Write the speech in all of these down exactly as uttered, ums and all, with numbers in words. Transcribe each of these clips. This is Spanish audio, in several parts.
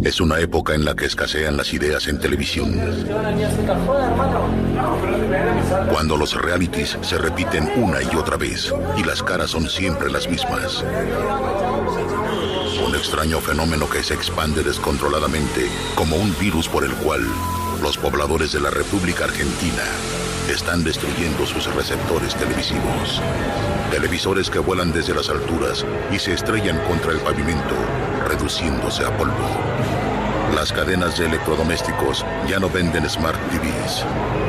Es una época en la que escasean las ideas en televisión. Cuando los realities se repiten una y otra vez y las caras son siempre las mismas. Un extraño fenómeno que se expande descontroladamente como un virus por el cual los pobladores de la República Argentina están destruyendo sus receptores televisivos. Televisores que vuelan desde las alturas y se estrellan contra el pavimento, reduciéndose a polvo. Las cadenas de electrodomésticos ya no venden Smart T Vs.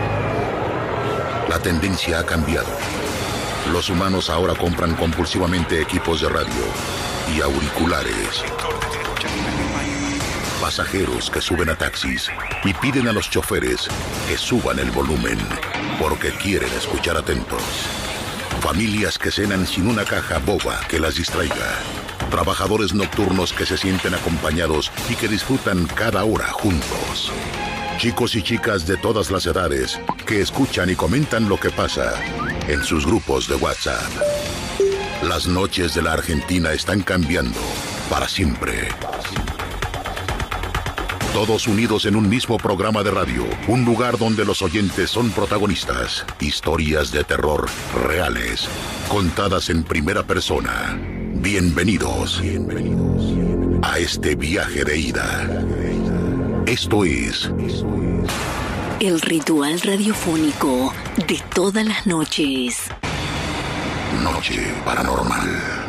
La tendencia ha cambiado. Los humanos ahora compran compulsivamente equipos de radio y auriculares. Pasajeros que suben a taxis y piden a los choferes que suban el volumen porque quieren escuchar atentos. Familias que cenan sin una caja boba que las distraiga. Trabajadores nocturnos que se sienten acompañados y que disfrutan cada hora juntos. Chicos y chicas de todas las edades que escuchan y comentan lo que pasa en sus grupos de WhatsApp. Las noches de la Argentina están cambiando para siempre. Todos unidos en un mismo programa de radio, un lugar donde los oyentes son protagonistas. Historias de terror reales, contadas en primera persona. Bienvenidos, bienvenidos a este viaje de ida. Esto es el ritual radiofónico de todas las noches. Noche Paranormal.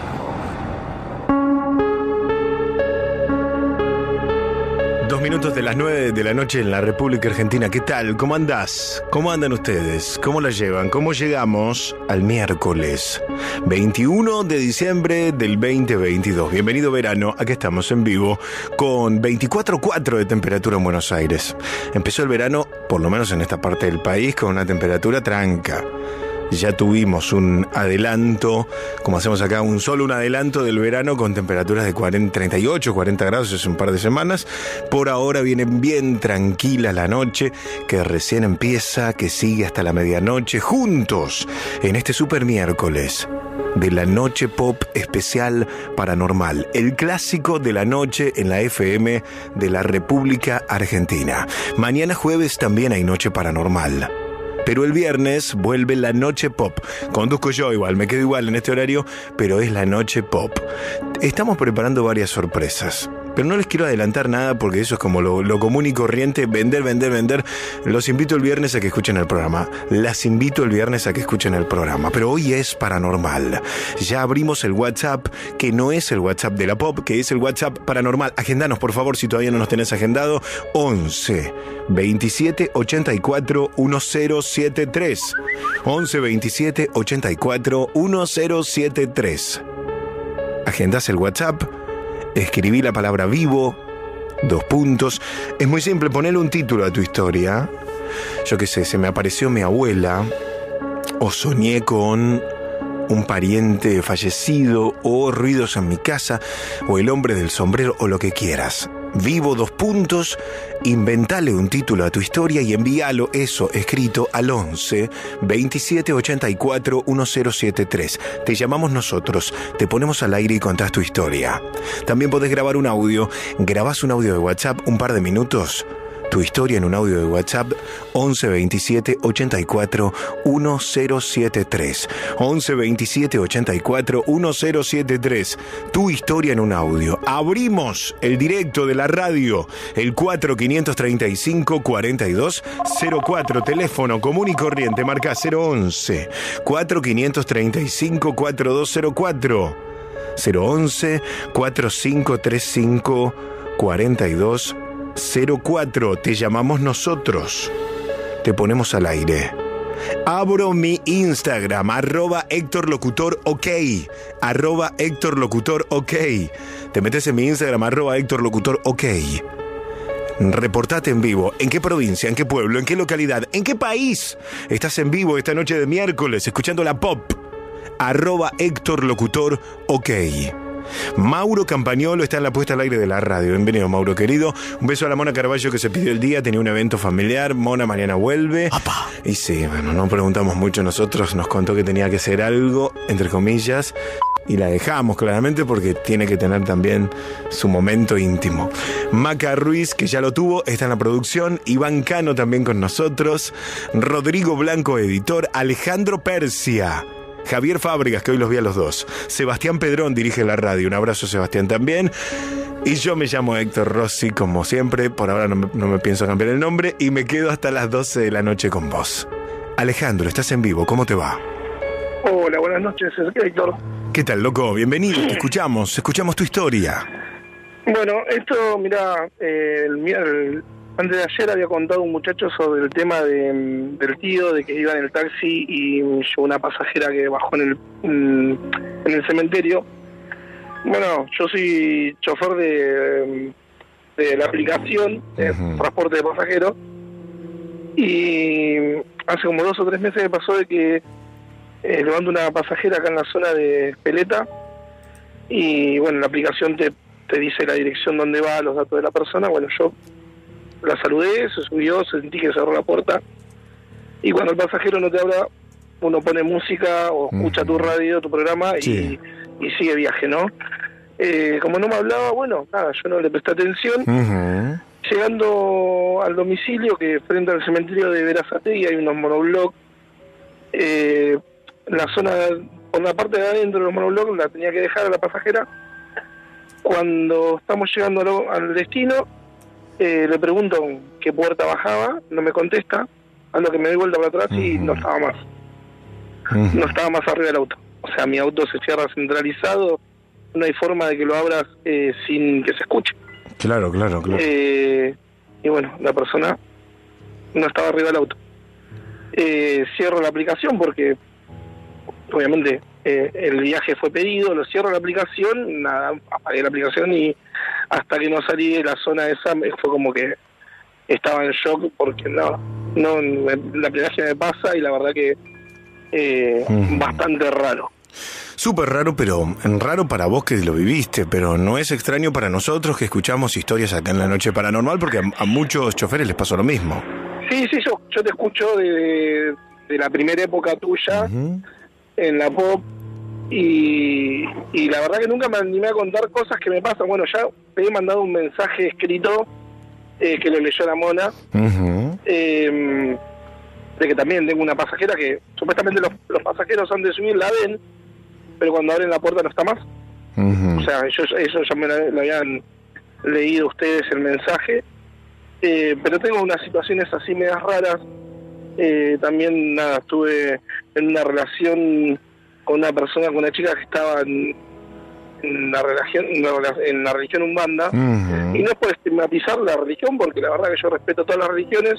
Dos minutos de las nueve de la noche en la República Argentina. ¿Qué tal? ¿Cómo andás? ¿Cómo andan ustedes? ¿Cómo la llevan? ¿Cómo llegamos al miércoles veintiuno de diciembre del veinte veintidós? Bienvenido verano. Aquí estamos en vivo con veinticuatro coma cuatro de temperatura en Buenos Aires. Empezó el verano, por lo menos en esta parte del país, con una temperatura tranca. Ya tuvimos un adelanto, como hacemos acá, un solo un adelanto del verano con temperaturas de cuarenta, treinta y ocho, cuarenta grados hace un par de semanas. Por ahora viene bien tranquila la noche, que recién empieza, que sigue hasta la medianoche, juntos en este super miércoles de la Noche Pop Especial Paranormal, el clásico de la noche en la F M de la República Argentina. Mañana jueves también hay Noche Paranormal. Pero el viernes vuelve la Noche Pop. Conduzco yo igual, me quedo igual en este horario, pero es la Noche Pop. Estamos preparando varias sorpresas, pero no les quiero adelantar nada porque eso es como lo, lo común y corriente, vender, vender, vender. Los invito el viernes a que escuchen el programa. Las invito el viernes a que escuchen el programa. Pero hoy es paranormal. Ya abrimos el WhatsApp, que no es el WhatsApp de la Pop, que es el WhatsApp paranormal. Agendanos, por favor, si todavía no nos tenés agendado. once, veintisiete, ochenta y cuatro, diez setenta y tres. once, veintisiete, ochenta y cuatro, diez setenta y tres. Agendás el WhatsApp. Escribí la palabra vivo, dos puntos. Es muy simple, ponele un título a tu historia. Yo qué sé, se me apareció mi abuela, o soñé con un pariente fallecido, o ruidos en mi casa, o el hombre del sombrero, o lo que quieras. Vivo, dos puntos, inventale un título a tu historia y envíalo eso escrito al once, veintisiete, ochenta y cuatro, diez setenta y tres. Te llamamos nosotros, te ponemos al aire y contás tu historia. También podés grabar un audio, grabás un audio de WhatsApp, un par de minutos, tu historia en un audio de WhatsApp, once, veintisiete, ochenta y cuatro, diez setenta y tres. once, veintisiete, ochenta y cuatro, diez setenta y tres. Tu historia en un audio. Abrimos el directo de la radio, el cuatro, quinientos treinta y cinco, cuarenta y dos cero cuatro. Teléfono común y corriente, marca cero once, cuatro, quinientos treinta y cinco, cuarenta y dos cero cuatro. cero once, cuatro, cinco, treinta y cinco, cuarenta y dos cero cuatro. Te llamamos nosotros, te ponemos al aire. Abro mi Instagram, arroba Héctor Locutor OK, arroba Héctor Locutor OK. Te metes en mi Instagram, arroba Héctor Locutor OK. Reportate en vivo. ¿En qué provincia? ¿En qué pueblo? ¿En qué localidad? ¿En qué país estás en vivo esta noche de miércoles escuchando la Pop? Arroba Héctor Locutor OK. Mauro Campagnolo está en la puesta al aire de la radio. Bienvenido, Mauro, querido. Un beso a la Mona Carballo, que se pidió el día, tenía un evento familiar. Mona mañana vuelve. ¡Apa! Y sí, bueno, no preguntamos mucho nosotros, nos contó que tenía que ser algo, entre comillas, y la dejamos claramente porque tiene que tener también su momento íntimo. Maca Ruiz, que ya lo tuvo, está en la producción. Iván Cano también con nosotros. Rodrigo Blanco, editor. Alejandro Persia. Javier Fábregas, que hoy los vi a los dos. Sebastián Pedrón dirige la radio. Un abrazo, Sebastián, también. Y yo me llamo Héctor Rossi, como siempre. Por ahora no me, no me pienso cambiar el nombre. Y me quedo hasta las doce de la noche con vos. Alejandro, estás en vivo. ¿Cómo te va? Hola, buenas noches, Héctor. ¿Qué tal, loco? Bienvenido. Te escuchamos. Escuchamos tu historia. Bueno, esto, mira, eh, el, el, antes de ayer había contado un muchacho sobre el tema de, del tío, de que iba en el taxi y llevó una pasajera que bajó en el, en el cementerio. Bueno, yo soy chofer de, de la aplicación de uh-huh. transporte de pasajeros y hace como dos o tres meses me pasó de que eh, levanto una pasajera acá en la zona de Espeleta y bueno, la aplicación te, te dice la dirección donde va, los datos de la persona. Bueno, yo la saludé, se subió, sentí que cerró la puerta y cuando el pasajero no te habla, uno pone música o escucha uh-huh. tu radio, tu programa sí. y, y sigue viaje, ¿no? Eh, como no me hablaba, bueno, nada, yo no le presté atención. Uh-huh. Llegando al domicilio, que frente al cementerio de Verazategui hay unos monoblocks, eh, la zona, por la parte de adentro de los monoblocks la tenía que dejar a la pasajera. Cuando estamos llegando al, al destino, eh, le pregunto qué puerta bajaba, no me contesta, a lo que me doy vuelta para atrás uh-huh. y no estaba más. Uh-huh. No estaba más arriba del auto. O sea, mi auto se cierra centralizado, no hay forma de que lo abras eh, sin que se escuche. Claro, claro, claro. Eh, y bueno, la persona no estaba arriba del auto. Eh, cierro la aplicación porque obviamente eh, el viaje fue pedido, lo cierro la aplicación, nada, apagué la aplicación y hasta que no salí de la zona esa fue como que estaba en shock porque no, no la primera vez que me pasa y la verdad que eh, uh-huh. bastante raro. Súper raro, pero raro para vos que lo viviste, pero no es extraño para nosotros que escuchamos historias acá en La Noche Paranormal, porque a, a muchos choferes les pasó lo mismo. Sí, sí, yo, yo te escucho de, de la primera época tuya uh-huh. en la pop y, y la verdad que nunca me animé a contar cosas que me pasan. Bueno, ya te he mandado un mensaje escrito eh, que lo leyó la Mona, uh-huh. eh, de que también tengo una pasajera que supuestamente los, los pasajeros antes de subir la ven, pero cuando abren la puerta no está más. Uh-huh. O sea, ellos, ellos ya me lo, lo habían leído ustedes el mensaje, eh, pero tengo unas situaciones así medias raras. Eh, también, nada, estuve en una relación con una persona, con una chica que estaba en, en, la, religión, en la religión Umbanda, uh-huh. y no es por estigmatizar la religión, porque la verdad que yo respeto todas las religiones,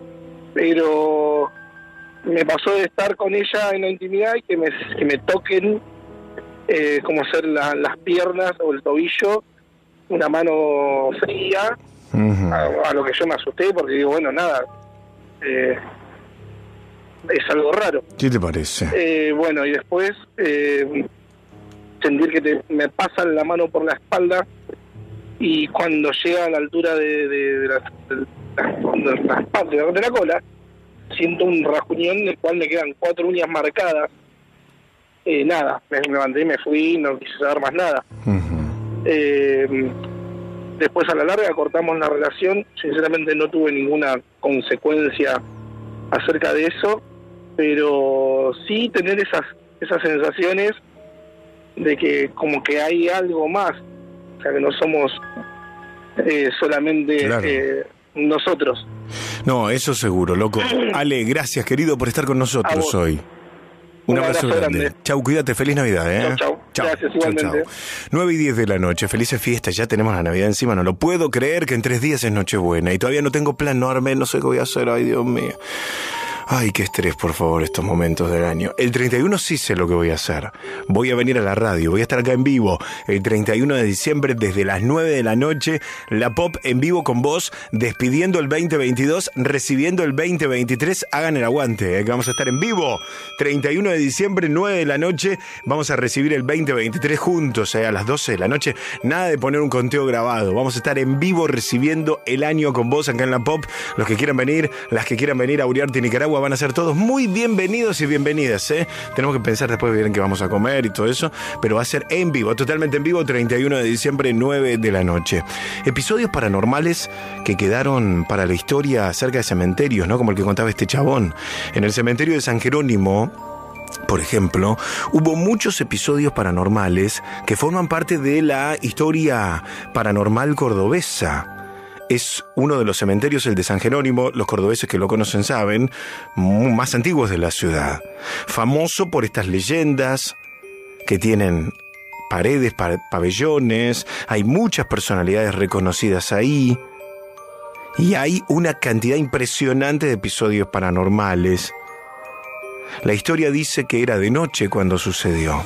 pero me pasó de estar con ella en la intimidad y que me, que me toquen Eh, como ser la, las piernas o el tobillo, una mano fría, uh-huh. a, a lo que yo me asusté porque digo, bueno, nada, eh, es algo raro. ¿Qué te parece? Eh, bueno, y después eh, sentir que te, me pasan la mano por la espalda y cuando llega a la altura de, de, de, la, de, de, la, de, la, de la cola, siento un rasguñón en el cual me quedan cuatro uñas marcadas. Eh, nada, me levanté y me fui, no quise saber más nada. Uh-huh. Eh, después a la larga cortamos la relación, sinceramente no tuve ninguna consecuencia acerca de eso, pero sí tener esas esas sensaciones de que como que hay algo más, o sea que no somos eh, solamente claro. eh, nosotros. No, eso seguro, loco. Ale, gracias querido por estar con nosotros hoy. Un, Un abrazo, abrazo grande. grande. Chau, cuídate. Feliz Navidad, ¿eh? Chau, chau. chau. Gracias, igualmente. Chau, chau. nueve y diez de la noche. Felices fiestas. Ya tenemos la Navidad encima. No lo puedo creer que en tres días es Nochebuena. Y todavía no tengo plan, no armé, no sé qué voy a hacer. Ay, Dios mío. Ay, qué estrés, por favor, estos momentos del año. El treinta y uno sí sé lo que voy a hacer. Voy a venir a la radio, voy a estar acá en vivo. El treinta y uno de diciembre, desde las nueve de la noche, la Pop en vivo con vos, despidiendo el veinte veintidós, recibiendo el veinte veintitrés. Hagan el aguante, ¿eh? Que vamos a estar en vivo. treinta y uno de diciembre, nueve de la noche, vamos a recibir el veinte veintitrés juntos, ¿eh? A las doce de la noche. Nada de poner un conteo grabado. Vamos a estar en vivo recibiendo el año con vos acá en la Pop. Los que quieran venir, las que quieran venir a Uriarte, Nicaragua, agua, van a ser todos muy bienvenidos y bienvenidas, ¿eh? Tenemos que pensar después bien qué vamos a comer y todo eso, pero va a ser en vivo, totalmente en vivo, treinta y uno de diciembre, nueve de la noche. Episodios paranormales que quedaron para la historia cerca de cementerios, ¿no? Como el que contaba este chabón. En el cementerio de San Jerónimo, por ejemplo, hubo muchos episodios paranormales que forman parte de la historia paranormal cordobesa. Es uno de los cementerios, el de San Jerónimo, los cordobeses que lo conocen saben, más antiguos de la ciudad. Famoso por estas leyendas que tienen paredes, pa- pabellones, hay muchas personalidades reconocidas ahí y hay una cantidad impresionante de episodios paranormales. La historia dice que era de noche cuando sucedió.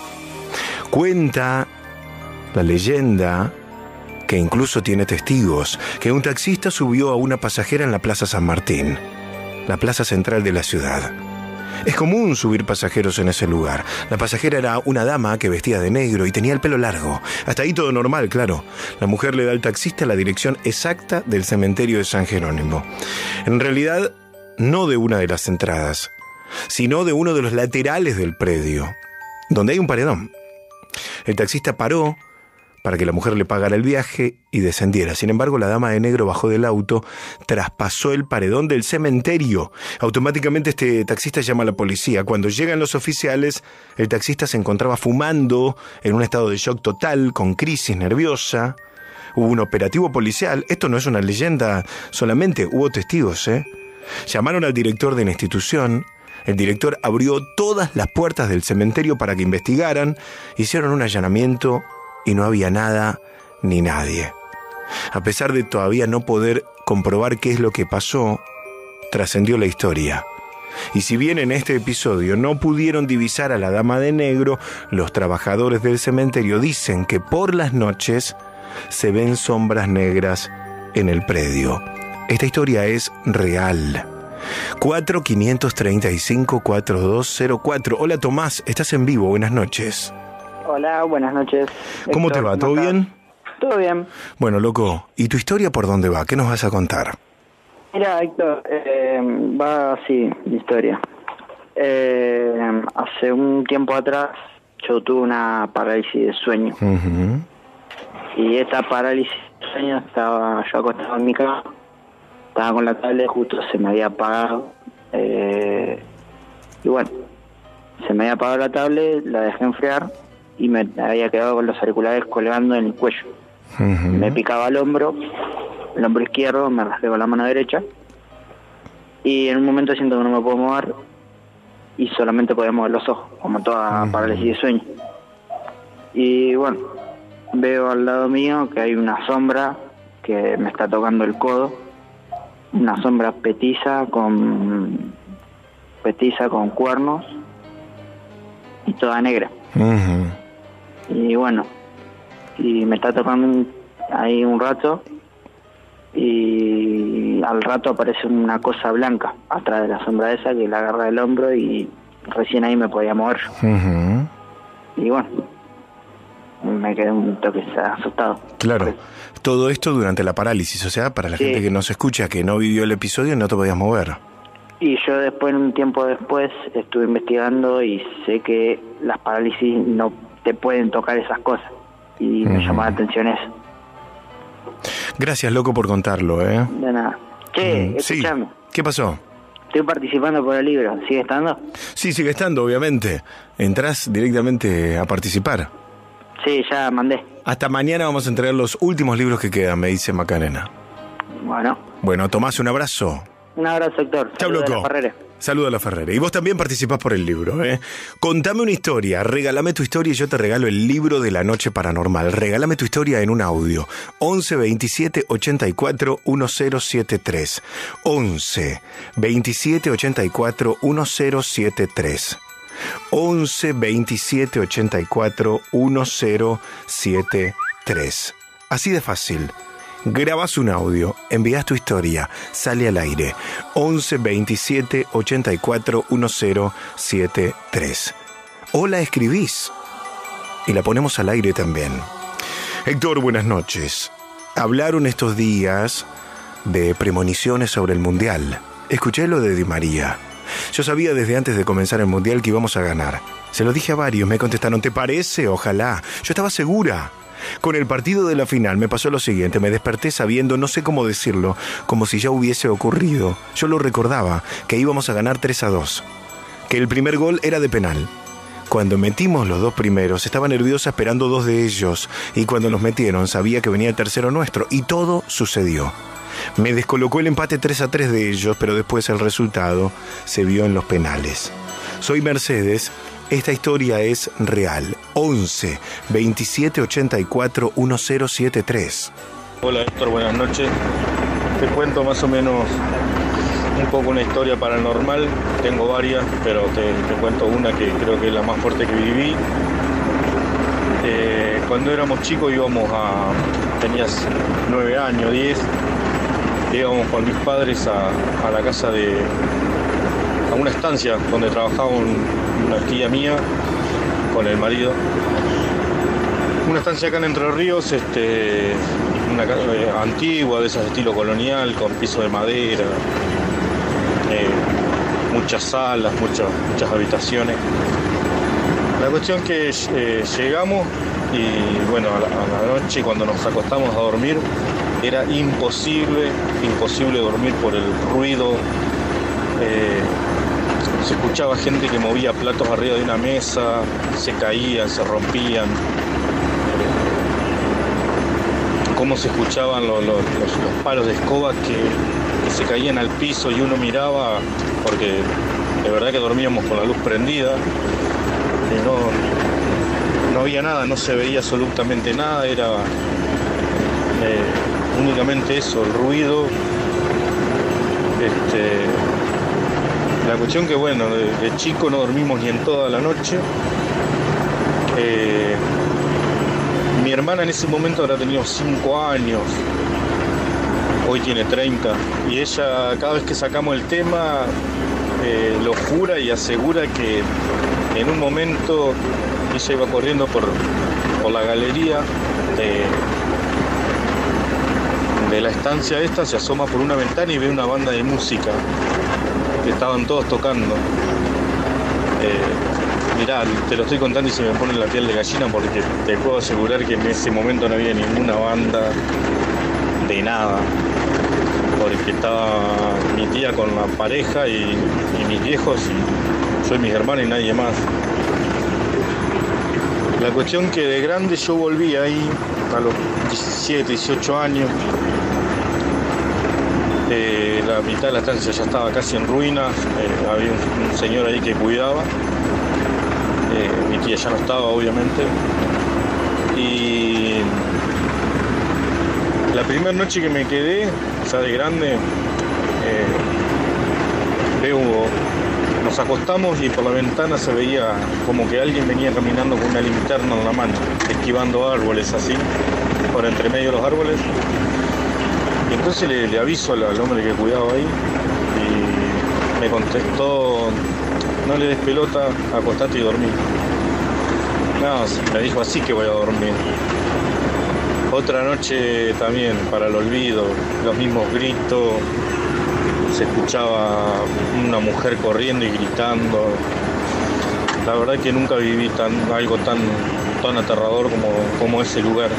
Cuenta la leyenda, que incluso tiene testigos, que un taxista subió a una pasajera en la Plaza San Martín, la plaza central de la ciudad. Es común subir pasajeros en ese lugar. La pasajera era una dama que vestía de negro y tenía el pelo largo. Hasta ahí todo normal, claro. La mujer le da al taxista la dirección exacta del cementerio de San Jerónimo. En realidad, no de una de las entradas, sino de uno de los laterales del predio, donde hay un paredón. El taxista paró para que la mujer le pagara el viaje y descendiera. Sin embargo, la dama de negro bajó del auto, traspasó el paredón del cementerio. Automáticamente este taxista llama a la policía. Cuando llegan los oficiales, el taxista se encontraba fumando, en un estado de shock total, con crisis nerviosa. Hubo un operativo policial. Esto no es una leyenda solamente, hubo testigos, ¿eh? Llamaron al director de la institución. El director abrió todas las puertas del cementerio para que investigaran. Hicieron un allanamiento y no había nada ni nadie. A pesar de todavía no poder comprobar qué es lo que pasó, trascendió la historia. Y si bien en este episodio no pudieron divisar a la dama de negro, los trabajadores del cementerio dicen que por las noches se ven sombras negras en el predio. Esta historia es real. cuatro cinco tres cinco, cuatro dos cero cuatro. Hola Tomás, estás en vivo, buenas noches. Hola, buenas noches. ¿Cómo Héctor, te va? ¿Todo ¿cómo estás? bien? Todo bien. Bueno, loco, ¿y tu historia por dónde va? ¿Qué nos vas a contar? Mira, Héctor, eh, va así la historia. Eh, hace un tiempo atrás yo tuve una parálisis de sueño. Uh-huh. Y esta parálisis de sueño, estaba yo acostado en mi cama, estaba con la tablet, justo se me había apagado. Eh, y bueno, se me había apagado la tablet, la dejé enfriar y me había quedado con los auriculares colgando en el cuello. Uh-huh. Me picaba el hombro, el hombro izquierdo, me raspé con la mano derecha y en un momento siento que no me puedo mover y solamente podía mover los ojos, como toda uh-huh. parálisis de sueño. Y bueno, veo al lado mío que hay una sombra que me está tocando el codo, una sombra petiza con petiza con cuernos y toda negra. Uh-huh. Y bueno, y me está tocando ahí un rato y al rato aparece una cosa blanca atrás de la sombra esa que la agarra del hombro y recién ahí me podía mover. Uh-huh. Y bueno, me quedé un toque asustado. Claro, todo esto durante la parálisis, o sea, para la Sí. gente que nos escucha, que no vivió el episodio, no te podías mover. Y yo después, un tiempo después, estuve investigando y sé que las parálisis no te pueden tocar esas cosas. Y me Uh-huh. llamó la atención eso. Gracias, loco, por contarlo, ¿eh? De nada. Che, Mm, sí. escuchame. ¿Qué pasó? Estoy participando por el libro. ¿Sigue estando? Sí, sigue estando, obviamente. Entrás directamente a participar. Sí, ya mandé. Hasta mañana vamos a entregar los últimos libros que quedan, me dice Macarena. Bueno, Bueno, Tomás, un abrazo. un abrazo, Héctor. Chau, Saludos de loco. la Ferrera. Saludo a la Ferrera. Y vos también participás por el libro, ¿eh? Contame una historia, regálame tu historia y yo te regalo el libro de la noche paranormal. Regálame tu historia en un audio. once veintisiete ochenta y cuatro diez setenta y tres. once veintisiete ochenta y cuatro diez setenta y tres. once veintisiete ochenta y cuatro diez setenta y tres. Así de fácil. Grabás un audio, envías tu historia, sale al aire. once veintisiete ochenta y cuatro diez setenta y tres. O la escribís y la ponemos al aire también. Héctor, buenas noches. Hablaron estos días de premoniciones sobre el Mundial. Escuché lo de Di María. Yo sabía desde antes de comenzar el Mundial que íbamos a ganar. Se lo dije a varios, me contestaron, ¿te parece? Ojalá. Yo estaba segura. Con el partido de la final me pasó lo siguiente, me desperté sabiendo, no sé cómo decirlo, como si ya hubiese ocurrido. Yo lo recordaba, que íbamos a ganar tres a dos, que el primer gol era de penal. Cuando metimos los dos primeros, estaba nerviosa esperando dos de ellos, y cuando los metieron sabía que venía el tercero nuestro, y todo sucedió. Me descolocó el empate tres a tres de ellos, pero después el resultado se vio en los penales. Soy Mercedes. Esta historia es real. once, veintisiete, ochenta y cuatro, diez setenta y tres. Hola Héctor, buenas noches. Te cuento más o menos un poco una historia paranormal. Tengo varias, pero te, te cuento una que creo que es la más fuerte que viví. Eh, cuando éramos chicos íbamos a... tenías nueve años, diez. Íbamos con mis padres a, a la casa de... a una estancia donde trabajaba un... una tía mía con el marido, una estancia acá en Entre Ríos, este, una casa eh, antigua, de esas de estilo colonial, con piso de madera, eh, muchas salas, muchas, muchas habitaciones. La cuestión que eh, llegamos y bueno, a la, a la noche cuando nos acostamos a dormir era imposible, imposible dormir por el ruido. eh, Se escuchaba gente que movía platos arriba de una mesa, se caían, se rompían. Cómo se escuchaban los, los, los, los palos de escoba que, que se caían al piso y uno miraba, porque de verdad que dormíamos con la luz prendida. Y no, no había nada, no se veía absolutamente nada, era eh, únicamente eso, el ruido. Este, La cuestión que, bueno, de, de chico no dormimos ni en toda la noche. Eh, mi hermana en ese momento habrá tenido cinco años, hoy tiene treinta, y ella cada vez que sacamos el tema eh, lo jura y asegura que en un momento ella iba corriendo por, por la galería de, de la estancia esta, se asoma por una ventana y ve una banda de música. Estaban todos tocando. Eh, mirá, te lo estoy contando y se me pone la piel de gallina porque te puedo asegurar que en ese momento no había ninguna banda de nada, porque estaba mi tía con la pareja y, y mis viejos y yo y mis hermanos y nadie más. La cuestión que de grande yo volví ahí a los diecisiete, dieciocho años. Eh, la mitad de la estancia ya estaba casi en ruinas, eh, había un, un señor ahí que cuidaba, eh, mi tía ya no estaba obviamente, y la primera noche que me quedé, ya de grande, eh, veo, nos acostamos y por la ventana se veía como que alguien venía caminando con una linterna en la mano, esquivando árboles así, por entre medio de los árboles. Y entonces le, le aviso al, al hombre que cuidaba ahí y me contestó, no le des pelota, acostate y dormí. No, me dijo así que voy a dormir. Otra noche también, para el olvido, los mismos gritos, se escuchaba una mujer corriendo y gritando. La verdad que nunca viví tan, algo tan, tan aterrador como, como ese lugar.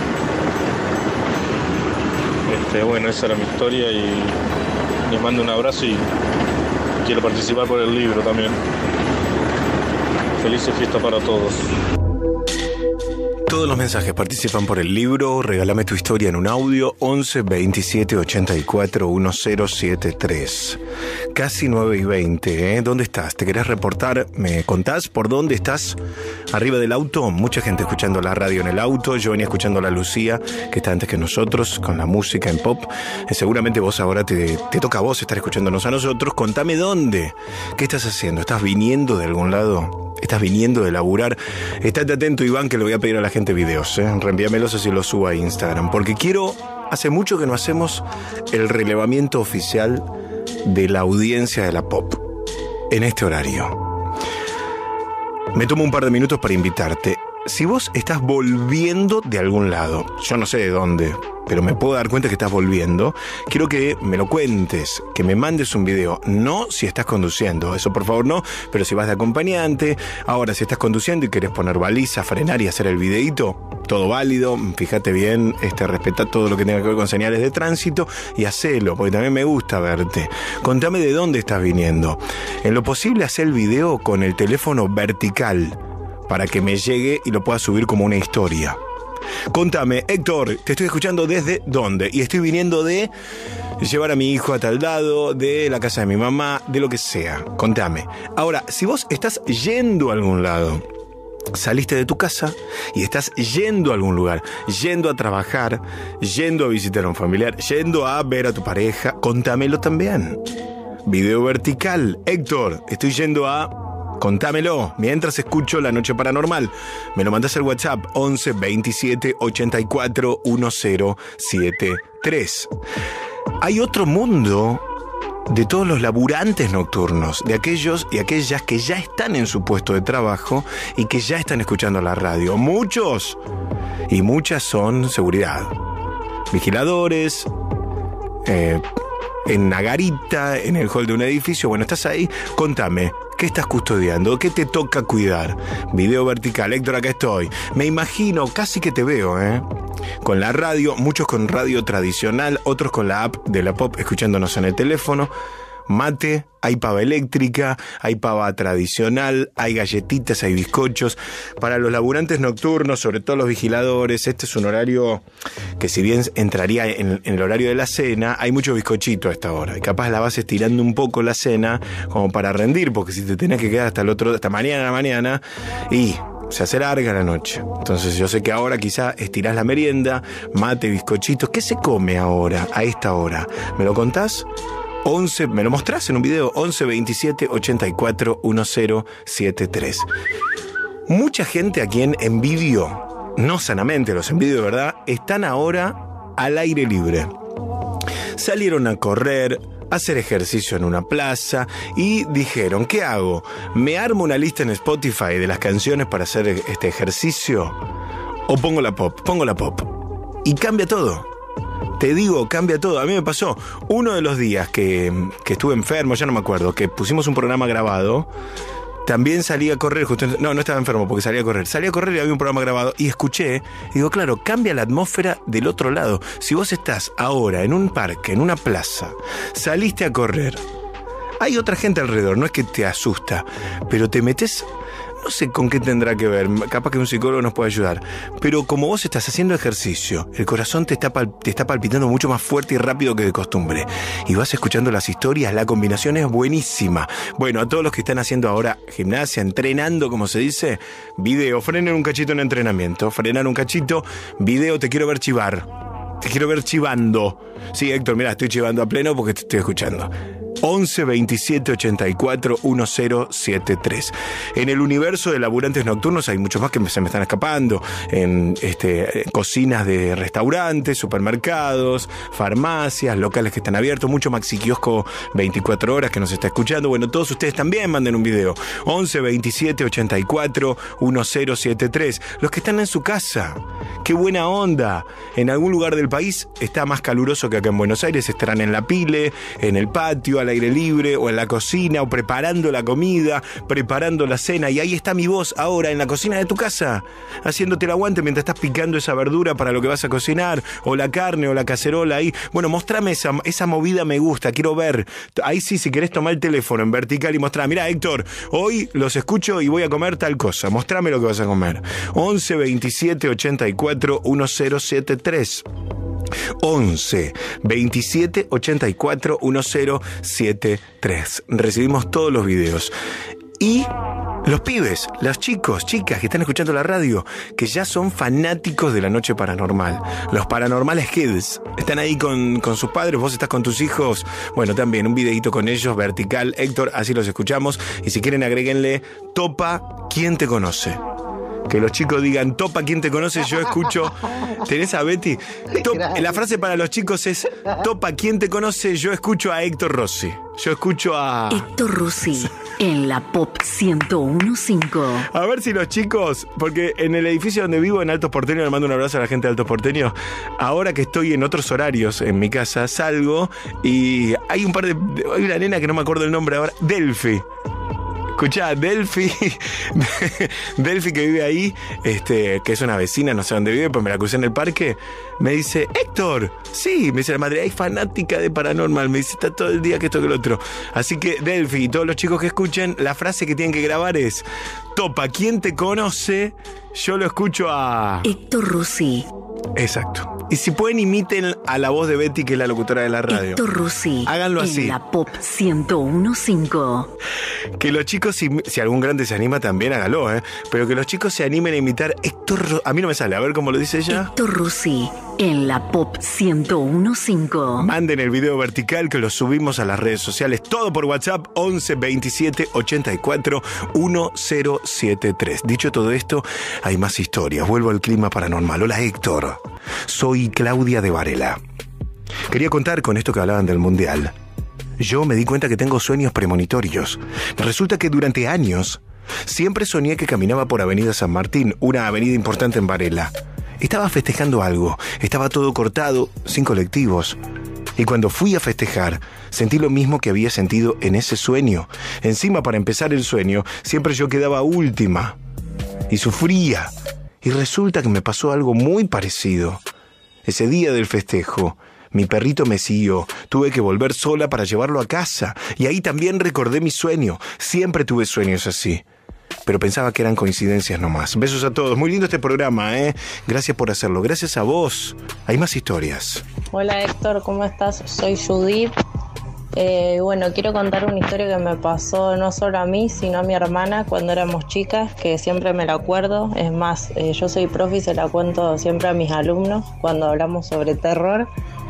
Este, bueno, esa era mi historia y les mando un abrazo y quiero participar por el libro también. Felices fiestas para todos. Todos los mensajes participan por el libro. Regálame tu historia en un audio. Once, veintisiete, ochenta y cuatro, diez setenta y tres. Casi nueve y veinte, ¿eh? ¿Dónde estás? ¿Te querés reportar? ¿Me contás por dónde estás? Arriba del auto. Mucha gente escuchando la radio en el auto. Yo venía escuchando a la Lucía, que está antes que nosotros, con la música en pop. Eh, seguramente vos ahora te, te toca a vos estar escuchándonos a nosotros. Contame dónde. ¿Qué estás haciendo? ¿Estás viniendo de algún lado? ¿Estás viniendo de laburar? Estate atento, Iván, que le voy a pedir a la gente videos, ¿eh? Reenvíamelos así los subo a Instagram. Porque quiero... Hace mucho que no hacemos el relevamiento oficial de la audiencia de la pop en este horario. Me tomo un par de minutos para invitarte. si vos estás volviendo de algún lado, yo no sé de dónde, pero me puedo dar cuenta que estás volviendo, quiero que me lo cuentes, que me mandes un video. No si estás conduciendo, eso por favor no, pero si vas de acompañante. Ahora, si estás conduciendo y querés poner baliza, frenar y hacer el videíto, todo válido, fíjate bien, este, respetá todo lo que tenga que ver con señales de tránsito y hacelo, porque también me gusta verte. Contame de dónde estás viniendo. En lo posible, haz el video con el teléfono vertical, para que me llegue y lo pueda subir como una historia. Contame, Héctor, te estoy escuchando desde dónde, y estoy viniendo de llevar a mi hijo a tal lado, de la casa de mi mamá, de lo que sea. Contame. Ahora, si vos estás yendo a algún lado, saliste de tu casa y estás yendo a algún lugar, yendo a trabajar, yendo a visitar a un familiar, yendo a ver a tu pareja, contámelo también. Video vertical. Héctor, estoy yendo a... Contámelo, mientras escucho La Noche Paranormal. Me lo mandás al WhatsApp once veintisiete ochenta y cuatro diez setenta y tres. Hay otro mundo de todos los laburantes nocturnos, de aquellos y aquellas que ya están en su puesto de trabajo y que ya están escuchando la radio. Muchos y muchas son seguridad. Vigiladores, eh, en una garita, en el hall de un edificio. Bueno, estás ahí, contame. ¿Qué estás custodiando? ¿Qué te toca cuidar? Video vertical. Héctor, acá estoy. Me imagino, casi que te veo, ¿eh? Con la radio, muchos con radio tradicional, otros con la app de la Pop, escuchándonos en el teléfono. Mate, hay pava eléctrica, hay pava tradicional, hay galletitas, hay bizcochos. Para los laburantes nocturnos, sobre todo los vigiladores, este es un horario que, si bien entraría en, en el horario de la cena, hay mucho bizcochito a esta hora. Y capaz la vas estirando un poco la cena como para rendir, porque si te tenés que quedar hasta el otro, hasta mañana a la mañana, y se hace larga la noche. Entonces yo sé que ahora quizá estirás la merienda, mate, bizcochitos. ¿Qué se come ahora, a esta hora? ¿Me lo contás? once, me lo mostrás en un video, once veintisiete ochenta y cuatro diez setenta y tres. Mucha gente a quien envidio, no sanamente, los envidio de verdad, están ahora al aire libre. Salieron a correr, a hacer ejercicio en una plaza y dijeron, ¿qué hago? ¿Me armo una lista en Spotify de las canciones para hacer este ejercicio? ¿O pongo la pop? Pongo la pop. Y cambia todo. Te digo, cambia todo. A mí me pasó uno de los días que, que estuve enfermo, ya no me acuerdo, que pusimos un programa grabado. También salí a correr, justo, no, no estaba enfermo porque salí a correr. Salí a correr y había un programa grabado y escuché. Y digo, claro, cambia la atmósfera del otro lado. Si vos estás ahora en un parque, en una plaza, saliste a correr, hay otra gente alrededor, no es que te asusta, pero te metes... No sé con qué tendrá que ver, capaz que un psicólogo nos puede ayudar, pero como vos estás haciendo ejercicio, el corazón te está, pal- te está palpitando mucho más fuerte y rápido que de costumbre, y vas escuchando las historias, la combinación es buenísima. Bueno, a todos los que están haciendo ahora gimnasia, entrenando, como se dice, video, frenen un cachito en entrenamiento, frenar un cachito, video, te quiero ver chivar, te quiero ver chivando. Sí, Héctor, mira, estoy chivando a pleno porque te estoy escuchando. once veintisiete ochenta y cuatro diez setenta y tres. En el universo de laburantes nocturnos hay muchos más que se me están escapando. En este, cocinas de restaurantes, supermercados, farmacias, locales que están abiertos, mucho Maxi Kiosco veinticuatro horas que nos está escuchando. Bueno, todos ustedes también manden un video. once veintisiete ochenta y cuatro diez setenta y tres. Los que están en su casa, qué buena onda. En algún lugar del país está más caluroso que acá en Buenos Aires. Estarán en la pile, en el patio, al aire libre, o en la cocina, o preparando la comida, preparando la cena, y ahí está mi voz ahora en la cocina de tu casa, haciéndote el aguante mientras estás picando esa verdura para lo que vas a cocinar, o la carne, o la cacerola ahí. Bueno, mostrame esa, esa movida, me gusta, quiero ver. Ahí sí, si querés tomar el teléfono en vertical y mostrar, mirá, Héctor, hoy los escucho y voy a comer tal cosa, mostrame lo que vas a comer. once veintisiete ochenta y cuatro diez setenta y tres. once veintisiete ochenta y cuatro diez setenta y tres. Recibimos todos los videos. Y los pibes, los chicos, chicas que están escuchando la radio, que ya son fanáticos de La Noche Paranormal. Los Paranormales Kids. Están ahí con, con sus padres, vos estás con tus hijos. Bueno, también un videito con ellos, vertical. Héctor, así los escuchamos. Y si quieren, agréguenle Topa, ¿quién te conoce? Que los chicos digan, Topa, ¿quién te conoce? Yo escucho. ¿Tenés a Betty? Top, la frase para los chicos es, Topa, ¿quién te conoce? Yo escucho a Héctor Rossi. Yo escucho a... Héctor Rossi. en la Pop ciento uno punto cinco. A ver si los chicos, porque en el edificio donde vivo, en Altos Porteños, le mando un abrazo a la gente de Altos Porteños. Ahora que estoy en otros horarios en mi casa, salgo y hay un par de... Hay una nena que no me acuerdo el nombre ahora, Delphi. Escuchá, Delphi, Delphi que vive ahí, este, que es una vecina, no sé dónde vive, pues me la crucé en el parque, me dice, Héctor, sí, me dice la madre, hay fanática de Paranormal, me dice, está todo el día que esto que lo otro. Así que Delphi y todos los chicos que escuchen, la frase que tienen que grabar es, Topa, ¿quién te conoce? Yo lo escucho a... Héctor Rossi. Exacto. Y si pueden, imiten a la voz de Betty, que es la locutora de la radio. Héctor Rossi. Háganlo así. En la Pop ciento uno punto cinco. Que los chicos, si, si algún grande se anima también, hágalo, ¿eh? Pero que los chicos se animen a imitar Héctor Rossi. A mí no me sale, a ver cómo lo dice ella. Héctor Rossi. En la Pop ciento uno punto cinco. Manden el video vertical que lo subimos a las redes sociales. Todo por WhatsApp once veintisiete ochenta y cuatro mil setenta y tres. Dicho todo esto, hay más historias. Vuelvo al clima paranormal. Hola, Héctor. Soy Claudia de Varela. Quería contar con esto que hablaban del Mundial. Yo me di cuenta que tengo sueños premonitorios. Resulta que durante años siempre soñé que caminaba por Avenida San Martín, una avenida importante en Varela. Estaba festejando algo, estaba todo cortado, sin colectivos. Y cuando fui a festejar, sentí lo mismo que había sentido en ese sueño. Encima, para empezar el sueño, siempre yo quedaba última. Y sufría. Y resulta que me pasó algo muy parecido. Ese día del festejo, mi perrito me siguió. Tuve que volver sola para llevarlo a casa. Y ahí también recordé mi sueño. Siempre tuve sueños así. Pero pensaba que eran coincidencias nomás. Besos a todos. Muy lindo este programa, ¿eh? Gracias por hacerlo. Gracias a vos. Hay más historias. Hola, Héctor. ¿Cómo estás? Soy Judith. Eh, bueno, quiero contar una historia que me pasó no solo a mí, sino a mi hermana cuando éramos chicas, que siempre me la acuerdo. Es más, eh, yo soy profe y se la cuento siempre a mis alumnos cuando hablamos sobre terror.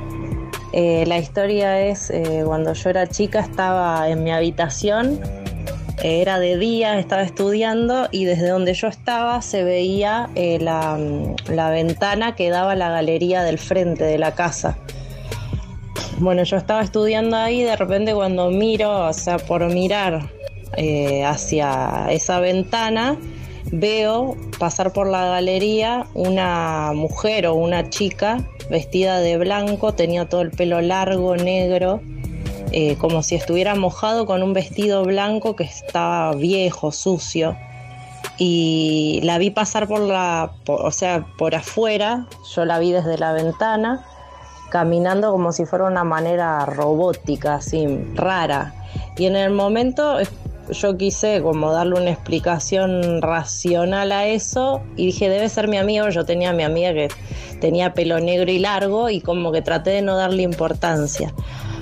Eh, la historia es, eh, cuando yo era chica estaba en mi habitación, eh, era de día, estaba estudiando y desde donde yo estaba se veía eh, la, la ventana que daba a la galería del frente de la casa. Bueno, yo estaba estudiando ahí y de repente cuando miro, o sea, por mirar eh, hacia esa ventana, veo pasar por la galería una mujer o una chica vestida de blanco, tenía todo el pelo largo, negro, eh, como si estuviera mojado con un vestido blanco que estaba viejo, sucio. Y la vi pasar por la, por, o sea, por afuera, yo la vi desde la ventana, caminando como si fuera una manera robótica, así, rara. Y en el momento yo quise como darle una explicación racional a eso y dije, debe ser mi amiga. Yo tenía a mi amiga que tenía pelo negro y largo y como que traté de no darle importancia.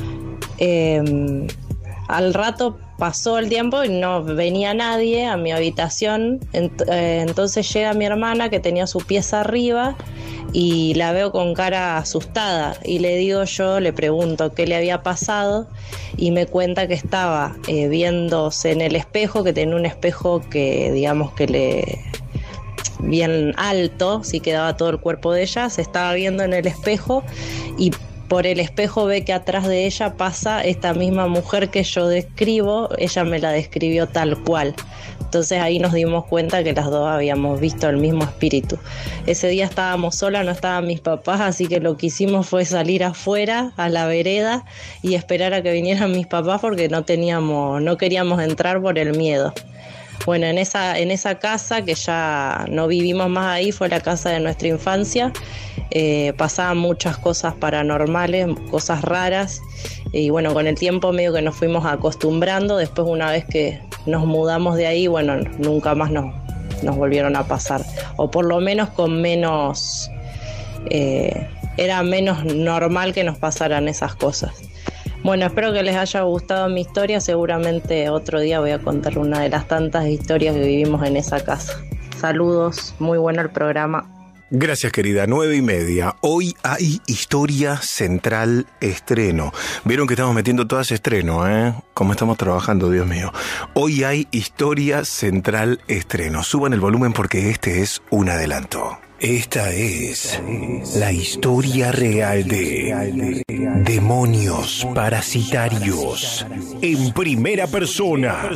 Eh, al rato pasó el tiempo y no venía nadie a mi habitación. Ent- eh, entonces llega mi hermana que tenía su pieza arriba y la veo con cara asustada y le digo yo, le pregunto qué le había pasado y me cuenta que estaba eh, viéndose en el espejo, que tenía un espejo que digamos que le bien alto, si quedaba todo el cuerpo de ella, se estaba viendo en el espejo y por el espejo ve que atrás de ella pasa esta misma mujer que yo describo, ella me la describió tal cual. Entonces ahí nos dimos cuenta que las dos habíamos visto el mismo espíritu. Ese día estábamos solas, no estaban mis papás, así que lo que hicimos fue salir afuera, a la vereda, y esperar a que vinieran mis papás porque no teníamos, no queríamos entrar por el miedo. Bueno, en esa, en esa casa, que ya no vivimos más ahí, fue la casa de nuestra infancia, eh, pasaban muchas cosas paranormales, cosas raras, y bueno, con el tiempo medio que nos fuimos acostumbrando. Después, una vez que nos mudamos de ahí, bueno, nunca más nos, nos volvieron a pasar, o por lo menos con menos, eh, era menos normal que nos pasaran esas cosas. Bueno, espero que les haya gustado mi historia. Seguramente otro día voy a contar una de las tantas historias que vivimos en esa casa. Saludos, muy bueno el programa. Gracias, querida. Nueve y media. Hoy hay Historia Central Estreno. Vieron que estamos metiendo todas estreno, ¿eh? Cómo estamos trabajando, Dios mío. Hoy hay Historia Central Estreno. Suban el volumen porque este es un adelanto. Esta es la historia real de demonios parasitarios en primera persona.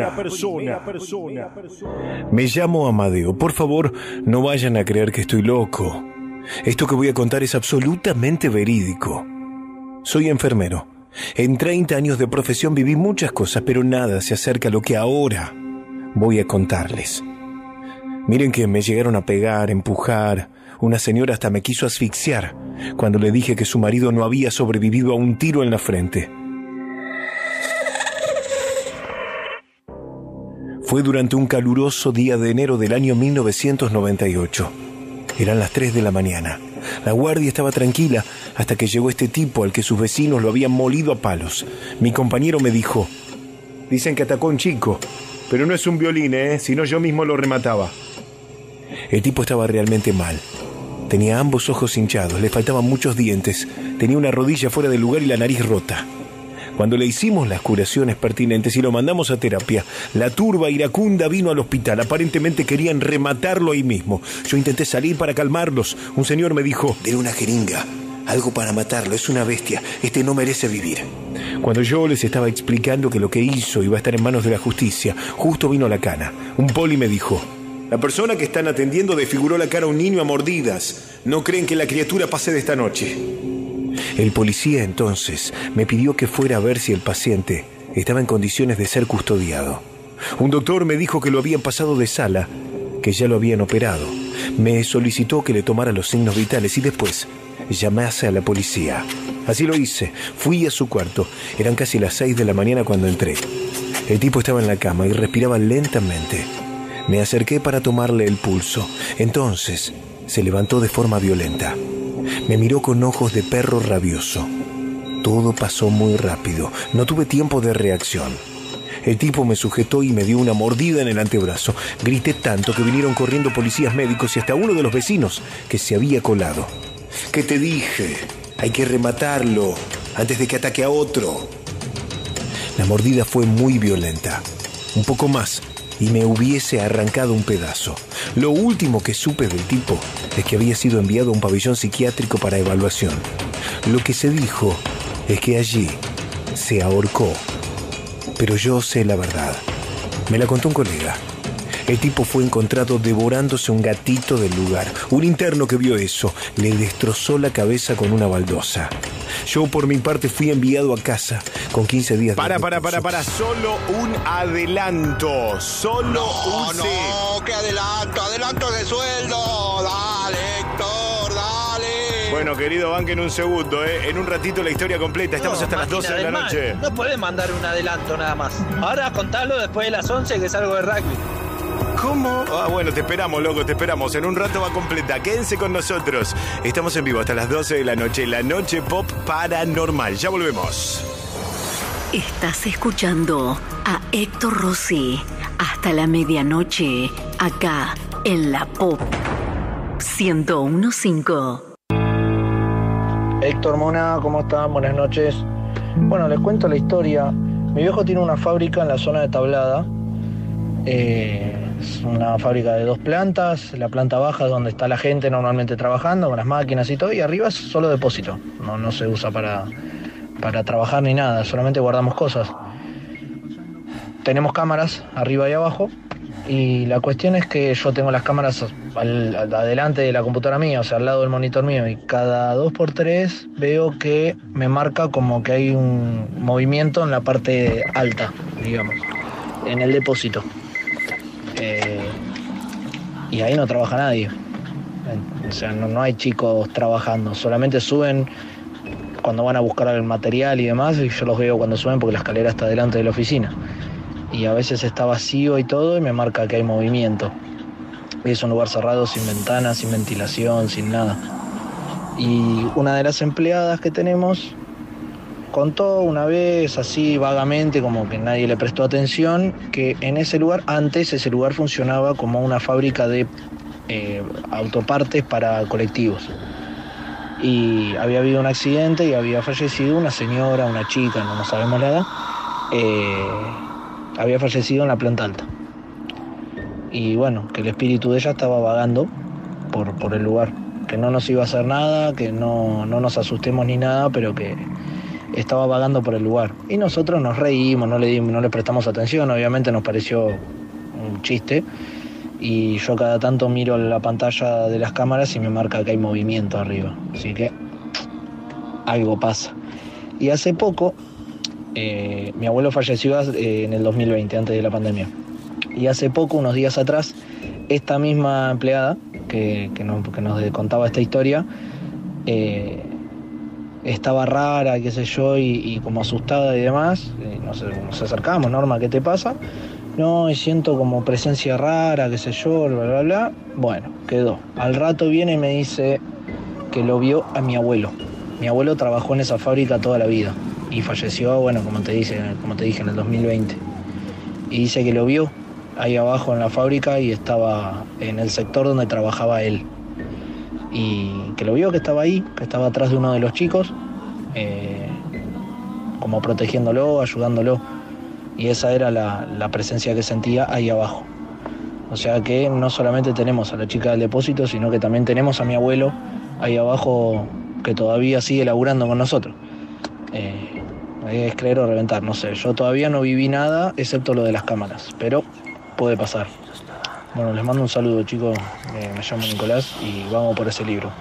Me llamo Amadeo. Por favor, no vayan a creer que estoy loco. Esto que voy a contar es absolutamente verídico. Soy enfermero. En treinta años de profesión viví muchas cosas, pero nada se acerca a lo que ahora voy a contarles. Miren que me llegaron a pegar, empujar. Una señora hasta me quiso asfixiar cuando le dije que su marido no había sobrevivido a un tiro en la frente. Fue durante un caluroso día de enero del año mil novecientos noventa y ocho. Eran las tres de la mañana. La guardia estaba tranquila hasta que llegó este tipo al que sus vecinos lo habían molido a palos. Mi compañero me dijo: dicen que atacó a un chico, pero no es un violín, ¿eh? Si no, yo mismo lo remataba. El tipo estaba realmente mal. Tenía ambos ojos hinchados, le faltaban muchos dientes, tenía una rodilla fuera del lugar y la nariz rota. Cuando le hicimos las curaciones pertinentes y lo mandamos a terapia, la turba iracunda vino al hospital. Aparentemente querían rematarlo ahí mismo. Yo intenté salir para calmarlos. Un señor me dijo: denle una jeringa, algo para matarlo, es una bestia, este no merece vivir. Cuando yo les estaba explicando que lo que hizo iba a estar en manos de la justicia, justo vino la cana. Un poli me dijo: la persona que están atendiendo desfiguró la cara a un niño a mordidas. No creen que la criatura pase de esta noche. El policía entonces me pidió que fuera a ver si el paciente estaba en condiciones de ser custodiado. Un doctor me dijo que lo habían pasado de sala, que ya lo habían operado. Me solicitó que le tomara los signos vitales y después llamase a la policía. Así lo hice. Fui a su cuarto. Eran casi las seis de la mañana cuando entré. El tipo estaba en la cama y respiraba lentamente. Me acerqué para tomarle el pulso. Entonces se levantó de forma violenta. Me miró con ojos de perro rabioso. Todo pasó muy rápido. No tuve tiempo de reacción. El tipo me sujetó y me dio una mordida en el antebrazo. Grité tanto que vinieron corriendo policías médicos y hasta uno de los vecinos que se había colado. ¿Qué te dije? Hay que rematarlo antes de que ataque a otro. La mordida fue muy violenta. Un poco más y me hubiese arrancado un pedazo. Lo último que supe del tipo es que había sido enviado a un pabellón psiquiátrico para evaluación. Lo que se dijo es que allí se ahorcó. Pero yo sé la verdad. Me la contó un colega. El tipo fue encontrado devorándose un gatito del lugar. Un interno que vio eso le destrozó la cabeza con una baldosa. Yo, por mi parte, fui enviado a casa con quince días de... Para, para, para, para. Solo un adelanto. Solo no, un... No, no, ¿qué adelanto? Adelanto de sueldo. Dale, Héctor, dale. Bueno, querido, banquen un segundo, ¿eh? En un ratito la historia completa. Estamos no, hasta las doce de la noche. No podés mandar un adelanto nada más. Ahora contalo después de las once, que es algo de rugby. ¿Cómo? Ah, bueno, te esperamos, loco, te esperamos. En un rato va completa. Quédense con nosotros. Estamos en vivo hasta las doce de la noche. La Noche Pop Paranormal. Ya volvemos. Estás escuchando a Héctor Rossi hasta la medianoche, acá en la Pop ciento uno punto cinco. Héctor Mona, ¿cómo están? Buenas noches. Bueno, les cuento la historia. Mi viejo tiene una fábrica en la zona de Tablada. Eh... Es una fábrica de dos plantas. La planta baja es donde está la gente normalmente trabajando con las máquinas y todo, y arriba es solo depósito, no, no se usa para, para trabajar ni nada, solamente guardamos cosas. Tenemos cámaras arriba y abajo, y la cuestión es que yo tengo las cámaras al, al, adelante de la computadora mía, o sea al lado del monitor mío, y cada dos por tres veo que me marca como que hay un movimiento en la parte alta, digamos, en el depósito. Eh, y ahí no trabaja nadie, o sea, no, no hay chicos trabajando, solamente suben cuando van a buscar el material y demás, y yo los veo cuando suben porque la escalera está delante de la oficina, y a veces está vacío y todo, y me marca que hay movimiento. Y es un lugar cerrado, sin ventanas, sin ventilación, sin nada. Y una de las empleadas que tenemos contó una vez, así vagamente, como que nadie le prestó atención, que en ese lugar, antes ese lugar funcionaba como una fábrica de eh, autopartes para colectivos. Y había habido un accidente y había fallecido una señora, una chica, no, no sabemos la edad, eh, había fallecido en la planta alta. Y bueno, que el espíritu de ella estaba vagando por, por el lugar, que no nos iba a hacer nada, que no, no nos asustemos ni nada, pero que estaba vagando por el lugar. Y nosotros nos reímos, no le, dimos, no le prestamos atención, obviamente nos pareció un chiste. Y yo cada tanto miro la pantalla de las cámaras y me marca que hay movimiento arriba. Así que algo pasa. Y hace poco, eh, mi abuelo falleció eh, en el dos mil veinte, antes de la pandemia. Y hace poco, unos días atrás, esta misma empleada que, que, nos, que nos contaba esta historia, eh, estaba rara, qué sé yo, y, y como asustada y demás. Y nos, nos acercamos, Norma, ¿qué te pasa? No, y siento como presencia rara, qué sé yo, bla, bla, bla. Bueno, quedó. Al rato viene y me dice que lo vio a mi abuelo. Mi abuelo trabajó en esa fábrica toda la vida y falleció, bueno, como te dije, como te dije, en el dos mil veinte. Y dice que lo vio ahí abajo en la fábrica y estaba en el sector donde trabajaba él. Y que lo vio que estaba ahí, que estaba atrás de uno de los chicos, eh, como protegiéndolo, ayudándolo. Y esa era la, la presencia que sentía ahí abajo. O sea que no solamente tenemos a la chica del depósito, sino que también tenemos a mi abuelo ahí abajo que todavía sigue laburando con nosotros. Eh, es creer o reventar, no sé. Yo todavía no viví nada, excepto lo de las cámaras, pero puede pasar. Bueno, les mando un saludo, chicos. Eh, me llamo Nicolás y vamos por ese libro.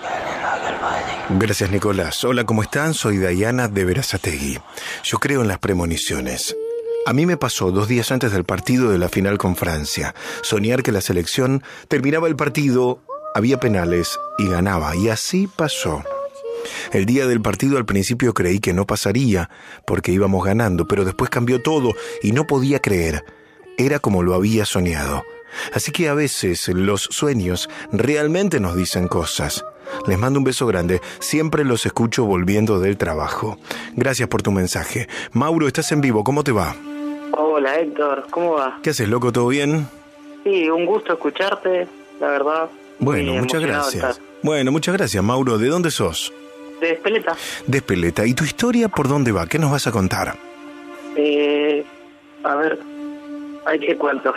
Gracias, Nicolás. Hola, ¿cómo están? Soy Dayana de Berazategui. Yo creo en las premoniciones. A mí me pasó dos días antes del partido de la final con Francia. Soñar que la selección terminaba el partido, había penales y ganaba. Y así pasó. El día del partido al principio creí que no pasaría porque íbamos ganando, pero después cambió todo y no podía creer. Era como lo había soñado. Así que a veces los sueños realmente nos dicen cosas. Les mando un beso grande. Siempre los escucho volviendo del trabajo. Gracias por tu mensaje. Mauro, estás en vivo. ¿Cómo te va? Hola, Héctor. ¿Cómo va? ¿Qué haces, loco? ¿Todo bien? Sí, un gusto escucharte, la verdad. Bueno, Muy muchas gracias. Estar. Bueno, muchas gracias, Mauro. ¿De dónde sos? De Espeleta. De Espeleta. ¿Y tu historia por dónde va? ¿Qué nos vas a contar? Eh, a ver, hay que cuento.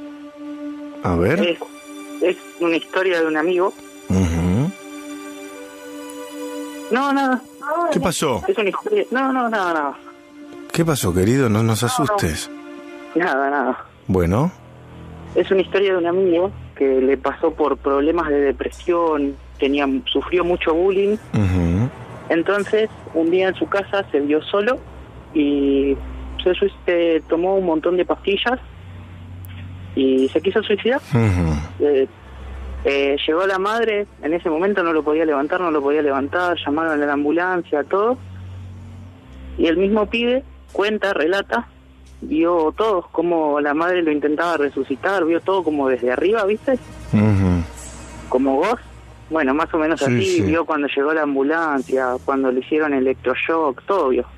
A ver. Es, es una historia de un amigo. Uh-huh. No, nada. ¿Qué pasó? Es una historia. No, no, nada, nada. ¿Qué pasó, querido? No nos asustes. No, no. Nada, nada. Bueno. Es una historia de un amigo que le pasó por problemas de depresión, tenía, sufrió mucho bullying. Uh-huh. Entonces, un día en su casa se vio solo y se, se tomó un montón de pastillas y se quiso suicidar. Uh-huh. Eh, eh, llegó la madre, en ese momento no lo podía levantar, no lo podía levantar, llamaron a la ambulancia, todo. Y el mismo pibe cuenta, relata, vio todo, como la madre lo intentaba resucitar, vio todo como desde arriba, ¿viste? Uh-huh. Como vos. Bueno, más o menos Sí, así, sí. vio cuando llegó la ambulancia, cuando le hicieron electroshock, todo vio.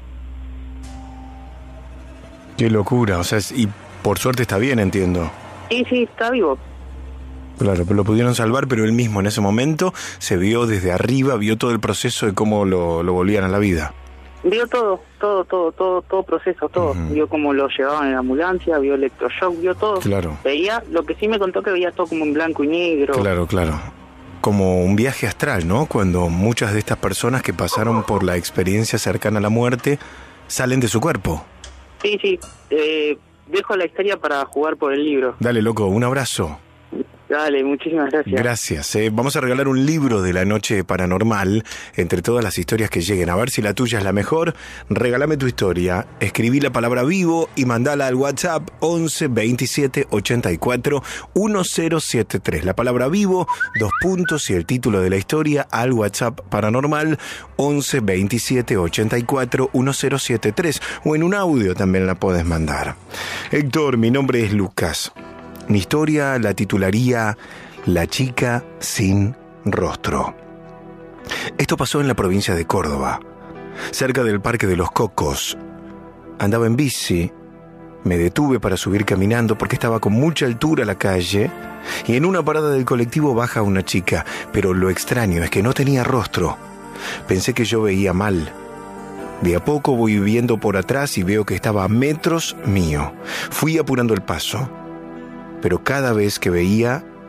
Qué locura, o sea, es- y por suerte está bien, entiendo. Sí, sí, está vivo. Claro, pero lo pudieron salvar, pero él mismo en ese momento se vio desde arriba, vio todo el proceso de cómo lo, lo volvían a la vida. Vio todo, todo, todo, todo, todo proceso, todo. Ujú. Vio cómo lo llevaban en la ambulancia, vio electroshock, vio todo. Claro. Veía, lo que sí me contó que veía todo como en blanco y negro. Claro, claro. Como un viaje astral, ¿no? Cuando muchas de estas personas que pasaron por la experiencia cercana a la muerte salen de su cuerpo. Sí, sí. Eh, dejo la historia para jugar por el libro. Dale, loco, un abrazo. Dale, muchísimas gracias. Gracias. eh. Vamos a regalar un libro de la noche paranormal entre todas las historias que lleguen. A ver si la tuya es la mejor. Regálame tu historia. Escribí la palabra vivo y mandala al WhatsApp once veintisiete ochenta y cuatro diez setenta y tres. La palabra vivo, dos puntos y el título de la historia al WhatsApp paranormal once veintisiete ochenta y cuatro diez setenta y tres. O en un audio también la podés mandar. Héctor, mi nombre es Lucas. Mi historia la titularía La chica sin rostro. Esto pasó en la provincia de Córdoba, cerca del Parque de los Cocos. Andaba en bici, me detuve para subir caminando porque estaba con mucha altura la calle y en una parada del colectivo baja una chica, pero lo extraño es que no tenía rostro. Pensé que yo veía mal. De a poco voy viendo por atrás y veo que estaba a metros mío. Fui apurando el paso. Pero cada vez que veía,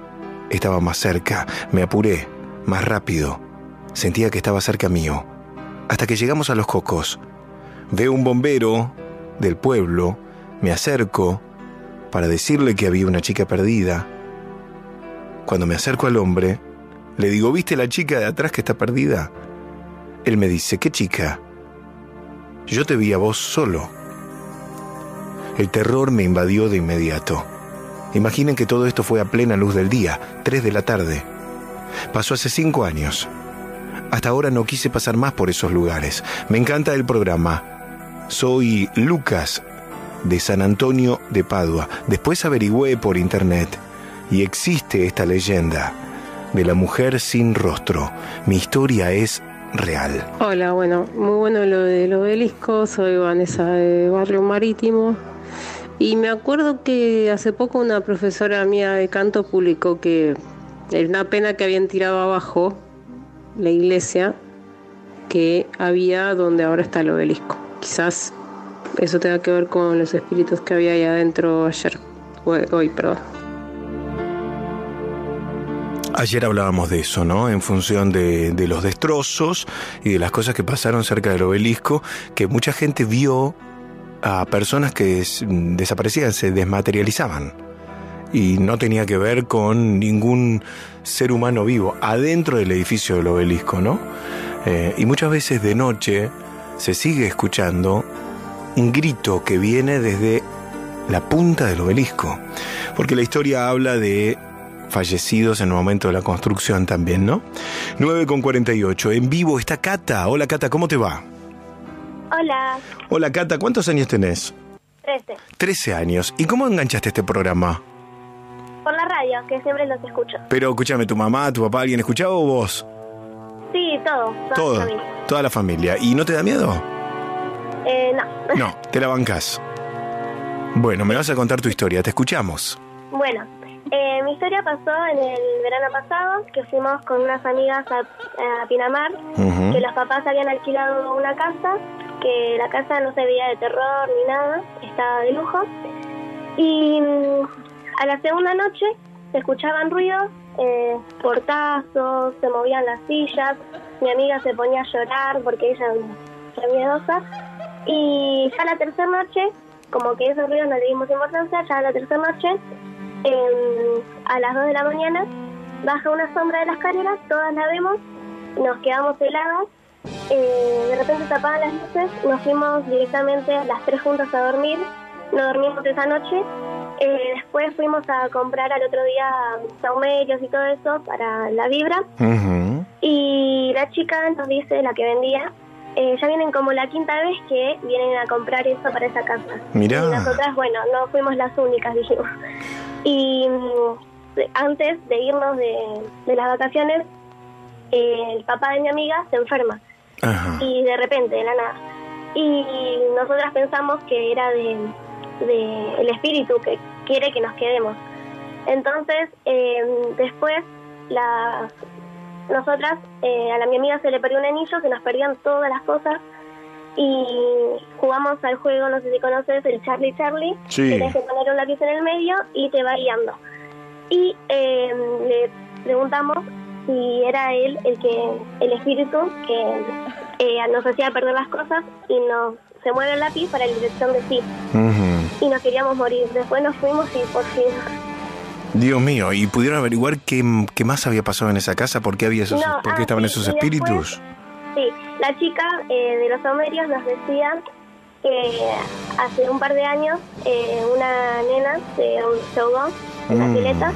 estaba más cerca. Me apuré, más rápido. Sentía que estaba cerca mío. Hasta que llegamos a Los Cocos. Veo un bombero del pueblo, me acerco para decirle que había una chica perdida. Cuando me acerco al hombre, le digo, ¿viste la chica de atrás que está perdida? Él me dice, ¿qué chica? Yo te vi a vos solo. El terror me invadió de inmediato. Imaginen que todo esto fue a plena luz del día, tres de la tarde. Pasó hace cinco años. Hasta ahora no quise pasar más por esos lugares. Me encanta el programa. Soy Lucas, de San Antonio de Padua. Después averigüé por internet y existe esta leyenda de la mujer sin rostro. Mi historia es real. Hola, bueno, muy bueno lo del obelisco. Soy Vanessa de Barrio Marítimo. Y me acuerdo que hace poco una profesora mía de canto publicó que era una pena que habían tirado abajo la iglesia que había donde ahora está el obelisco. Quizás eso tenga que ver con los espíritus que había ahí adentro ayer, hoy, perdón. Ayer hablábamos de eso, ¿no? En función de, de los destrozos y de las cosas que pasaron cerca del obelisco, que mucha gente vio a personas que desaparecían, se desmaterializaban. Y no tenía que ver con ningún ser humano vivo adentro del edificio del obelisco, ¿no? Eh, y muchas veces de noche se sigue escuchando un grito que viene desde la punta del obelisco. Porque la historia habla de fallecidos en el momento de la construcción también, ¿no? nueve con cuarenta y ocho. En vivo está Cata. Hola, Cata, ¿cómo te va? Hola. Hola, Cata, ¿cuántos años tenés? Trece. Trece años. ¿Y cómo enganchaste este programa? Por la radio, que siempre los escucho. Pero escúchame, ¿tu mamá, tu papá, alguien escuchaba o vos? Sí, todo. Toda Todo. la familia. Toda la familia. ¿Y no te da miedo? Eh, no. No, te la bancás. Bueno, me vas a contar tu historia, te escuchamos. Bueno, eh, mi historia pasó en el verano pasado, que fuimos con unas amigas a, a Pinamar, uh-huh. que los papás habían alquilado una casa, que la casa no se veía de terror ni nada, estaba de lujo. Y a la segunda noche se escuchaban ruidos, eh, portazos, se movían las sillas, mi amiga se ponía a llorar porque ella era miedosa. Y ya la tercera noche, como que esos ruidos no le dimos importancia, ya la tercera noche, eh, a las dos de la mañana, baja una sombra de las escaleras, todas la vemos, nos quedamos heladas, eh, de repente se apagan las luces, nos fuimos directamente las tres juntas a dormir, no dormimos esa noche, eh, después fuimos a comprar al otro día saumerios y todo eso para la vibra, uh-huh. y la chica nos dice, la que vendía, Eh, ya vienen como la quinta vez que vienen a comprar eso para esa casa. Mirá. Y nosotras, bueno, no fuimos las únicas, dijimos. Y mm, antes de irnos de, de las vacaciones, eh, el papá de mi amiga se enferma. Ajá. Y de repente, de la nada. Y nosotras pensamos que era de, de el espíritu que quiere que nos quedemos. Entonces, eh, después, las... Nosotras, eh, a la mi amiga se le perdió un anillo, se nos perdían todas las cosas y jugamos al juego, no sé si conoces, el Charlie Charlie. Sí. Tienes que poner un lápiz en el medio y te va guiando. Y eh, le preguntamos si era él el que el espíritu que eh, nos hacía perder las cosas y nos se mueve el lápiz para la dirección de sí. Uh-huh. Y nos queríamos morir. Después nos fuimos y por fin... Dios mío, ¿y pudieron averiguar qué, qué más había pasado en esa casa? ¿Por qué había esos, no, por qué ah, estaban sí, esos y espíritus? Después, sí, la chica eh, de los saumerios nos decía que hace un par de años eh, una nena se, se ahogó en mm. la pileta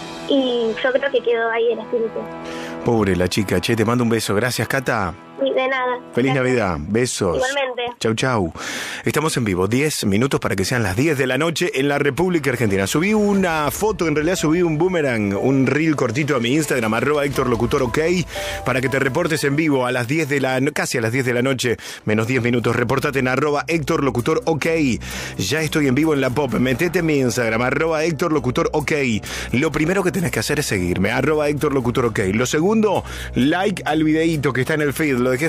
y yo creo que quedó ahí el espíritu. Pobre la chica, che, te mando un beso. Gracias, Cata. Y de nada. Feliz Gracias. Navidad, besos. Igualmente. Chau, chau. Estamos en vivo, diez minutos para que sean las diez de la noche en la República Argentina. Subí una foto, en realidad subí un boomerang, un reel cortito a mi Instagram, arroba Héctor Locutor OK, para que te reportes en vivo a las diez de la, casi a las diez de la noche, menos diez minutos. Repórtate en arroba Héctor Locutor OK. Ya estoy en vivo en la pop. Metete en mi Instagram, arroba Héctor Locutor OK. Lo primero que tenés que hacer es seguirme, arroba Héctor Locutor OK. Lo segundo, like al videíto que está en el feed. Lo dejé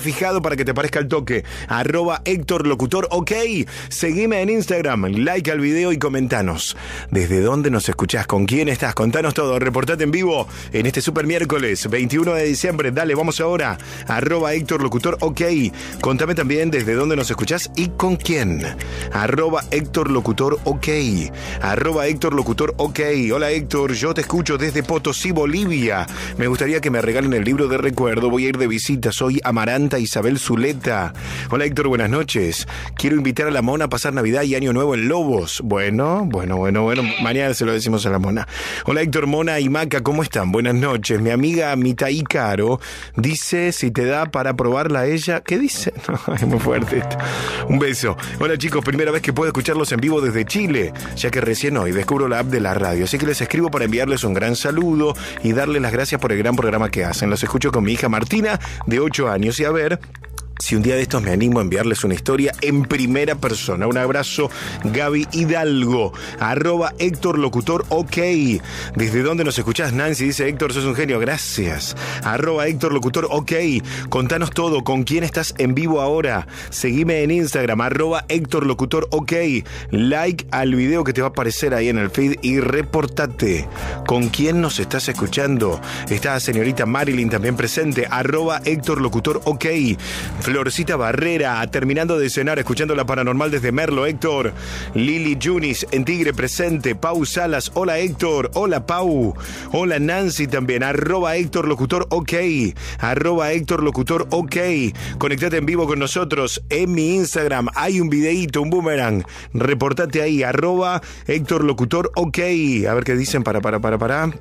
fijado para que te parezca el toque. Arroba Héctor Locutor, ok. Seguime en Instagram, like al video y comentanos. ¿Desde dónde nos escuchás? ¿Con quién estás? Contanos todo. Reportate en vivo en este super miércoles veintiuno de diciembre. Dale, vamos ahora. Arroba Héctor Locutor, ok. Contame también desde dónde nos escuchás y con quién. Arroba Héctor Locutor, ok. Arroba Héctor Locutor, ok. Hola Héctor, yo te escucho desde Potosí, Bolivia. Me gustaría que me regalen el libro de recuerdo. Voy a ir de visita. Soy Amaranta Isabel Zuleta. Hola Héctor, buenas noches. Quiero invitar a la Mona a pasar Navidad y Año Nuevo en Lobos. Bueno, bueno, bueno, bueno. Mañana se lo decimos a la Mona. Hola Héctor, Mona y Maca, ¿cómo están? Buenas noches. Mi amiga Mitaí Caro dice si te da para probarla a ella. ¿Qué dice? No, es muy fuerte esto. Un beso. Hola chicos, primera vez que puedo escucharlos en vivo desde Chile, ya que recién hoy descubro la app de la radio. Así que les escribo para enviarles un gran saludo y darles las gracias por el gran programa que hacen. Los escucho con mi hija Martina, de ocho años, y a ver si un día de estos me animo a enviarles una historia en primera persona. Un abrazo, Gaby Hidalgo. Arroba Héctor Locutor, ok. ¿Desde dónde nos escuchás? Nancy dice, Héctor, sos un genio, gracias. Arroba Héctor Locutor, ok. Contanos todo, ¿con quién estás en vivo ahora? Seguime en Instagram, arroba Héctor Locutor, ok. Like al video que te va a aparecer ahí en el feed y reportate. ¿Con quién nos estás escuchando? Está señorita Marilyn también presente, arroba Héctor Locutor, ok. Florcita Barrera, terminando de cenar, escuchando La Paranormal desde Merlo, Héctor. Lili Yunis, en Tigre presente. Pau Salas, hola Héctor. Hola Pau. Hola Nancy también. Arroba Héctor Locutor, ok. Arroba Héctor Locutor, ok. Conectate en vivo con nosotros en mi Instagram. Hay un videíto, un boomerang. Reportate ahí. Arroba Héctor Locutor, ok. A ver qué dicen. Para, para, para, para.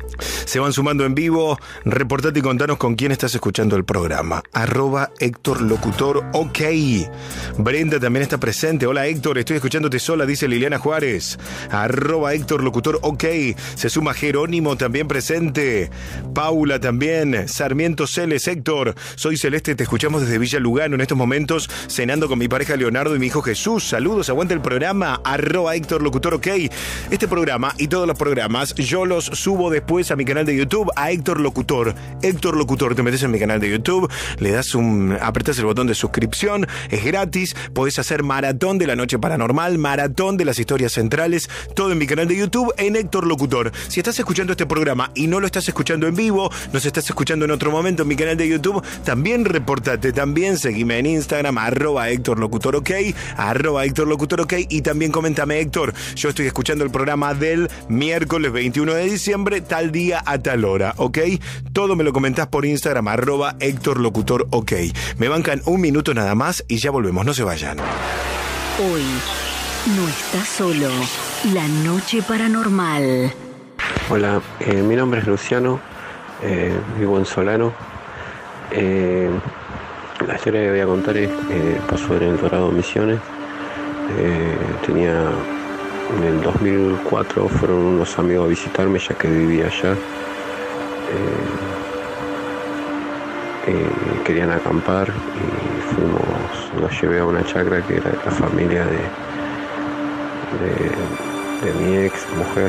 Se van sumando en vivo. Reportate y contanos con quién estás escuchando el programa. Arroba Héctor Locutor, ok. Brenda también está presente. Hola Héctor, estoy escuchándote sola, dice Liliana Juárez. Arroba Héctor Locutor, ok. Se suma Jerónimo también presente. Paula también. Sarmiento Celes, Héctor. Soy Celeste, te escuchamos desde Villa Lugano en estos momentos, cenando con mi pareja Leonardo y mi hijo Jesús. Saludos, aguanta el programa. Arroba Héctor Locutor, ok. Este programa y todos los programas yo los subo después a mi canal de YouTube, a Héctor Locutor. Héctor Locutor, te metes en mi canal de YouTube, le das un, apretas el botón de suscripción, es gratis, podés hacer maratón de la noche paranormal, maratón de las historias centrales, todo en mi canal de YouTube, en Héctor Locutor. Si estás escuchando este programa y no lo estás escuchando en vivo, nos estás escuchando en otro momento en mi canal de YouTube, también reportate, también seguime en Instagram, arroba Héctor Locutor, ok, arroba Héctor Locutor, ok, y también coméntame, Héctor, yo estoy escuchando el programa del miércoles veintiuno de diciembre, tal día a tal hora, ¿ok? Todo me lo comentás por Instagram, arroba Héctor Locutor, ok. Me bancan un minuto nada más y ya volvemos, no se vayan. Hoy no estás solo. La noche paranormal. Hola, eh, mi nombre es Luciano, eh, vivo en Solano. Eh, la historia que voy a contar es, eh, pasó en el Dorado Misiones. Eh, tenía... En el dos mil cuatro fueron unos amigos a visitarme ya que vivía allá. Eh, eh, querían acampar y fuimos, los llevé a una chacra que era de la familia de, de, de mi ex mujer.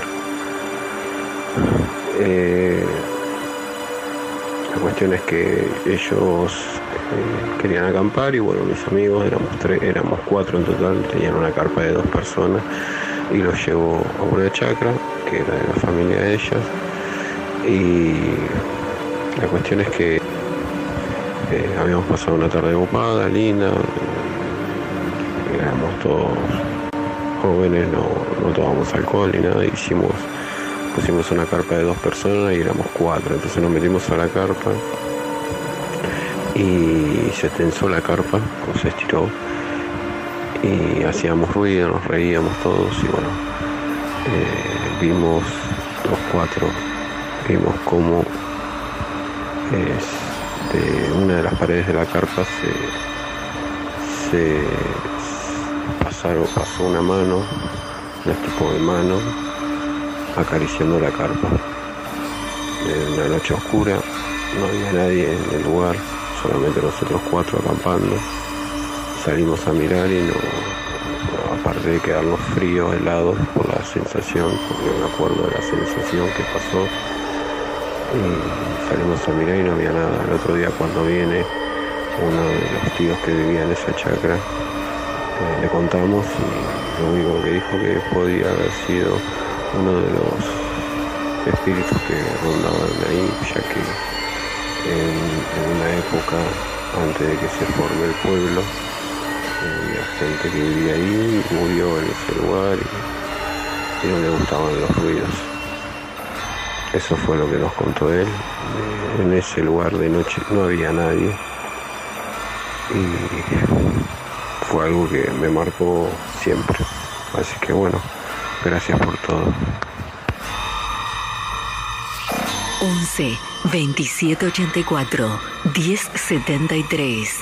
Eh, la cuestión es que ellos eh, querían acampar y bueno, mis amigos, éramos tres, éramos cuatro en total, tenían una carpa de dos personas. Y los llevó a una chacra que era de la familia de ellas, y la cuestión es que eh, habíamos pasado una tarde ocupada, linda, éramos todos jóvenes, no, no tomamos alcohol ni nada, hicimos, pusimos una carpa de dos personas y éramos cuatro, entonces nos metimos a la carpa y se tensó la carpa, o se estiró, y hacíamos ruido, nos reíamos todos y bueno, eh, vimos los cuatro, vimos cómo de una de las paredes de la carpa se, se pasaron, pasó una mano, un tipo de mano, acariciando la carpa. En una noche oscura, no había nadie en el lugar, solamente nosotros cuatro acampando. Salimos a mirar y no, aparte de quedarnos fríos, helados por la sensación, porque me acuerdo de la sensación que pasó, y salimos a mirar y no había nada. El otro día cuando viene uno de los tíos que vivía en esa chacra. Eh, le contamos y lo único que dijo que podía haber sido uno de los espíritus que rondaban ahí, ya que en, en una época antes de que se forme el pueblo, eh, había gente que vivía ahí y murió en ese lugar y, y no le gustaban los ruidos. Eso fue lo que nos contó él. Eh, en ese lugar de noche no había nadie y fue algo que me marcó siempre. Así que bueno, gracias por todo. once veintisiete ochenta y cuatro diez setenta y tres.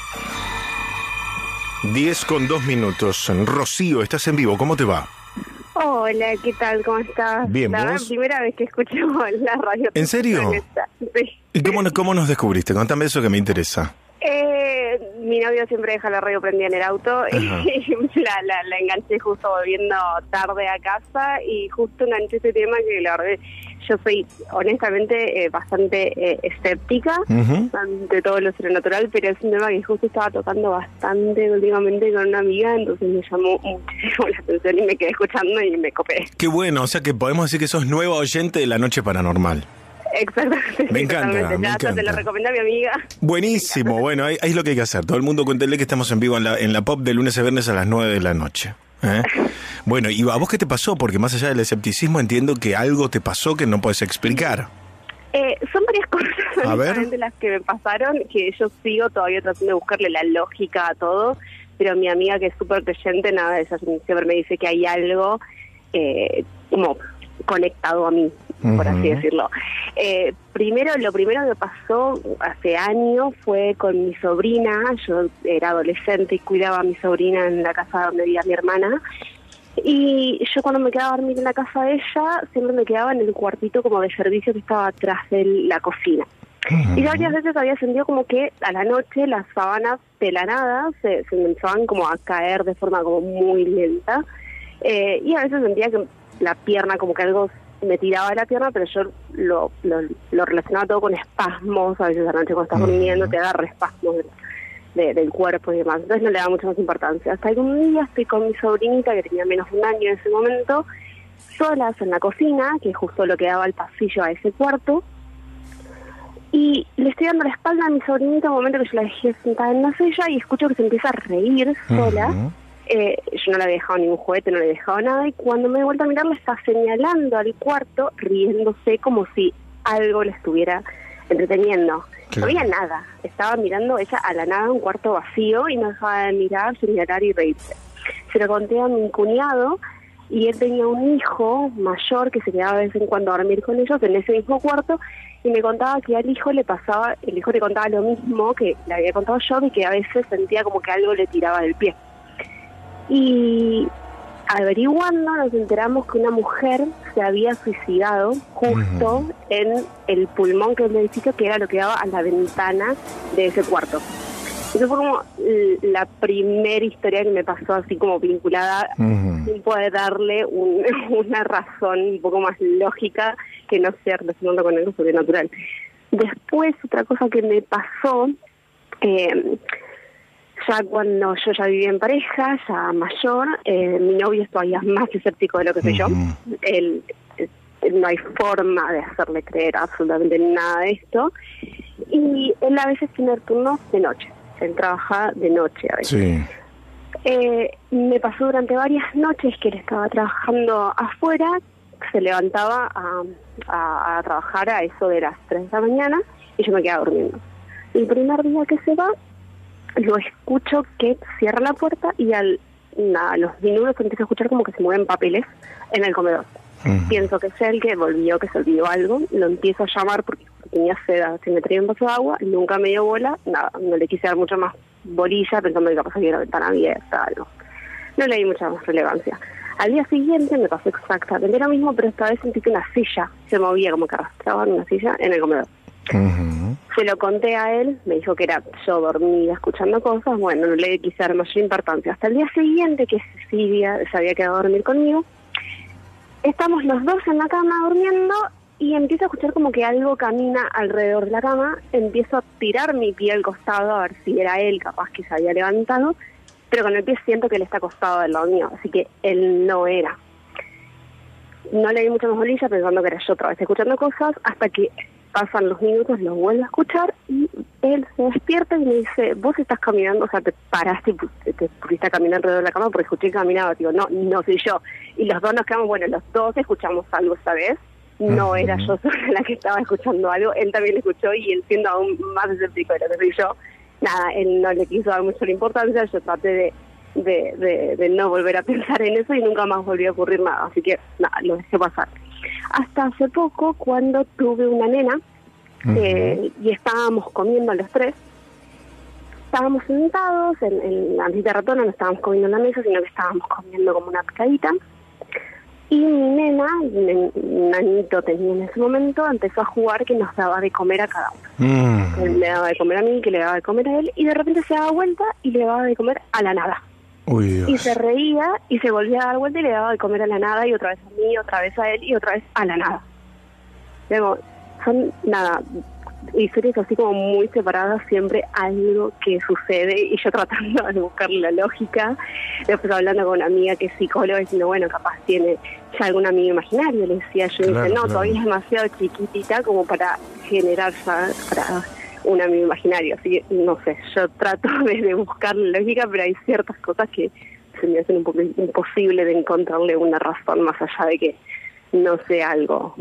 diez con dos minutos. Rocío, estás en vivo, ¿cómo te va? Hola, ¿qué tal? ¿Cómo estás? Bien, la ¿vos? primera vez que escucho la radio. ¿En serio? Sí. ¿Y cómo, cómo nos descubriste? Contame eso que me interesa. Eh, mi novio siempre deja la radio prendida en el auto y la, la, la enganché justo volviendo tarde a casa y justo enganché ese tema que la verdad yo soy honestamente eh, bastante eh, escéptica uh-huh. ante todo lo sobrenatural, pero es un tema que justo estaba tocando bastante últimamente con una amiga, entonces me llamó muchísimo la atención y me quedé escuchando y me copé. Qué bueno, o sea que podemos decir que sos nueva oyente de La Noche Paranormal. Exactamente. Me encanta, ya, me encanta. Te lo recomendé a mi amiga. Buenísimo, bueno, ahí, ahí es lo que hay que hacer. Todo el mundo cuéntele que estamos en vivo en la, en la Pop de lunes a viernes a las nueve de la noche. ¿Eh? Bueno, ¿y a vos qué te pasó? Porque más allá del escepticismo entiendo que algo te pasó que no puedes explicar. Eh, son varias cosas de las que me pasaron que yo sigo todavía tratando de buscarle la lógica a todo, pero mi amiga que es súper creyente, nada, ella siempre me dice que hay algo eh, como conectado a mí, uh-huh. por así decirlo. Eh, primero, lo primero que pasó hace años fue con mi sobrina. Yo era adolescente y cuidaba a mi sobrina en la casa donde vivía mi hermana. Y yo cuando me quedaba a dormir en la casa de ella, siempre me quedaba en el cuartito como de servicio que estaba atrás de la cocina. Uh-huh. Y varias veces había sentido como que a la noche las sábanas de la nada se, se empezaban como a caer de forma como muy lenta. Eh, y a veces sentía que la pierna, como que algo me tiraba de la pierna, pero yo lo, lo, lo relacionaba todo con espasmos. A veces a la noche cuando estás uh-huh. durmiendo te agarra espasmos de, de, del cuerpo y demás. Entonces no le da mucha más importancia. Hasta que un día estoy con mi sobrinita, que tenía menos de un año en ese momento, solas en la cocina, que justo lo que daba el pasillo a ese cuarto, y le estoy dando la espalda a mi sobrinita un momento que yo la dejé sentada en la silla y escucho que se empieza a reír sola. Uh-huh. Eh, yo no le había dejado ningún juguete, no le había dejado nada, y cuando me he vuelto a mirarla está señalando al cuarto, riéndose como si algo le estuviera entreteniendo. Claro. No había nada, estaba mirando ella a la nada, un cuarto vacío, y no dejaba de mirar, señalar y reírse. Se lo conté a mi cuñado, y él tenía un hijo mayor que se quedaba de vez en cuando a dormir con ellos en ese mismo cuarto, y me contaba que al hijo le pasaba, el hijo le contaba lo mismo que le había contado yo, y que a veces sentía como que algo le tiraba del pie. Y averiguando nos enteramos que una mujer se había suicidado justo uh-huh. en el pulmón que es el edificio, que era lo que daba a la ventana de ese cuarto. Eso fue como la primera historia que me pasó así como vinculada, uh-huh. sin poder darle un, una razón un poco más lógica que no sea relacionando con algo sobrenatural. Después, otra cosa que me pasó, eh, ya cuando yo ya vivía en pareja, ya mayor, eh, mi novio es todavía más escéptico de lo que soy uh-huh. yo. Él, él, no hay forma de hacerle creer absolutamente nada de esto. Y él a veces tiene turnos de noche. Él trabaja de noche a veces. Sí. Eh, me pasó durante varias noches que él estaba trabajando afuera, se levantaba a, a, a trabajar a eso de las tres de la mañana y yo me quedaba durmiendo. El primer día que se va, lo escucho que cierra la puerta y al, a los minutos empiezo a escuchar como que se mueven papeles en el comedor. Uh-huh. Pienso que es él que volvió, que se olvidó algo, lo empiezo a llamar porque tenía sed, se me traía un vaso de agua, nunca me dio bola, nada, no le quise dar mucha más bolilla pensando que capaz había la ventana abierta, algo. No le di mucha más relevancia. Al día siguiente me pasó exactamente lo mismo, pero esta vez sentí que una silla se movía, como que arrastraba una silla en el comedor. Uh-huh. Se lo conté a él, me dijo que era yo dormida escuchando cosas, bueno, no le quise dar mayor importancia. Hasta el día siguiente, que Cecilia se había quedado a dormir conmigo, estamos los dos en la cama durmiendo y empiezo a escuchar como que algo camina alrededor de la cama, empiezo a tirar mi pie al costado a ver si era él, capaz que se había levantado, pero con el pie siento que él está acostado del lado mío, así que él no era. No le di mucha más bolilla pensando que era yo otra vez escuchando cosas, hasta que pasan los minutos, lo vuelvo a escuchar y él se despierta y me dice, vos estás caminando, o sea, te paraste y te pusiste a caminar alrededor de la cama porque escuché que caminaba. Digo, no, no soy yo. Y los dos nos quedamos, bueno, los dos escuchamos algo esta vez. No uh-huh. era yo sola la que estaba escuchando algo, él también escuchó y él siendo aún más escéptico de lo que soy yo, nada, él no le quiso dar mucho la importancia, yo traté de, de, de, de no volver a pensar en eso y nunca más volvió a ocurrir nada, así que nada, lo dejé pasar. Hasta hace poco, cuando tuve una nena, uh-huh. eh, y estábamos comiendo los tres, estábamos sentados, en, en la mesita ratona, no estábamos comiendo en la mesa, sino que estábamos comiendo como una picadita, y mi nena, un nanito tenía en ese momento, empezó a jugar que nos daba de comer a cada uno. Mm. Él le daba de comer a mí, que le daba de comer a él, y de repente se daba vuelta y le daba de comer a la nada. Uy, Dios. Y se reía y se volvía a dar vuelta y le daba de comer a la nada, y otra vez a mí, otra vez a él y otra vez a la nada. Luego, son nada, historias así como muy separadas, siempre algo que sucede y yo tratando de buscarle la lógica, después hablando con una amiga que es psicóloga diciendo, bueno, capaz tiene ya algún amigo imaginario, le decía yo, claro, y dice, no, claro. todavía es demasiado chiquitita como para generar para un amigo imaginario, así que no sé, yo trato de, de buscarle lógica, pero hay ciertas cosas que se me hacen un poco imposible de encontrarle una razón más allá de que no sea algo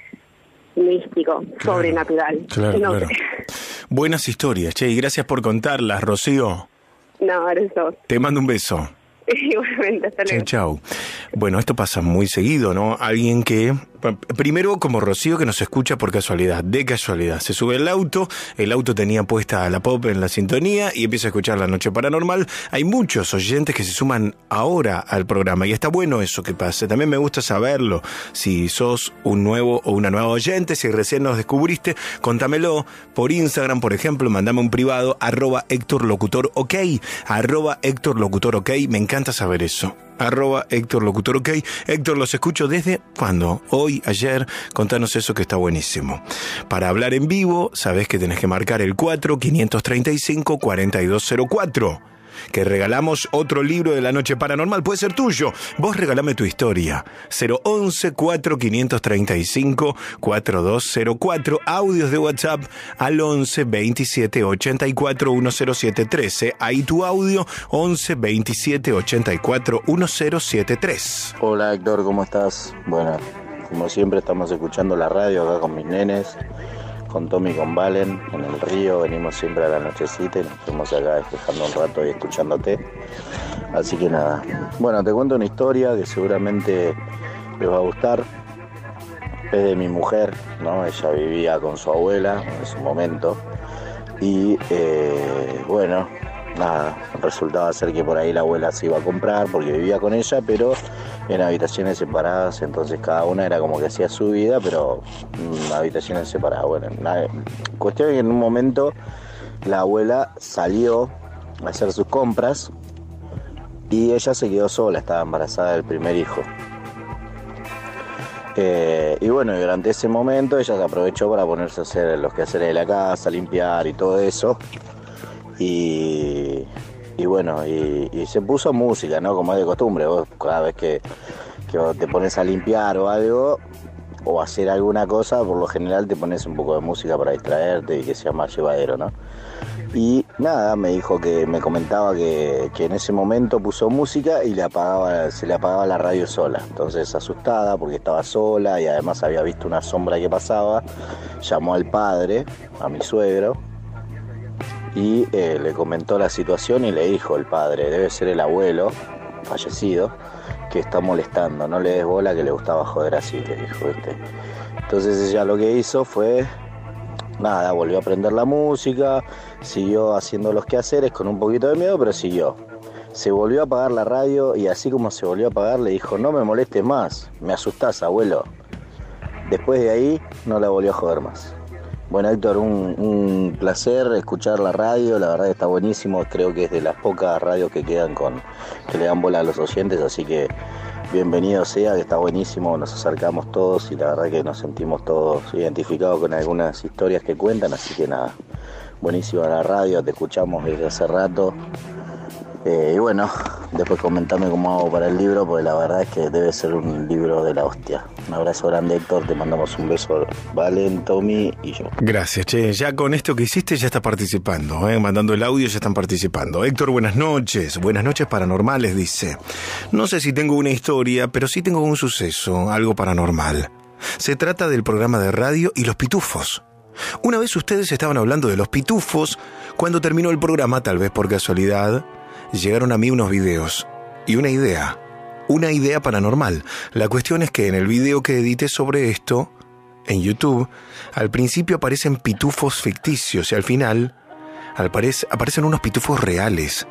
místico, claro, sobrenatural. Claro, no claro. sé. Buenas historias, che, y gracias por contarlas, Rocío. No, eso. Te mando un beso. Igualmente, hasta luego. Chau, chau. Bueno, esto pasa muy seguido, ¿no? Alguien que, primero como Rocío, que nos escucha por casualidad, de casualidad. Se sube al auto, el auto tenía puesta la pop en la sintonía y empieza a escuchar La Noche Paranormal. Hay muchos oyentes que se suman ahora al programa y está bueno eso que pase. También me gusta saberlo. Si sos un nuevo o una nueva oyente, si recién nos descubriste, contámelo por Instagram, por ejemplo, mandame un privado, arroba Héctor Locutor OK, arroba Héctor Locutor OK. Me encanta saber eso. Arroba Héctor Locutor OK. Héctor, los escucho desde ¿cuándo? Hoy, ayer. Contanos eso que está buenísimo. Para hablar en vivo, sabés que tenés que marcar el cuatro, quinientos treinta y cinco, cuarenta y dos cero cuatro. Que regalamos otro libro de La Noche Paranormal. Puede ser tuyo. Vos regalame tu historia. cero once, cuatro, quinientos treinta y cinco, cuarenta y dos cero cuatro. Audios de WhatsApp al once, veintisiete, ochenta y cuatro, diecisiete, trece. Ahí tu audio, once, veintisiete, ochenta y cuatro, diecisiete, trece. Hola Héctor, ¿cómo estás? Bueno, como siempre estamos escuchando la radio acá con mis nenes, con Tommy y con Valen, en el río, venimos siempre a la nochecita y nos estamos acá despejando un rato y escuchándote. Así que nada, bueno, te cuento una historia que seguramente les va a gustar. Es de mi mujer, ¿no? Ella vivía con su abuela en su momento y eh, bueno, nada, resultaba ser que por ahí la abuela se iba a comprar porque vivía con ella, pero en habitaciones separadas, entonces cada una era como que hacía su vida, pero en habitaciones separadas. Bueno, nada, cuestión es que en un momento la abuela salió a hacer sus compras y ella se quedó sola, estaba embarazada del primer hijo. Eh, y bueno, durante ese momento ella se aprovechó para ponerse a hacer los quehaceres de la casa, limpiar y todo eso. Y, y bueno, y, y se puso música, ¿no? Como es de costumbre, vos cada vez que, que te pones a limpiar o algo, o hacer alguna cosa, por lo general te pones un poco de música para distraerte y que sea más llevadero, ¿no? Y nada, me dijo que, me comentaba que, que en ese momento puso música y le apagaba, se le apagaba la radio sola. Entonces, asustada porque estaba sola y además había visto una sombra que pasaba, llamó al padre, a mi suegro, y eh, le comentó la situación y le dijo el padre, debe ser el abuelo fallecido que está molestando, no le des bola que le gustaba joder así, le dijo, ¿viste? Entonces ella lo que hizo fue, nada, volvió a prender la música, siguió haciendo los quehaceres con un poquito de miedo, pero siguió. Se volvió a apagar la radio y así como se volvió a apagar le dijo, no me molestes más, me asustás, abuelo. Después de ahí no la volvió a joder más. Bueno, Héctor, un, un placer escuchar la radio, la verdad que está buenísimo, creo que es de las pocas radios que quedan con que le dan bola a los oyentes, así que bienvenido sea, que está buenísimo, nos acercamos todos y la verdad que nos sentimos todos identificados con algunas historias que cuentan, así que nada, buenísima la radio, te escuchamos desde hace rato. Eh, y bueno, después comentame cómo hago para el libro, porque la verdad es que debe ser un libro de la hostia. Un abrazo grande, Héctor, te mandamos un beso, Valen, Tommy y yo. Gracias, che, ya con esto que hiciste ya está participando, ¿eh? Mandando el audio ya están participando. Héctor, buenas noches, buenas noches paranormales, dice. No sé si tengo una historia, pero sí tengo un suceso, algo paranormal. Se trata del programa de radio y los pitufos. Una vez ustedes estaban hablando de los pitufos, cuando terminó el programa, tal vez por casualidad, llegaron a mí unos videos y una idea, una idea paranormal. La cuestión es que en el video que edité sobre esto, en YouTube, al principio aparecen pitufos ficticios y al final aparece, aparecen unos pitufos reales.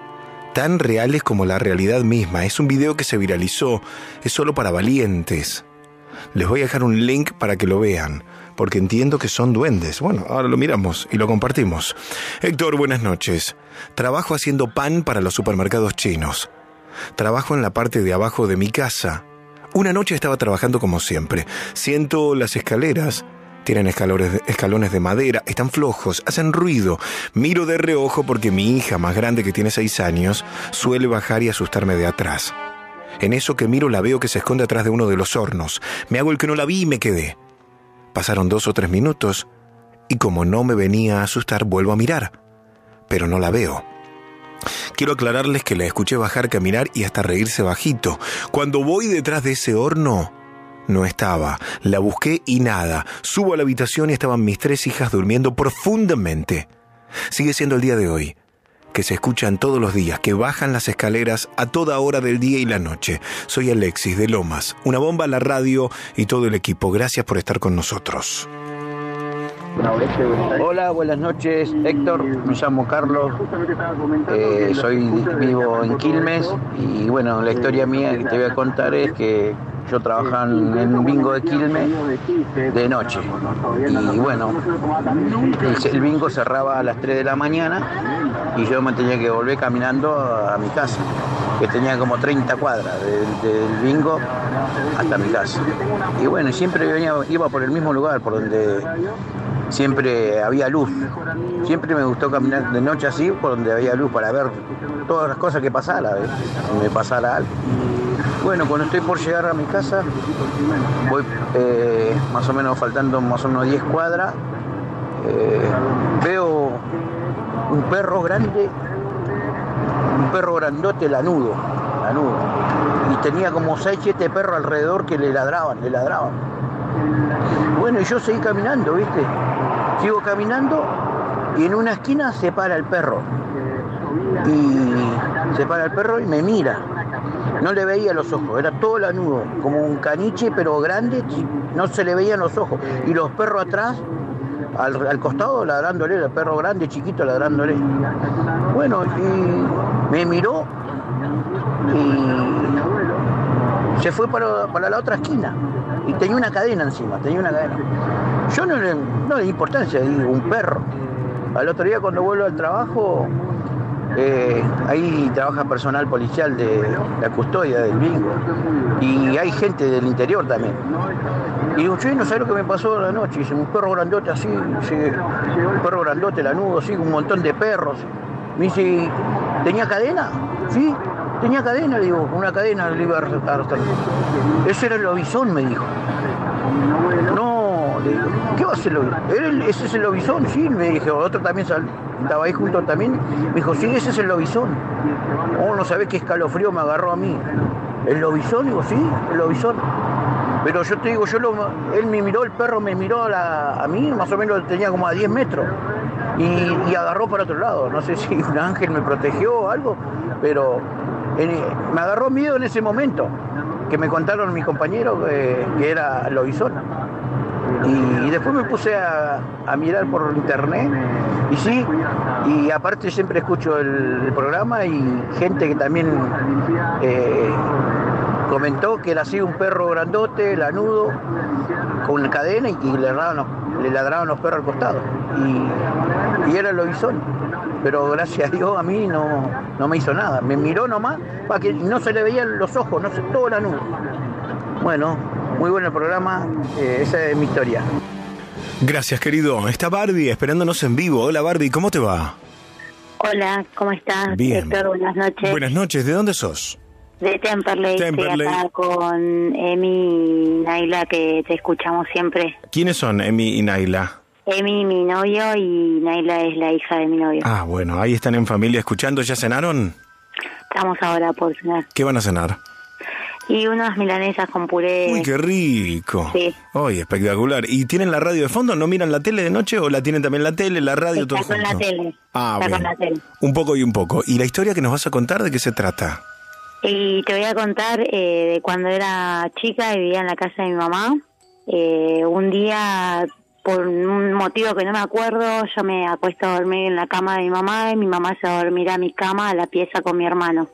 Tan reales como la realidad misma. Es un video que se viralizó, es solo para valientes. Les voy a dejar un link para que lo vean, porque entiendo que son duendes. Bueno, ahora lo miramos y lo compartimos. Héctor, buenas noches. Trabajo haciendo pan para los supermercados chinos. Trabajo en la parte de abajo de mi casa. Una noche estaba trabajando como siempre. Siento las escaleras. Tienen escalones de, escalones de madera, están flojos, hacen ruido. Miro de reojo porque mi hija más grande, que tiene seis años, suele bajar y asustarme de atrás. En eso que miro la veo que se esconde atrás de uno de los hornos. Me hago el que no la vi y me quedé. Pasaron dos o tres minutos y como no me venía a asustar, vuelvo a mirar, pero no la veo. Quiero aclararles que la escuché bajar, caminar y hasta reírse bajito. Cuando voy detrás de ese horno, no estaba. La busqué y nada. Subo a la habitación y estaban mis tres hijas durmiendo profundamente. Sigue siendo el día de hoy, que se escuchan todos los días, que bajan las escaleras a toda hora del día y la noche. Soy Alexis de Lomas, una bomba a la radio y todo el equipo. Gracias por estar con nosotros. Hola, buenas noches, Héctor, me llamo Carlos, eh, soy vivo en Quilmes y bueno, la historia mía que te voy a contar es que yo trabajaba en un bingo de Quilmes de noche y bueno, el, el bingo cerraba a las tres de la mañana y yo me tenía que volver caminando a, a mi casa, que tenía como treinta cuadras del, del bingo hasta mi casa. Y bueno, siempre venía, iba por el mismo lugar, por donde siempre había luz. Siempre me gustó caminar de noche así, por donde había luz, para ver todas las cosas que pasara, ¿eh? Si me pasara algo. Bueno, cuando estoy por llegar a mi casa, voy eh, más o menos faltando más o menos diez cuadras, eh, veo un perro grande, un perro grandote lanudo, lanudo, y tenía como seis, siete perros alrededor que le ladraban, le ladraban. Bueno, y yo seguí caminando, ¿viste? Sigo caminando y en una esquina se para el perro. Y se para el perro y me mira. No le veía los ojos, era todo lanudo, como un caniche, pero grande, no se le veían los ojos. Y los perros atrás, al, al costado, ladrándole, el perro grande, chiquito, ladrándole. Bueno, y me miró y se fue para, para la otra esquina. Y tenía una cadena encima, tenía una cadena. Yo no le, no le di importancia, digo, un perro. Al otro día cuando vuelvo al trabajo, eh, ahí trabaja personal policial de la custodia del bingo. Y hay gente del interior también. Y digo, che, no sé lo que me pasó la noche. Dice, un perro grandote así, dice, un perro grandote, lanudo, así, un montón de perros. Me dice, ¿tenía cadena? Sí. Tenía cadena, le digo, una cadena le iba a arrastrar. Ese era el lobizón, me dijo. No, le digo, ¿qué va a ser el lobizón? ¿Ese es el lobizón? Sí, me dije, otro también sal, estaba ahí junto también. Me dijo, sí, ese es el lobizón. Oh, no sabés qué escalofrío me agarró a mí. ¿El lobizón? Digo, sí, el lobizón. Pero yo te digo, yo lo, él me miró, el perro me miró a, la, a mí, más o menos tenía como a diez metros. Y, y agarró para otro lado. No sé si un ángel me protegió o algo, pero en, me agarró miedo en ese momento, que me contaron mis compañeros que, que era lobizón. Y, y después me puse a, a mirar por internet, y sí, y aparte siempre escucho el, el programa y gente que también eh, comentó que era así un perro grandote, lanudo, con una cadena y que le ladraban los, le ladraban los perros al costado. Y, y era el lobizón. Pero gracias a Dios a mí no, no me hizo nada. Me miró nomás, para que no se le veían los ojos, no sé, todo lanudo. Bueno, muy bueno el programa, eh, esa es mi historia. Gracias, querido. Está Barbie esperándonos en vivo. Hola, Barbie, ¿cómo te va? Hola, ¿cómo estás? Bien. Héctor, buenas noches. Buenas noches, ¿de dónde sos? De Temperley, Temperley. Estoy acá con Emi y Naila, que te escuchamos siempre. ¿Quiénes son Emi y Naila? Emi, mi novio, y Naila es la hija de mi novio. Ah, bueno, ahí están en familia escuchando. ¿Ya cenaron? Estamos ahora por cenar. ¿Qué van a cenar? Y unas milanesas con puré. Uy, qué rico. Sí. Uy, espectacular. ¿Y tienen la radio de fondo? ¿No miran la tele de noche o la tienen también la tele, la radio, Está todo con junto? la tele. Ah, Está bien. con la tele. Un poco y un poco. ¿Y la historia que nos vas a contar, de qué se trata? Y te voy a contar eh, de cuando era chica y vivía en la casa de mi mamá. Eh, un día, por un motivo que no me acuerdo, yo me acuesto a dormir en la cama de mi mamá y mi mamá se va a dormir a mi cama, a la pieza con mi hermano.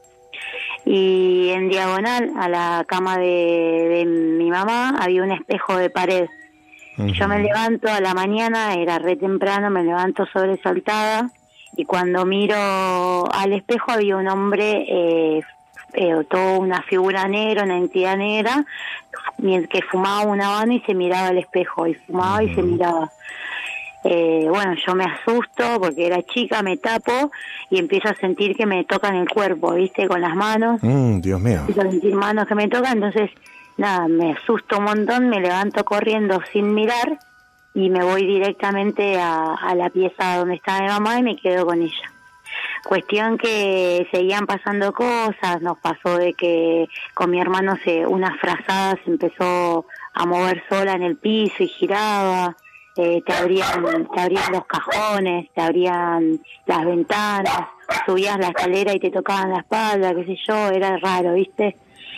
Y en diagonal a la cama de, de mi mamá había un espejo de pared. Uh-huh. Yo me levanto a la mañana, era re temprano, me levanto sobresaltada y cuando miro al espejo había un hombre, eh, eh, toda una figura negra, una entidad negra, que fumaba un habano y se miraba al espejo, y fumaba uh-huh. y se miraba. Eh, bueno, yo me asusto porque era chica, me tapo y empiezo a sentir que me tocan el cuerpo, ¿viste? Con las manos. Mm, Dios mío. Empiezo a sentir manos que me tocan, entonces, nada, me asusto un montón, me levanto corriendo sin mirar y me voy directamente a, a la pieza donde estaba mi mamá y me quedo con ella. Cuestión que seguían pasando cosas, nos pasó de que con mi hermano se una frazada se empezó a mover sola en el piso y giraba. Eh, te abrían te abrían los cajones, te abrían las ventanas, subías la escalera y te tocaban la espalda, qué sé yo, era raro, ¿viste?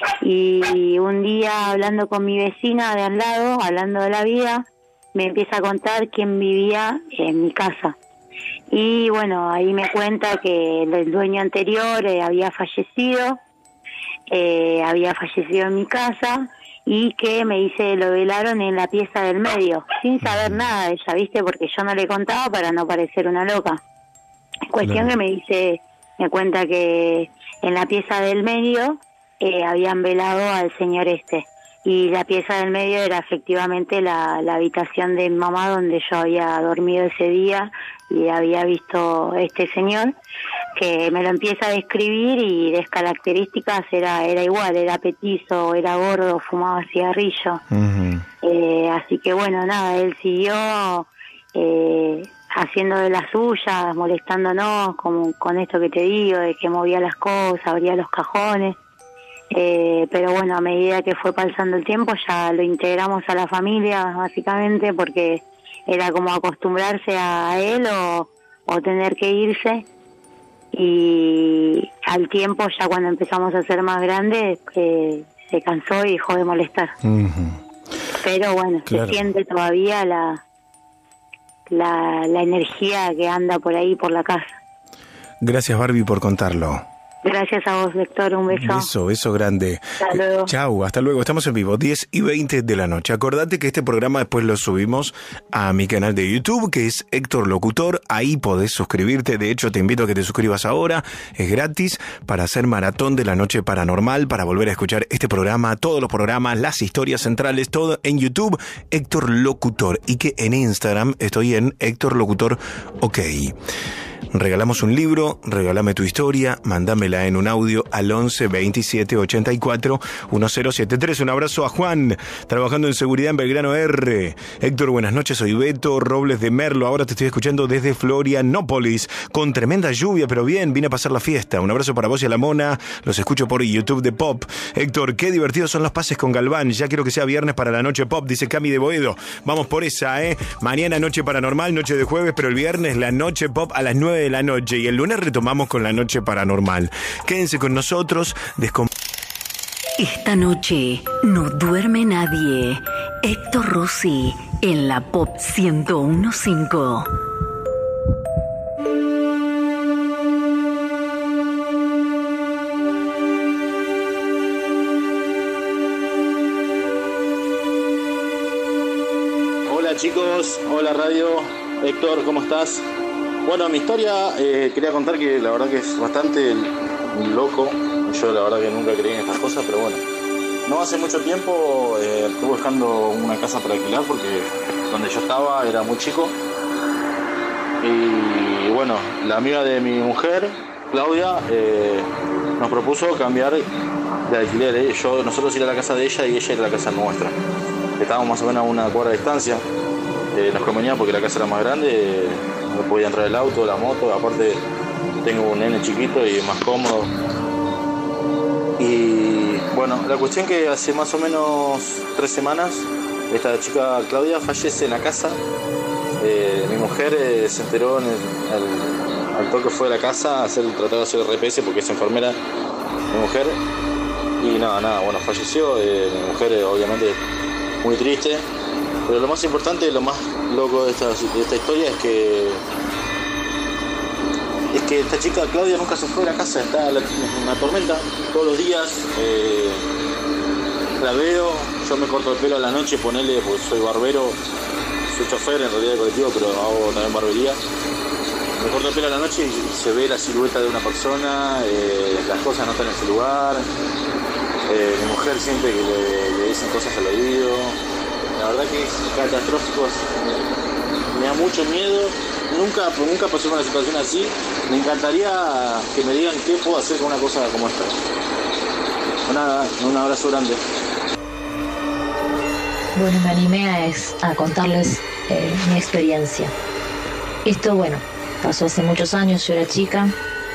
Y un día hablando con mi vecina de al lado, hablando de la vida, me empieza a contar quién vivía en mi casa. Y bueno, ahí me cuenta que el dueño anterior eh, había fallecido, eh, había fallecido en mi casa, y que me dice, lo velaron en la pieza del medio, sin saber nada de ella, ¿viste? Porque yo no le contaba para no parecer una loca. Cuestión claro. que me dice, me cuenta que en la pieza del medio eh, habían velado al señor este. Y la pieza del medio era efectivamente la, la habitación de mi mamá donde yo había dormido ese día y había visto este señor, que me lo empieza a describir y de características era era igual, era petizo, era gordo, fumaba cigarrillo. Uh-huh. Eh, así que bueno, nada, él siguió eh, haciendo de las suyas, molestándonos como con esto que te digo, de que movía las cosas, abría los cajones. Eh, pero bueno, a medida que fue pasando el tiempo ya lo integramos a la familia, básicamente, porque era como acostumbrarse a él o, o tener que irse. Y al tiempo, ya cuando empezamos a ser más grandes, eh, se cansó y dejó de molestar. Uh-huh. Pero bueno, claro. Se siente todavía la, la, la energía que anda por ahí, por la casa. Gracias, Barbie, por contarlo. Gracias a vos, Héctor, un beso. Beso, beso grande. Hasta luego. Chau, hasta luego. Estamos en vivo, diez y veinte de la noche. Acordate que este programa después lo subimos a mi canal de YouTube, que es Héctor Locutor. Ahí podés suscribirte. De hecho, te invito a que te suscribas ahora. Es gratis para hacer maratón de la noche paranormal, para volver a escuchar este programa, todos los programas, las historias centrales, todo en YouTube, Héctor Locutor. Y que en Instagram estoy en Héctor Locutor OK. Regalamos un libro, regálame tu historia, mándamela en un audio al once veintisiete ochenta y cuatro diez setenta y tres. Un abrazo a Juan, trabajando en seguridad en Belgrano R. Héctor, buenas noches, soy Beto Robles de Merlo, ahora te estoy escuchando desde Florianópolis, con tremenda lluvia, pero bien, vine a pasar la fiesta. Un abrazo para vos y a la Mona, los escucho por YouTube de Pop. Héctor, qué divertidos son los pases con Galván, ya quiero que sea viernes para la noche Pop, dice Cami de Boedo. Vamos por esa, ¿eh? Mañana noche paranormal, noche de jueves, pero el viernes la noche Pop a las nueve de la noche y el lunes retomamos con la noche paranormal. Quédense con nosotros. Descom- Esta noche no duerme nadie. Héctor Rossi en la Pop ciento uno punto cinco. Hola chicos, hola radio, Héctor, ¿cómo estás? Bueno, mi historia, eh, quería contar que la verdad que es bastante loco. Yo la verdad que nunca creí en estas cosas, pero bueno. No hace mucho tiempo eh, estuve buscando una casa para alquilar porque donde yo estaba era muy chico. Y bueno, la amiga de mi mujer, Claudia, eh, nos propuso cambiar de alquiler. Eh. Yo, nosotros ir a la casa de ella y ella ir a la casa nuestra. Estábamos más o menos a una cuadra de distancia. Eh, nos convenía porque la casa era más grande, eh, no podía entrar el auto, la moto, aparte tengo un nene chiquito y más cómodo. Y bueno, la cuestión que hace más o menos tres semanas esta chica Claudia fallece en la casa. Eh, mi mujer eh, se enteró en el, al, al toque fue a la casa a hacer, tratar de hacer el R P S porque es enfermera mi mujer. Y nada, nada, bueno, falleció. Eh, mi mujer eh, obviamente muy triste. Pero lo más importante, lo más loco de esta, de esta historia es que es que esta chica Claudia nunca se fue de la casa, está en una tormenta todos los días. Eh, la veo, yo me corto el pelo a la noche, ponele, porque soy barbero, soy chofer en realidad de colectivo, pero hago también barbería. Me corto el pelo a la noche y se ve la silueta de una persona, eh, las cosas no están en su lugar. Eh, mi mujer siente que le, le dicen cosas al oído. La verdad que es catastrófico, me, me da mucho miedo, nunca, nunca pasé por una situación así, me encantaría que me digan qué puedo hacer con una cosa como esta. Nada, un abrazo grande. Bueno, me animé a, a contarles eh, mi experiencia. Esto, bueno, pasó hace muchos años, yo era chica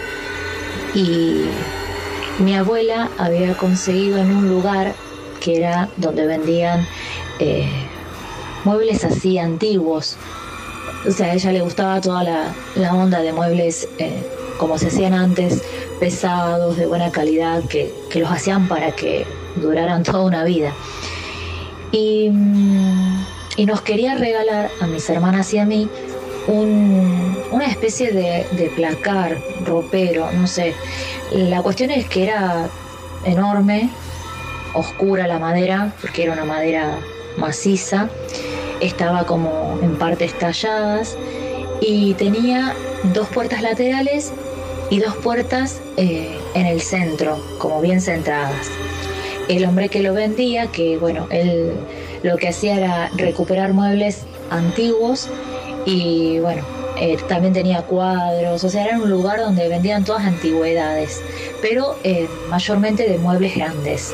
y mi abuela había conseguido en un lugar que era donde vendían Eh, muebles así antiguos. O sea, a ella le gustaba toda la, la onda de muebles eh, como se hacían antes, pesados, de buena calidad, que, que los hacían para que duraran toda una vida. Y, y nos quería regalar a mis hermanas y a mí un, una especie de, de placar, ropero, no sé. La cuestión es que era enorme, oscura la madera, porque era una madera maciza, estaba como en partes talladas y tenía dos puertas laterales y dos puertas eh, en el centro, como bien centradas. El hombre que lo vendía, que bueno, él lo que hacía era recuperar muebles antiguos y bueno, eh, también tenía cuadros, o sea, era un lugar donde vendían todas antigüedades, pero eh, mayormente de muebles grandes.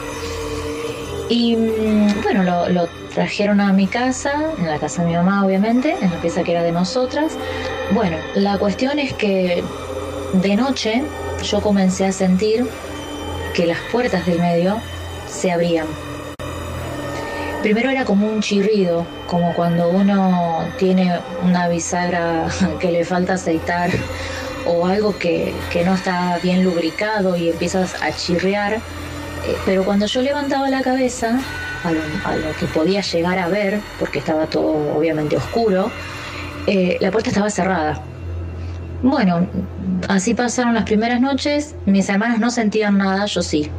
Y bueno, lo, lo trajeron a mi casa, en la casa de mi mamá obviamente, en la pieza que era de nosotras. Bueno, la cuestión es que de noche yo comencé a sentir que las puertas del medio se abrían. Primero era como un chirrido, como cuando uno tiene una bisagra que le falta aceitar o algo que, que no está bien lubricado y empiezas a chirriar. Pero cuando yo levantaba la cabeza a lo, a lo que podía llegar a ver, porque estaba todo obviamente oscuro, eh, la puerta estaba cerrada. Bueno, así pasaron las primeras noches, mis hermanas no sentían nada, yo sí.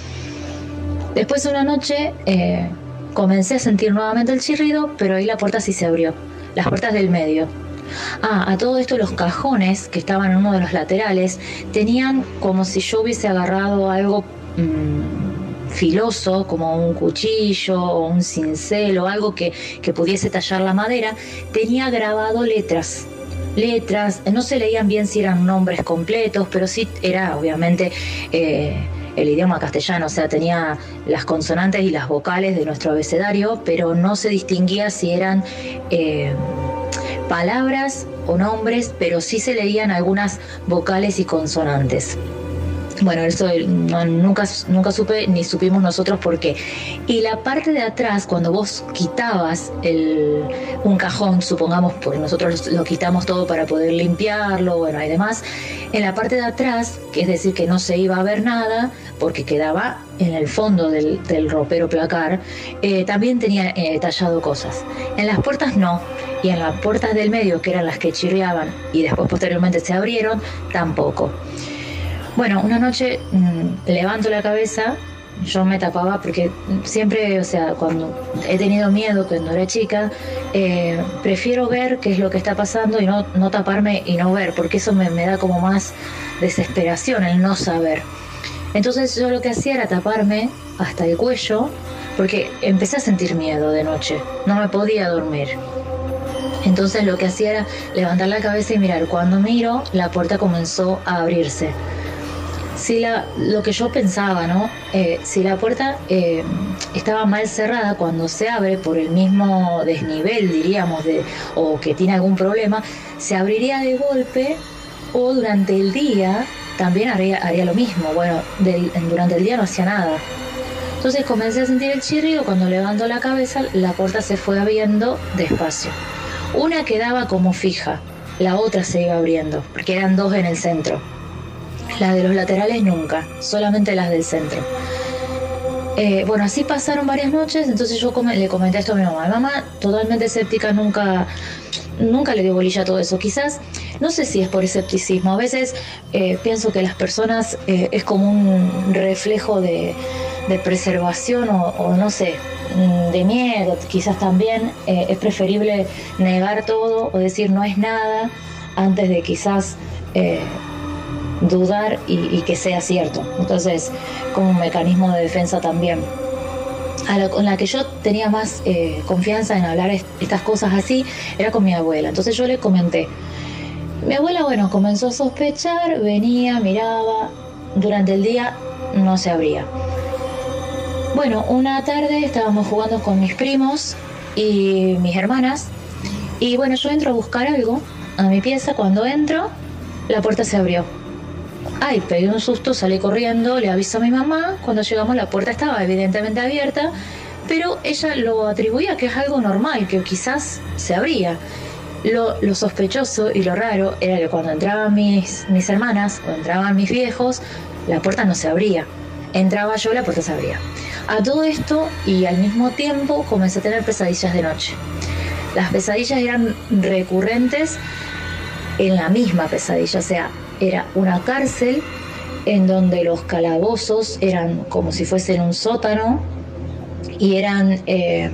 Después una noche eh, comencé a sentir nuevamente el chirrido, pero ahí la puerta sí se abrió, las puertas del medio. Ah, a todo esto los cajones que estaban en uno de los laterales tenían como si yo hubiese agarrado algo mmm, filoso, como un cuchillo o un cincel o algo que, que pudiese tallar la madera. Tenía grabado letras. Letras, no se leían bien si eran nombres completos, pero sí era obviamente eh, el idioma castellano, o sea, tenía las consonantes y las vocales de nuestro abecedario, pero no se distinguía si eran eh, palabras o nombres, pero sí se leían algunas vocales y consonantes. Bueno, eso no, nunca, nunca supe ni supimos nosotros por qué. Y la parte de atrás, cuando vos quitabas el, un cajón, supongamos, porque nosotros lo quitamos todo para poder limpiarlo, bueno, y demás, en la parte de atrás, que es decir que no se iba a ver nada, porque quedaba en el fondo del, del ropero placar, eh, también tenía eh, tallado cosas. En las puertas no, y en las puertas del medio, que eran las que chirriaban y después posteriormente se abrieron, tampoco. Bueno, una noche mmm, levanto la cabeza yo me tapaba porque siempre, o sea, cuando he tenido miedo cuando era chica, eh, prefiero ver qué es lo que está pasando y no, no taparme y no ver, porque eso me, me da como más desesperación, el no saber. Entonces yo lo que hacía era taparme hasta el cuello, porque empecé a sentir miedo de noche, no me podía dormir. Entonces lo que hacía era levantar la cabeza y mirar. Cuando miro, la puerta comenzó a abrirse. Si la, lo que yo pensaba, ¿no? Eh, si la puerta eh, estaba mal cerrada, cuando se abre por el mismo desnivel, diríamos, de, o que tiene algún problema, se abriría de golpe, o durante el día también haría, haría lo mismo. Bueno, del, durante el día no hacía nada. Entonces comencé a sentir el chirrido. Cuando levanto la cabeza, la puerta se fue abriendo despacio. Una quedaba como fija, la otra se iba abriendo, porque eran dos en el centro. Las de los laterales nunca, solamente las del centro. Eh, bueno, así pasaron varias noches. Entonces yo come, le comenté esto a mi mamá. Mi mamá, totalmente escéptica, nunca, nunca le dio bolilla a todo eso. Quizás, no sé si es por escepticismo. A veces eh, pienso que las personas eh, es como un reflejo de, de preservación o, o no sé, de miedo. Quizás también eh, es preferible negar todo o decir no es nada antes de quizás eh, dudar y, y que sea cierto. Entonces, como un mecanismo de defensa también. A la, con la que yo tenía más eh, confianza en hablar est estas cosas así era con mi abuela. Entonces yo le comenté. Mi abuela, bueno, comenzó a sospechar, venía, miraba, durante el día no se abría. Bueno, una tarde estábamos jugando con mis primos y mis hermanas y bueno, yo entro a buscar algo a mi pieza. Cuando entro, la puerta se abrió. Ay, pegué un susto, salí corriendo, le aviso a mi mamá. Cuando llegamos, la puerta estaba evidentemente abierta, pero ella lo atribuía que es algo normal, que quizás se abría. Lo, lo sospechoso y lo raro era que cuando entraban mis, mis hermanas o entraban mis viejos, la puerta no se abría. Entraba yo, la puerta se abría. A todo esto y al mismo tiempo comencé a tener pesadillas de noche. Las pesadillas eran recurrentes en la misma pesadilla, o sea, era una cárcel en donde los calabozos eran como si fuesen un sótano y eran eh,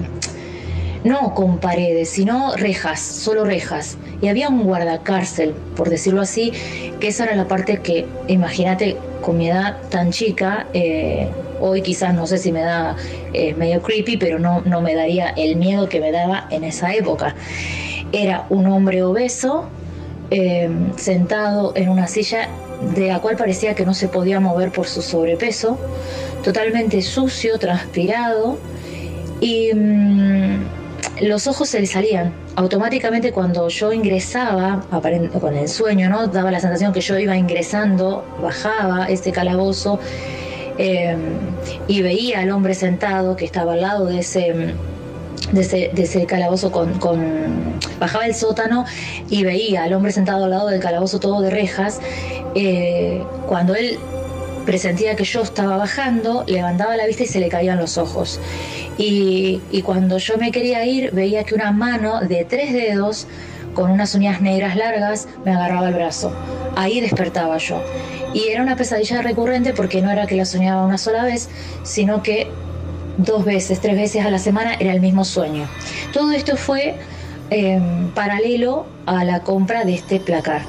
no con paredes, sino rejas, solo rejas. Y había un guardacárcel, por decirlo así, que esa era la parte que, imagínate, con mi edad tan chica, eh, hoy quizás no sé si me da eh, medio creepy, pero no, no me daría el miedo que me daba en esa época. Era un hombre obeso, eh, sentado en una silla de la cual parecía que no se podía mover por su sobrepeso, totalmente sucio, transpirado, y mmm, los ojos se le salían. Automáticamente cuando yo ingresaba, con el sueño, ¿no? Daba la sensación que yo iba ingresando, bajaba este calabozo eh, y veía al hombre sentado que estaba al lado de ese, de ese, de ese calabozo con, con... Bajaba el sótano y veía al hombre sentado al lado del calabozo todo de rejas. Eh, cuando él presentía que yo estaba bajando, levantaba la vista y se le caían los ojos. Y, y cuando yo me quería ir, veía que una mano de tres dedos, con unas uñas negras largas, me agarraba el brazo. Ahí despertaba yo. Y era una pesadilla recurrente porque no era que la soñaba una sola vez, sino que dos veces, tres veces a la semana era el mismo sueño. Todo esto fue eh, paralelo a la compra de este placar.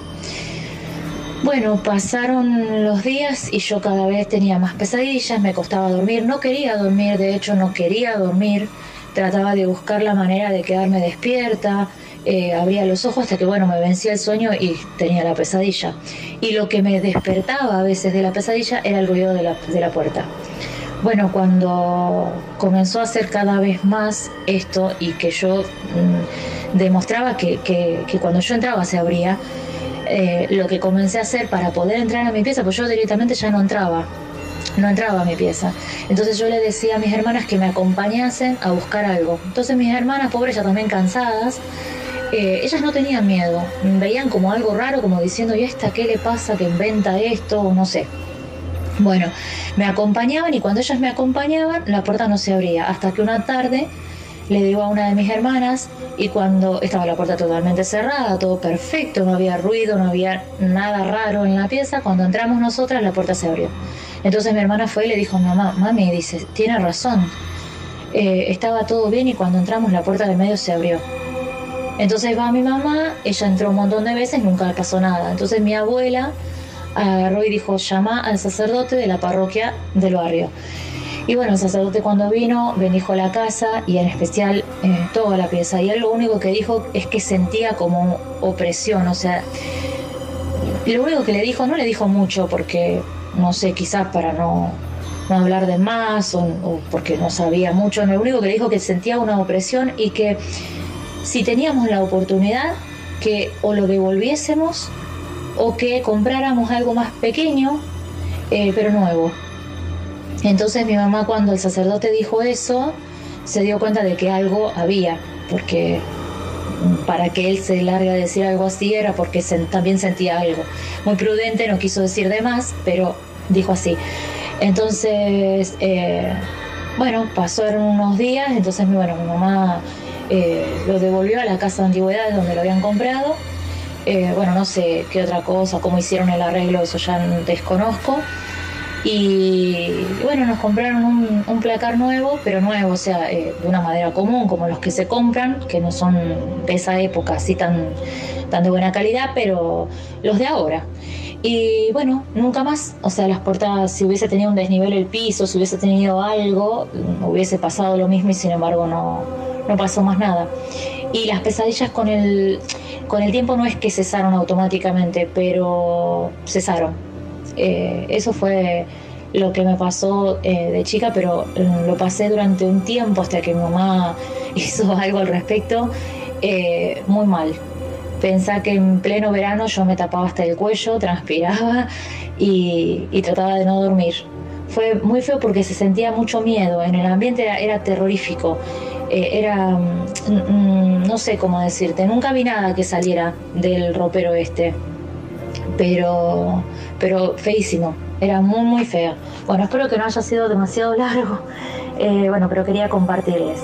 Bueno, pasaron los días y yo cada vez tenía más pesadillas, me costaba dormir, no quería dormir, de hecho no quería dormir, trataba de buscar la manera de quedarme despierta, eh, abría los ojos hasta que bueno, me vencía el sueño y tenía la pesadilla. Y lo que me despertaba a veces de la pesadilla era el ruido de la, de la puerta. Bueno, cuando comenzó a hacer cada vez más esto y que yo mmm, demostraba que, que, que cuando yo entraba se abría, Eh, lo que comencé a hacer para poder entrar a mi pieza, pues yo directamente ya no entraba, no entraba a mi pieza. Entonces yo le decía a mis hermanas que me acompañasen a buscar algo. Entonces mis hermanas, pobres, ya también cansadas, eh, ellas no tenían miedo, veían como algo raro, como diciendo, ¿y esta qué le pasa que inventa esto? O no sé. Bueno, me acompañaban y cuando ellas me acompañaban, la puerta no se abría, hasta que una tarde le digo a una de mis hermanas, y cuando estaba la puerta totalmente cerrada, todo perfecto, no había ruido, no había nada raro en la pieza, cuando entramos nosotras la puerta se abrió. Entonces mi hermana fue y le dijo a mamá, mami, dice, tiene razón, eh, estaba todo bien y cuando entramos la puerta del medio se abrió. Entonces va mi mamá, ella entró un montón de veces, nunca le pasó nada. Entonces mi abuela agarró y dijo, llama al sacerdote de la parroquia del barrio. Y bueno, el sacerdote cuando vino, bendijo la casa y en especial eh, toda la pieza. Y él lo único que dijo es que sentía como opresión, o sea, lo único que le dijo, no le dijo mucho porque, no sé, quizás para no, no hablar de más o, o porque no sabía mucho, lo único que le dijo que sentía una opresión y que si teníamos la oportunidad que o lo devolviésemos o que compráramos algo más pequeño, eh, pero nuevo. Entonces mi mamá, cuando el sacerdote dijo eso, se dio cuenta de que algo había, porque para que él se largue a decir algo así era porque se, también sentía algo. Muy prudente, no quiso decir de más, pero dijo así. Entonces, eh, bueno, pasaron unos días, entonces bueno, mi mamá eh, lo devolvió a la casa de antigüedades donde lo habían comprado. Eh, bueno, no sé qué otra cosa, cómo hicieron el arreglo, eso ya desconozco. Y bueno, nos compraron un, un placar nuevo, pero nuevo, o sea, eh, de una madera común, como los que se compran, que no son de esa época así tan, tan de buena calidad, pero los de ahora. Y bueno, nunca más, o sea, las puertas, si hubiese tenido un desnivel el piso, si hubiese tenido algo, hubiese pasado lo mismo y sin embargo no, no pasó más nada. Y las pesadillas con el, con el tiempo no es que cesaron automáticamente, pero cesaron. Eh, eso fue lo que me pasó eh, de chica, pero eh, lo pasé durante un tiempo hasta que mi mamá hizo algo al respecto, eh, muy mal. Pensá que en pleno verano yo me tapaba hasta el cuello, transpiraba y, y trataba de no dormir. Fue muy feo porque se sentía mucho miedo, en el ambiente era, era terrorífico, eh, era, mm, no sé cómo decirte, nunca vi nada que saliera del ropero este. Pero, pero feísimo, era muy muy fea. Bueno, espero que no haya sido demasiado largo, eh, bueno, pero quería compartirles.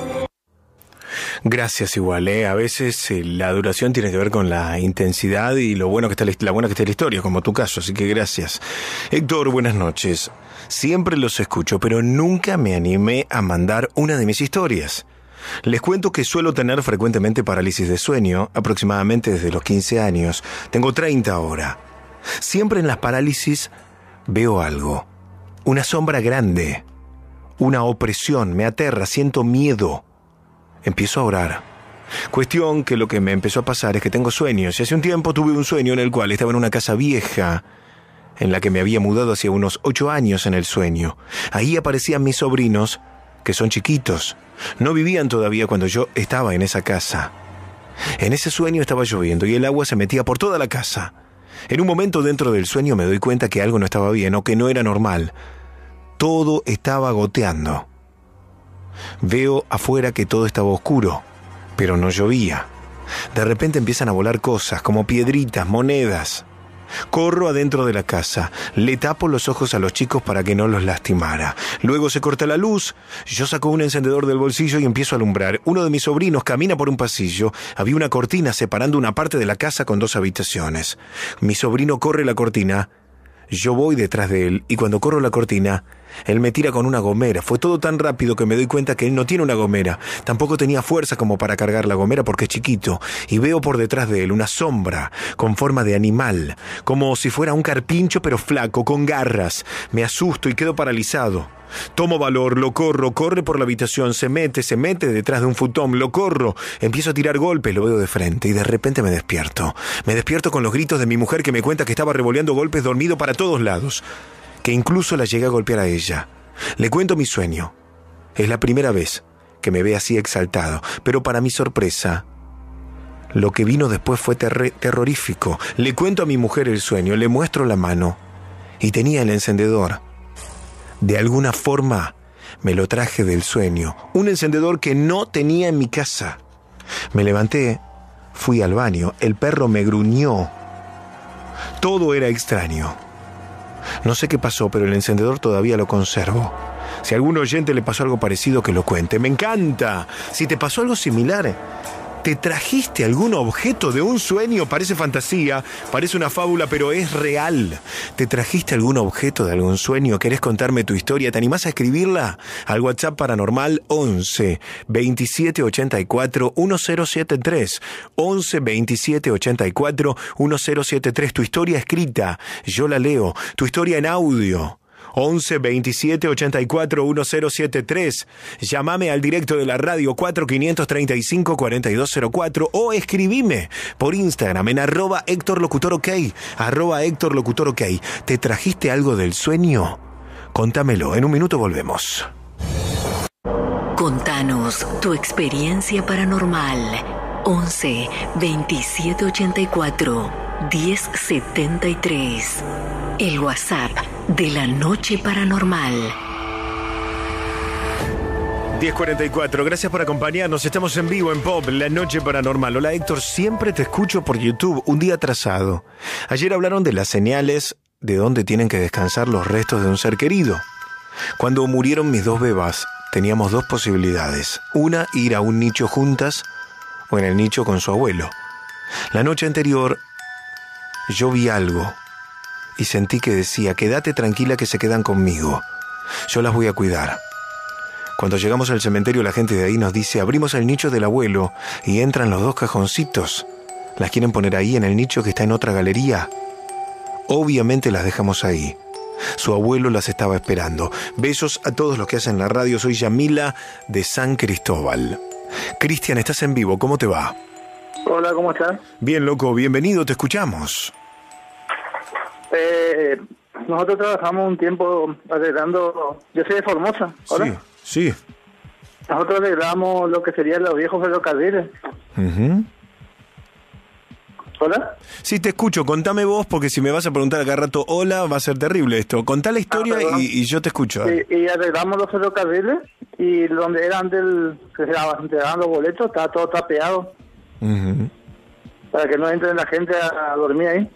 Gracias igual, ¿eh? A veces eh, la duración tiene que ver con la intensidad y lo bueno que está la, la buena que está la historia, como tu caso, así que gracias. Héctor, buenas noches. Siempre los escucho, pero nunca me animé a mandar una de mis historias. Les cuento que suelo tener frecuentemente parálisis de sueño, aproximadamente desde los quince años. Tengo treinta ahora. Siempre en las parálisis veo algo. Una sombra grande. Una opresión. Me aterra. Siento miedo. Empiezo a orar. Cuestión que lo que me empezó a pasar es que tengo sueños. Y hace un tiempo tuve un sueño en el cual estaba en una casa vieja, en la que me había mudado hacía unos ocho años en el sueño. Ahí aparecían mis sobrinos, que son chiquitos. No vivían todavía cuando yo estaba en esa casa. En ese sueño estaba lloviendo y el agua se metía por toda la casa. En un momento dentro del sueño me doy cuenta que algo no estaba bien o que no era normal. Todo estaba goteando. Veo afuera que todo estaba oscuro, pero no llovía. De repente empiezan a volar cosas, como piedritas, monedas. Corro adentro de la casa, le tapo los ojos a los chicos para que no los lastimara. Luego se corta la luz, yo saco un encendedor del bolsillo y empiezo a alumbrar. Uno de mis sobrinos camina por un pasillo, había una cortina separando una parte de la casa con dos habitaciones. Mi sobrino corre la cortina, yo voy detrás de él y cuando corro la cortina, él me tira con una gomera. Fue todo tan rápido que me doy cuenta que él no tiene una gomera. Tampoco tenía fuerza como para cargar la gomera porque es chiquito. Y veo por detrás de él una sombra con forma de animal, como si fuera un carpincho pero flaco, con garras. Me asusto y quedo paralizado. Tomo valor, lo corro, corre por la habitación, se mete, se mete detrás de un futón, lo corro, empiezo a tirar golpes, lo veo de frente y de repente me despierto. Me despierto con los gritos de mi mujer que me cuenta que estaba revoleando golpes dormido para todos lados, que incluso la llegué a golpear a ella. Le cuento mi sueño. Es la primera vez que me ve así exaltado, pero para mi sorpresa, lo que vino después fue ter- terrorífico. Le cuento a mi mujer el sueño, le muestro la mano y tenía el encendedor. De alguna forma me lo traje del sueño, un encendedor que no tenía en mi casa. Me levanté, fui al baño, el perro me gruñó. Todo era extraño. No sé qué pasó, pero el encendedor todavía lo conservo. Si a algún oyente le pasó algo parecido, que lo cuente. ¡Me encanta! Si te pasó algo similar, ¿te trajiste algún objeto de un sueño? Parece fantasía, parece una fábula, pero es real. ¿Te trajiste algún objeto de algún sueño? ¿Querés contarme tu historia? ¿Te animás a escribirla? Al WhatsApp Paranormal once veintisiete ochenta y cuatro mil setenta y tres. once veintisiete ochenta y cuatro mil setenta y tres. Tu historia escrita, yo la leo. Tu historia en audio. once veintisiete ochenta y cuatro mil setenta y tres. Llámame al directo de la radio cuatro cinco tres cinco cuatro dos cero cuatro o escribime por Instagram en arroba Héctor Locutor OK. Arroba Héctor Locutor OK. ¿Te trajiste algo del sueño? Contámelo. En un minuto volvemos. Contanos tu experiencia paranormal. once veintisiete ochenta y cuatro diez setenta y tres. El WhatsApp de la Noche Paranormal. diez cuarenta y cuatro, gracias por acompañarnos. Estamos en vivo en Pop, La Noche Paranormal. Hola Héctor, siempre te escucho por YouTube, un día atrasado. Ayer hablaron de las señales de dónde tienen que descansar los restos de un ser querido. Cuando murieron mis dos bebás, teníamos dos posibilidades. Una, ir a un nicho juntas o en el nicho con su abuelo. La noche anterior, yo vi algo y sentí que decía, quédate tranquila que se quedan conmigo. Yo las voy a cuidar. Cuando llegamos al cementerio, la gente de ahí nos dice, abrimos el nicho del abuelo y entran los dos cajoncitos. Las quieren poner ahí en el nicho que está en otra galería. Obviamente las dejamos ahí. Su abuelo las estaba esperando. Besos a todos los que hacen la radio. Soy Yamila de San Cristóbal. Cristian, estás en vivo. ¿Cómo te va? Hola, ¿cómo estás? Bien, loco. Bienvenido. Te escuchamos. Eh, nosotros trabajamos un tiempo arreglando... Yo soy de Formosa. ¿Hola? Sí, sí. Nosotros arreglamos lo que serían los viejos ferrocarriles. Uh-huh. ¿Hola? Sí, te escucho. Contame vos, porque si me vas a preguntar a cada rato hola, va a ser terrible esto. Contá la historia ah, y, y yo te escucho. Y, y arreglamos los ferrocarriles y donde eran del que se daban los boletos estaba todo tapeado. Uh-huh. Para que no entre la gente a, a dormir ahí.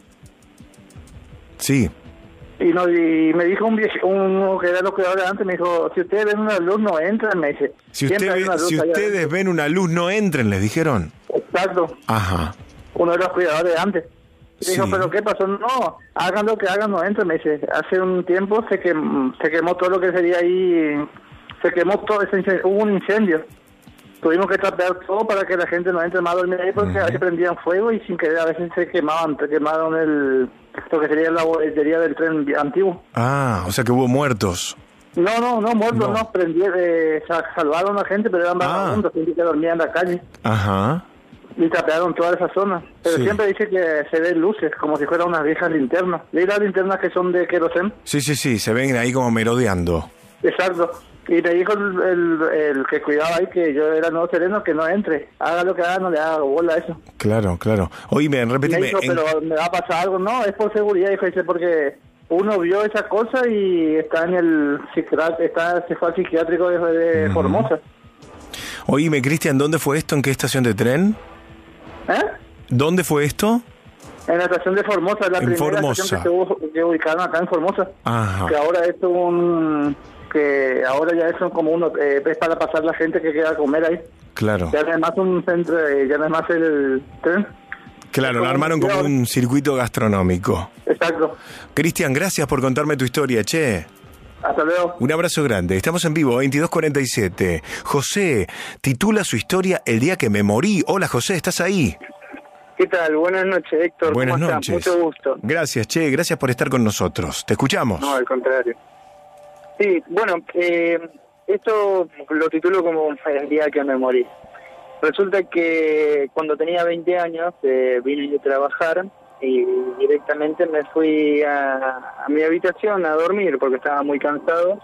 Sí. Y, no, y me dijo un viejo, uno que era los cuidadores antes, me dijo, si ustedes ven una luz, no entran, me dice. Si, usted ve, si ustedes ven una luz, no entren, les dijeron. Exacto. Ajá. Uno de los cuidadores antes. Me sí. dijo, ¿pero qué pasó? No, hagan lo que hagan, no entren, me dice. Hace un tiempo se quemó, se quemó todo lo que sería ahí, se quemó todo, ese incendio, hubo un incendio. Tuvimos que trapear todo para que la gente no entre más a dormir ahí, porque uh-huh. a veces prendían fuego y sin querer a veces se quemaban, se quemaron el, lo que sería la boletería del tren antiguo. Ah, o sea que hubo muertos. No, no, no, muertos no, no prendieron, eh, salvaron a la gente, pero eran vagabundos, ah. gente que dormía en la calle. Ajá. Y trapearon toda esa zona. Pero sí. siempre dice que se ven luces, como si fueran unas viejas linternas. ¿Leí las linternas que son de querosén? Sí, sí, sí, se ven ahí como merodeando. Exacto. Y me dijo el, el, el que cuidaba ahí que yo era nuevo sereno, que no entre. Haga lo que haga, no le haga bola a eso. Claro, claro. Oíme, repetime. Me dijo, en... pero me va a pasar algo. No, es por seguridad, dijo, dice, porque uno vio esa cosa y está en el está se fue al psiquiátrico de, de uh-huh. Formosa. Oíme, Cristian, ¿dónde fue esto? ¿En qué estación de tren? ¿Eh? ¿Dónde fue esto? En la estación de Formosa, la en primera Formosa. estación que, se, que ubicaron acá en Formosa. Ajá. Que ahora es un... que ahora ya es como uno... Eh, es para pasar la gente que queda a comer ahí. Claro. Ya no es más un centro, eh, ya no es más el tren. Claro, lo armaron como un circuito gastronómico. Exacto. Cristian, gracias por contarme tu historia, che. Hasta luego. Un abrazo grande. Estamos en vivo, veintidós cuarenta y siete. José titula su historia El día que me morí. Hola, José, ¿estás ahí? ¿Qué tal? Buenas noches, Héctor. Buenas ¿Cómo noches. estás? Mucho gusto. Gracias, che. Gracias por estar con nosotros. Te escuchamos. No, al contrario. Sí, bueno, eh, esto lo titulo como El día que me morí. Resulta que cuando tenía veinte años eh, vine a trabajar y directamente me fui a, a mi habitación a dormir porque estaba muy cansado.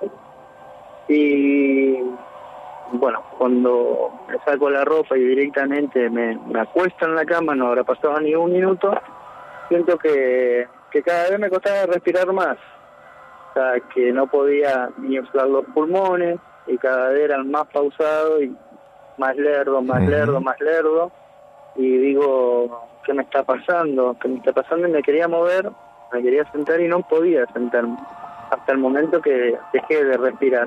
Y bueno, cuando me saco la ropa y directamente me, me acuesto en la cama, no habrá pasado ni un minuto, siento que, que cada vez me costaba respirar más. O sea, que no podía ni inflar los pulmones y cada vez eran más pausados y más lerdo, más uh-huh. lerdo, más lerdo. Y digo, ¿qué me está pasando? ¿Qué me está pasando? Y me quería mover me quería sentar y no podía sentarme, hasta el momento que dejé de respirar.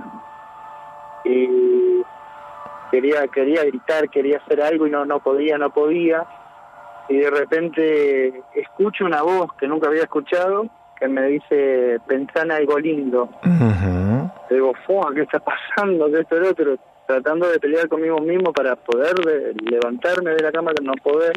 Y quería quería gritar, quería hacer algo y no no podía, no podía. Y de repente escucho una voz que nunca había escuchado, que me dice, pensá en algo lindo. Uh-huh. Digo, ¡fua! ¿Qué está pasando? ¿Qué esto y lo otro? Tratando de pelear conmigo mismo para poder de, levantarme de la cama, de no poder.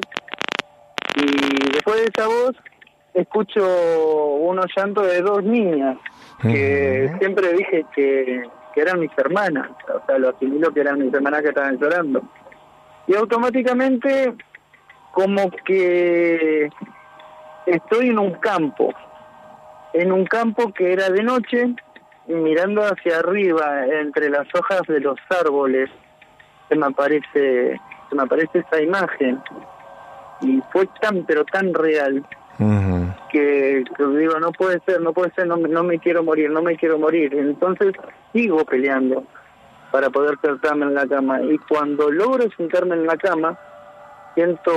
Y después de esa voz, escucho unos llantos de dos niñas, que uh-huh. siempre dije que, que eran mis hermanas. O sea, lo asimilo que eran mis hermanas que estaban llorando. Y automáticamente, como que estoy en un campo. En un campo que era de noche, mirando hacia arriba, entre las hojas de los árboles, se me aparece, se me aparece esa imagen. Y fue tan, pero tan real, uh-huh. que, que digo, no puede ser, no puede ser, no, no me quiero morir, no me quiero morir. Entonces sigo peleando para poder sentarme en la cama. Y cuando logro sentarme en la cama, siento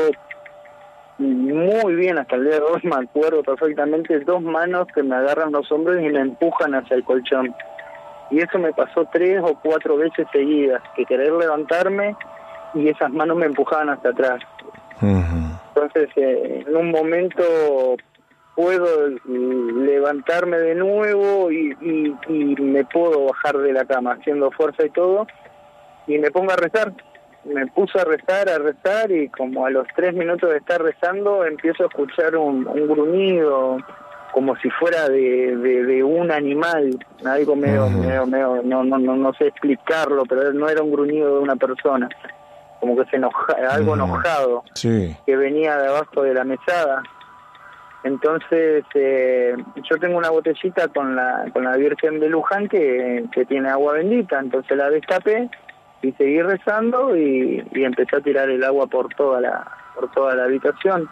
muy bien, hasta el día de hoy me acuerdo perfectamente, dos manos que me agarran los hombros y me empujan hacia el colchón. Y eso me pasó tres o cuatro veces seguidas, que querer levantarme y esas manos me empujaban hacia atrás. Uh-huh. Entonces, eh, en un momento puedo levantarme de nuevo y, y, y me puedo bajar de la cama haciendo fuerza y todo, y me pongo a rezar. Me puse a rezar, a rezar, y como a los tres minutos de estar rezando empiezo a escuchar un, un gruñido como si fuera de, de, de un animal, algo medio, uh-huh. medio, medio no, no, no, no sé explicarlo, pero no era un gruñido de una persona, como que se enoja, algo uh-huh. enojado, sí. que venía de abajo de la mesada. Entonces eh, yo tengo una botellita con la con la Virgen de Luján que, que tiene agua bendita, entonces la destapé y seguí rezando y, y empecé a tirar el agua por toda la por toda la habitación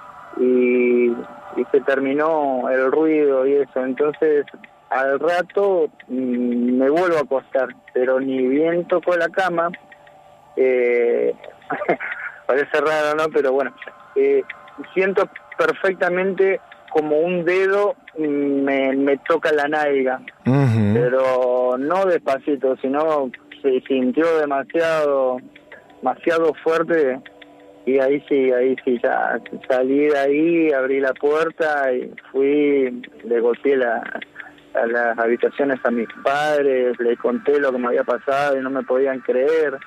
y, y se terminó el ruido y eso. Entonces al rato mmm, me vuelvo a acostar, pero ni bien tocó la cama, eh, parece raro, ¿no? Pero bueno, eh, siento perfectamente como un dedo me, me toca la nalga, uh-huh. pero no despacito, sino se sintió demasiado demasiado fuerte, y ahí sí, ahí sí, ya salí de ahí, abrí la puerta y fui, le golpeé la, a las habitaciones a mis padres, le conté lo que me había pasado y no me podían creer,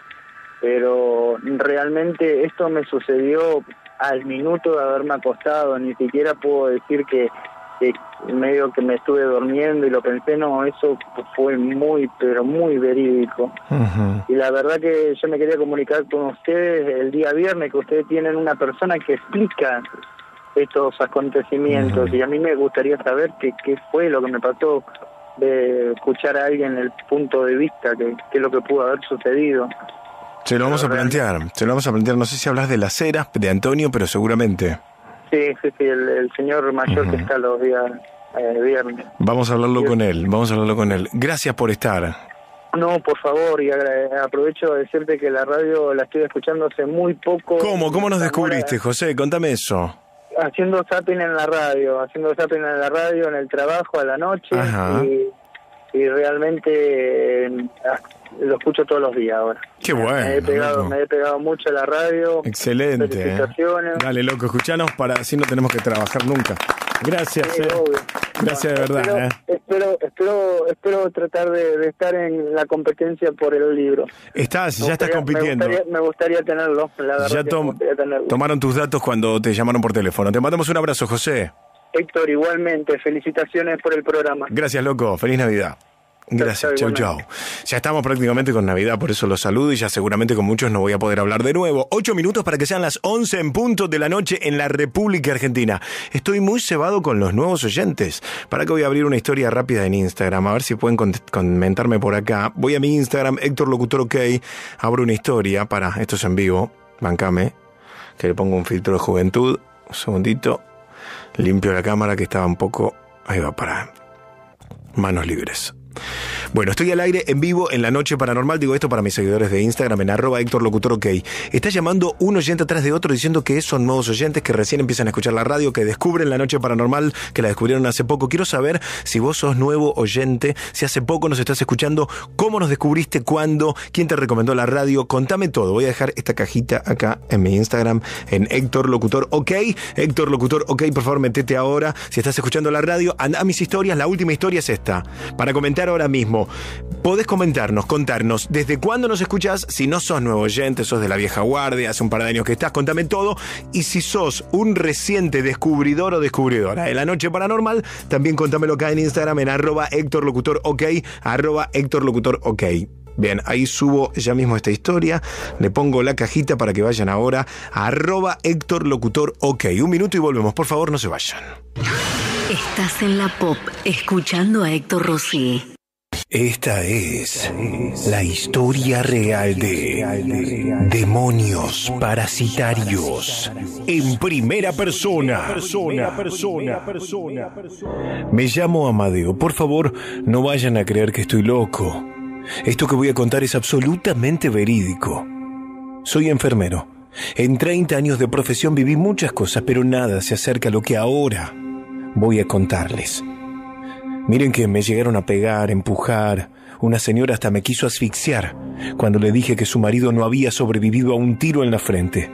pero realmente esto me sucedió al minuto de haberme acostado, ni siquiera puedo decir que, que medio que me estuve durmiendo y lo pensé, no, eso fue muy, pero muy verídico. Uh-huh. Y la verdad que yo me quería comunicar con ustedes el día viernes, que ustedes tienen una persona que explica estos acontecimientos, uh-huh. y a mí me gustaría saber qué, qué fue lo que me pasó, de escuchar a alguien el punto de vista, qué es lo que pudo haber sucedido. Se lo vamos a plantear, se lo vamos a plantear. No sé si hablas de las eras, de Antonio, pero seguramente. Sí, sí, sí, el, el señor mayor uh-huh. que está los días eh, viernes. Vamos a hablarlo sí. con él, vamos a hablarlo con él. Gracias por estar. No, por favor, y agra- aprovecho de decirte que la radio la estoy escuchando hace muy poco. ¿Cómo? ¿Cómo nos descubriste, José? Contame eso. Haciendo zapping en la radio, haciendo zapping en la radio, en el trabajo, a la noche, y, y realmente eh, lo escucho todos los días ahora. Qué bueno. Me he pegado, me he pegado mucho a la radio. Excelente. Felicitaciones. Eh. Dale, loco, escuchanos, para así no tenemos que trabajar nunca. Gracias, sí, eh. Gracias de verdad. Espero, eh. espero, espero, espero tratar de, de estar en la competencia por el libro. Estás, me ya gustaría, estás compitiendo. Me gustaría, me gustaría tenerlo, la verdad. Ya tom- me gustaría tenerlo. Tomaron tus datos cuando te llamaron por teléfono. Te mandamos un abrazo, José. Héctor, igualmente, felicitaciones por el programa. Gracias, loco. Feliz Navidad. Gracias, chau, chau. Ya estamos prácticamente con Navidad, por eso los saludo y ya seguramente con muchos no voy a poder hablar de nuevo. Ocho minutos para que sean las once en punto de la noche en la República Argentina. Estoy muy cebado con los nuevos oyentes. Para que voy a abrir una historia rápida en Instagram, a ver si pueden comentarme por acá. Voy a mi Instagram, Héctor Locutor OK, abro una historia para, esto es en vivo, bancame, que le pongo un filtro de juventud, un segundito, limpio la cámara que estaba un poco, ahí va, para manos libres. Bueno, estoy al aire en vivo en La Noche Paranormal. Digo esto para mis seguidores de Instagram en arroba Héctor Locutor OK. Está llamando un oyente atrás de otro diciendo que son nuevos oyentes que recién empiezan a escuchar la radio, que descubren La Noche Paranormal, que la descubrieron hace poco. Quiero saber si vos sos nuevo oyente, si hace poco nos estás escuchando, cómo nos descubriste, cuándo, quién te recomendó la radio. Contame todo. Voy a dejar esta cajita acá en mi Instagram en Héctor Locutor OK. Héctor Locutor OK, por favor, metete ahora. Si estás escuchando la radio, anda a mis historias. La última historia es esta. Para comentar ahora mismo, podés comentarnos, contarnos desde cuándo nos escuchás. Si no sos nuevo oyente, sos de la vieja guardia, hace un par de años que estás, contame todo. Y si sos un reciente descubridor o descubridora de La Noche Paranormal, también contámelo acá en Instagram en arroba Héctor Locutor OK, arroba Héctor Locutor OK. Bien, ahí subo ya mismo esta historia, le pongo la cajita para que vayan ahora a arroba Héctor Locutor OK. Un minuto y volvemos, por favor, no se vayan. Estás en la Pop, escuchando a Héctor Rossi. Esta es la historia real de demonios parasitarios en primera persona. Me llamo Amadeo. Por favor, no vayan a creer que estoy loco. Esto que voy a contar es absolutamente verídico. Soy enfermero. En treinta años de profesión viví muchas cosas, pero nada se acerca a lo que ahora voy a contarles. Miren que me llegaron a pegar, empujar. Una señora hasta me quiso asfixiar cuando le dije que su marido no había sobrevivido a un tiro en la frente.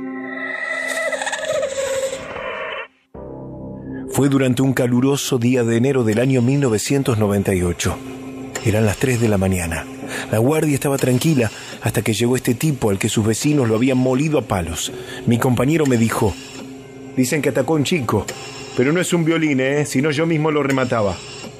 Fue durante un caluroso día de enero del año mil novecientos noventa y ocho. Eran las tres de la mañana. La guardia estaba tranquila hasta que llegó este tipo al que sus vecinos lo habían molido a palos. Mi compañero me dijo: dicen que atacó a un chico, pero no es un violín, ¿eh? Si no, yo mismo lo remataba.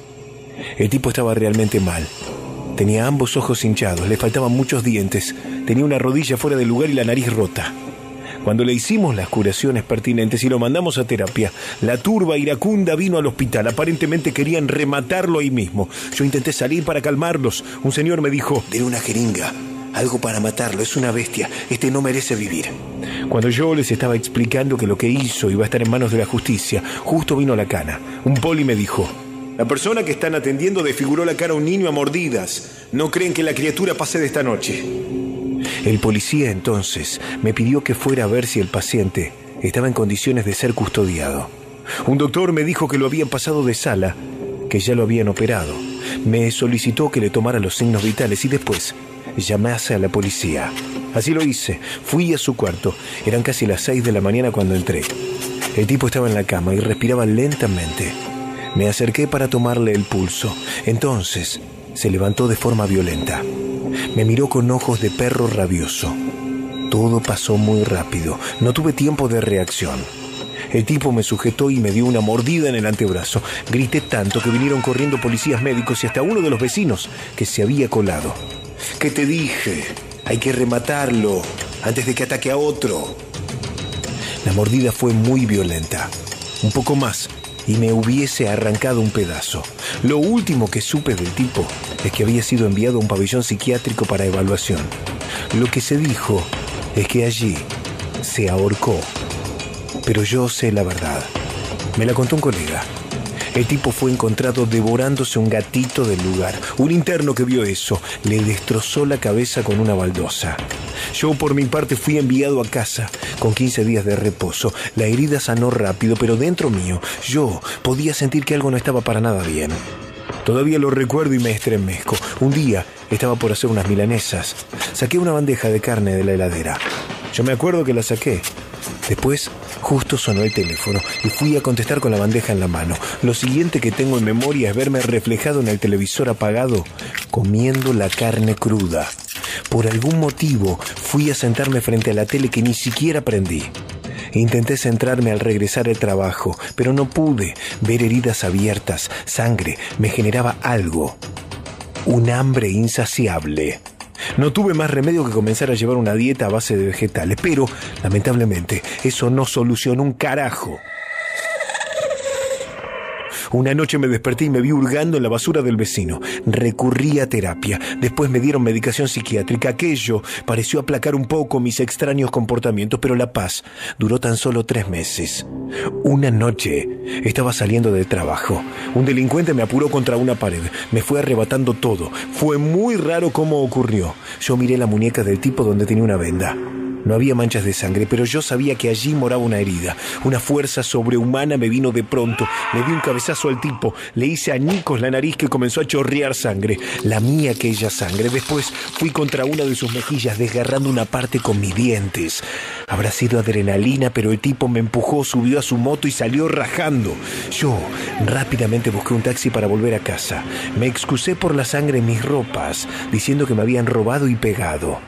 El tipo estaba realmente mal. Tenía ambos ojos hinchados, le faltaban muchos dientes, tenía una rodilla fuera del lugar y la nariz rota. Cuando le hicimos las curaciones pertinentes y lo mandamos a terapia, la turba iracunda vino al hospital. Aparentemente querían rematarlo ahí mismo. Yo intenté salir para calmarlos. Un señor me dijo: den una jeringa, algo para matarlo, es una bestia, este no merece vivir. Cuando yo les estaba explicando que lo que hizo iba a estar en manos de la justicia, justo vino la cana. Un poli me dijo: la persona que están atendiendo desfiguró la cara a un niño a mordidas. No creen que la criatura pase de esta noche. El policía entonces me pidió que fuera a ver si el paciente estaba en condiciones de ser custodiado. Un doctor me dijo que lo habían pasado de sala, que ya lo habían operado. Me solicitó que le tomara los signos vitales y después llamase a la policía. Así lo hice. Fui a su cuarto. Eran casi las seis de la mañana cuando entré. El tipo estaba en la cama y respiraba lentamente. Me acerqué para tomarle el pulso. Entonces se levantó de forma violenta. Me miró con ojos de perro rabioso. Todo pasó muy rápido. No tuve tiempo de reacción. El tipo me sujetó y me dio una mordida en el antebrazo. Grité tanto que vinieron corriendo policías médicos y hasta uno de los vecinos que se había colado. ¿Qué te dije? Hay que rematarlo antes de que ataque a otro. La mordida fue muy violenta. Un poco más y me hubiese arrancado un pedazo. Lo último que supe del tipo es que había sido enviado a un pabellón psiquiátrico para evaluación. Lo que se dijo es que allí se ahorcó. Pero yo sé la verdad. Me la contó un colega. El tipo fue encontrado devorándose un gatito del lugar. Un interno que vio eso le destrozó la cabeza con una baldosa. Yo, por mi parte, fui enviado a casa con quince días de reposo. La herida sanó rápido, pero dentro mío yo podía sentir que algo no estaba para nada bien. Todavía lo recuerdo y me estremezco. Un día estaba por hacer unas milanesas. Saqué una bandeja de carne de la heladera. Yo me acuerdo que la saqué. Después, justo sonó el teléfono y fui a contestar con la bandeja en la mano. Lo siguiente que tengo en memoria es verme reflejado en el televisor apagado, comiendo la carne cruda. Por algún motivo, fui a sentarme frente a la tele que ni siquiera prendí. Intenté centrarme al regresar al trabajo, pero no pude. Ver heridas abiertas, sangre, me generaba algo. Un hambre insaciable. No tuve más remedio que comenzar a llevar una dieta a base de vegetales, pero, lamentablemente, eso no solucionó un carajo. Una noche me desperté y me vi hurgando en la basura del vecino. Recurrí a terapia. Después me dieron medicación psiquiátrica. Aquello pareció aplacar un poco mis extraños comportamientos, pero la paz duró tan solo tres meses. Una noche estaba saliendo del trabajo. Un delincuente me apuró contra una pared. Me fue arrebatando todo. Fue muy raro cómo ocurrió. Yo miré la muñeca del tipo donde tenía una venda. No había manchas de sangre, pero yo sabía que allí moraba una herida. Una fuerza sobrehumana me vino de pronto. Le di un cabezazo al tipo. Le hice añicos la nariz que comenzó a chorrear sangre. Lamí aquella sangre. Después fui contra una de sus mejillas, desgarrando una parte con mis dientes. Habrá sido adrenalina, pero el tipo me empujó, subió a su moto y salió rajando. Yo rápidamente busqué un taxi para volver a casa. Me excusé por la sangre en mis ropas, diciendo que me habían robado y pegado.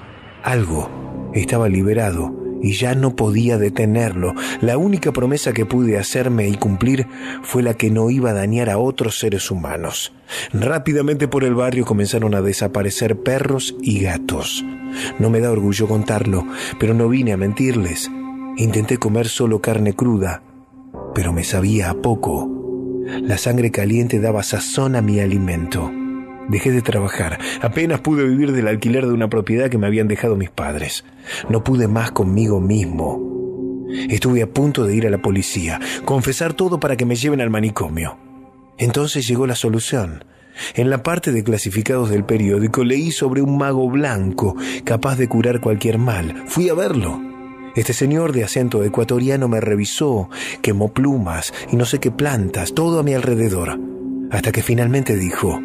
Algo estaba liberado y ya no podía detenerlo. La única promesa que pude hacerme y cumplir fue la que no iba a dañar a otros seres humanos. Rápidamente por el barrio comenzaron a desaparecer perros y gatos. No me da orgullo contarlo, pero no vine a mentirles. Intenté comer solo carne cruda, pero me sabía a poco. La sangre caliente daba sazón a mi alimento. Dejé de trabajar. Apenas pude vivir del alquiler de una propiedad que me habían dejado mis padres. No pude más conmigo mismo. Estuve a punto de ir a la policía, confesar todo para que me lleven al manicomio. Entonces llegó la solución. En la parte de clasificados del periódico leí sobre un mago blanco capaz de curar cualquier mal. Fui a verlo. Este señor de acento ecuatoriano me revisó, quemó plumas y no sé qué plantas, todo a mi alrededor, hasta que finalmente dijo: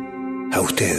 a usted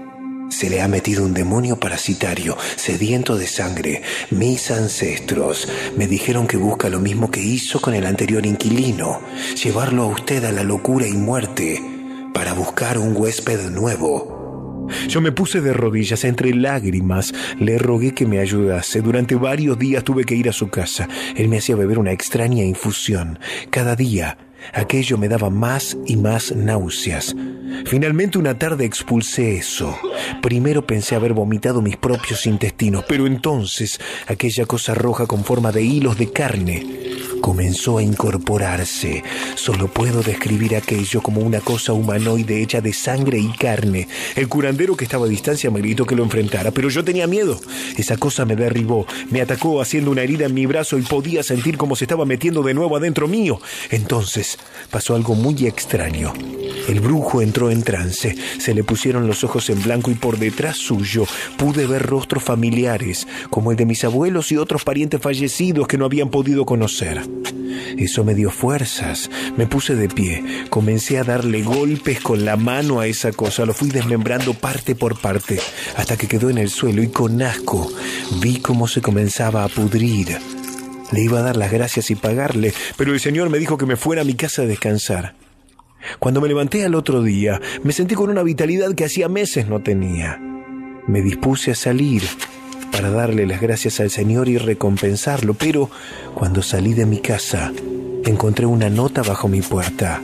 se le ha metido un demonio parasitario, sediento de sangre. Mis ancestros me dijeron que busca lo mismo que hizo con el anterior inquilino, llevarlo a usted a la locura y muerte para buscar un huésped nuevo. Yo me puse de rodillas, entre lágrimas, le rogué que me ayudase. Durante varios días tuve que ir a su casa. Él me hacía beber una extraña infusión. Cada día aquello me daba más y más náuseas. Finalmente una tarde expulsé eso. Primero pensé haber vomitado mis propios intestinos, pero entonces aquella cosa roja con forma de hilos de carne comenzó a incorporarse. Solo puedo describir aquello como una cosa humanoide hecha de sangre y carne. El curandero que estaba a distancia me gritó que lo enfrentara, pero yo tenía miedo. Esa cosa me derribó, me atacó haciendo una herida en mi brazo y podía sentir cómo se estaba metiendo de nuevo adentro mío. Entonces pasó algo muy extraño. El brujo entró en trance, se le pusieron los ojos en blanco y por detrás suyo pude ver rostros familiares, como el de mis abuelos y otros parientes fallecidos que no habían podido conocer. Eso me dio fuerzas. Me puse de pie, comencé a darle golpes con la mano a esa cosa, lo fui desmembrando parte por parte, hasta que quedó en el suelo y con asco vi cómo se comenzaba a pudrir. Le iba a dar las gracias y pagarle, pero el señor me dijo que me fuera a mi casa a descansar. Cuando me levanté al otro día, me sentí con una vitalidad que hacía meses no tenía. Me dispuse a salir para darle las gracias al Señor y recompensarlo, pero cuando salí de mi casa, encontré una nota bajo mi puerta.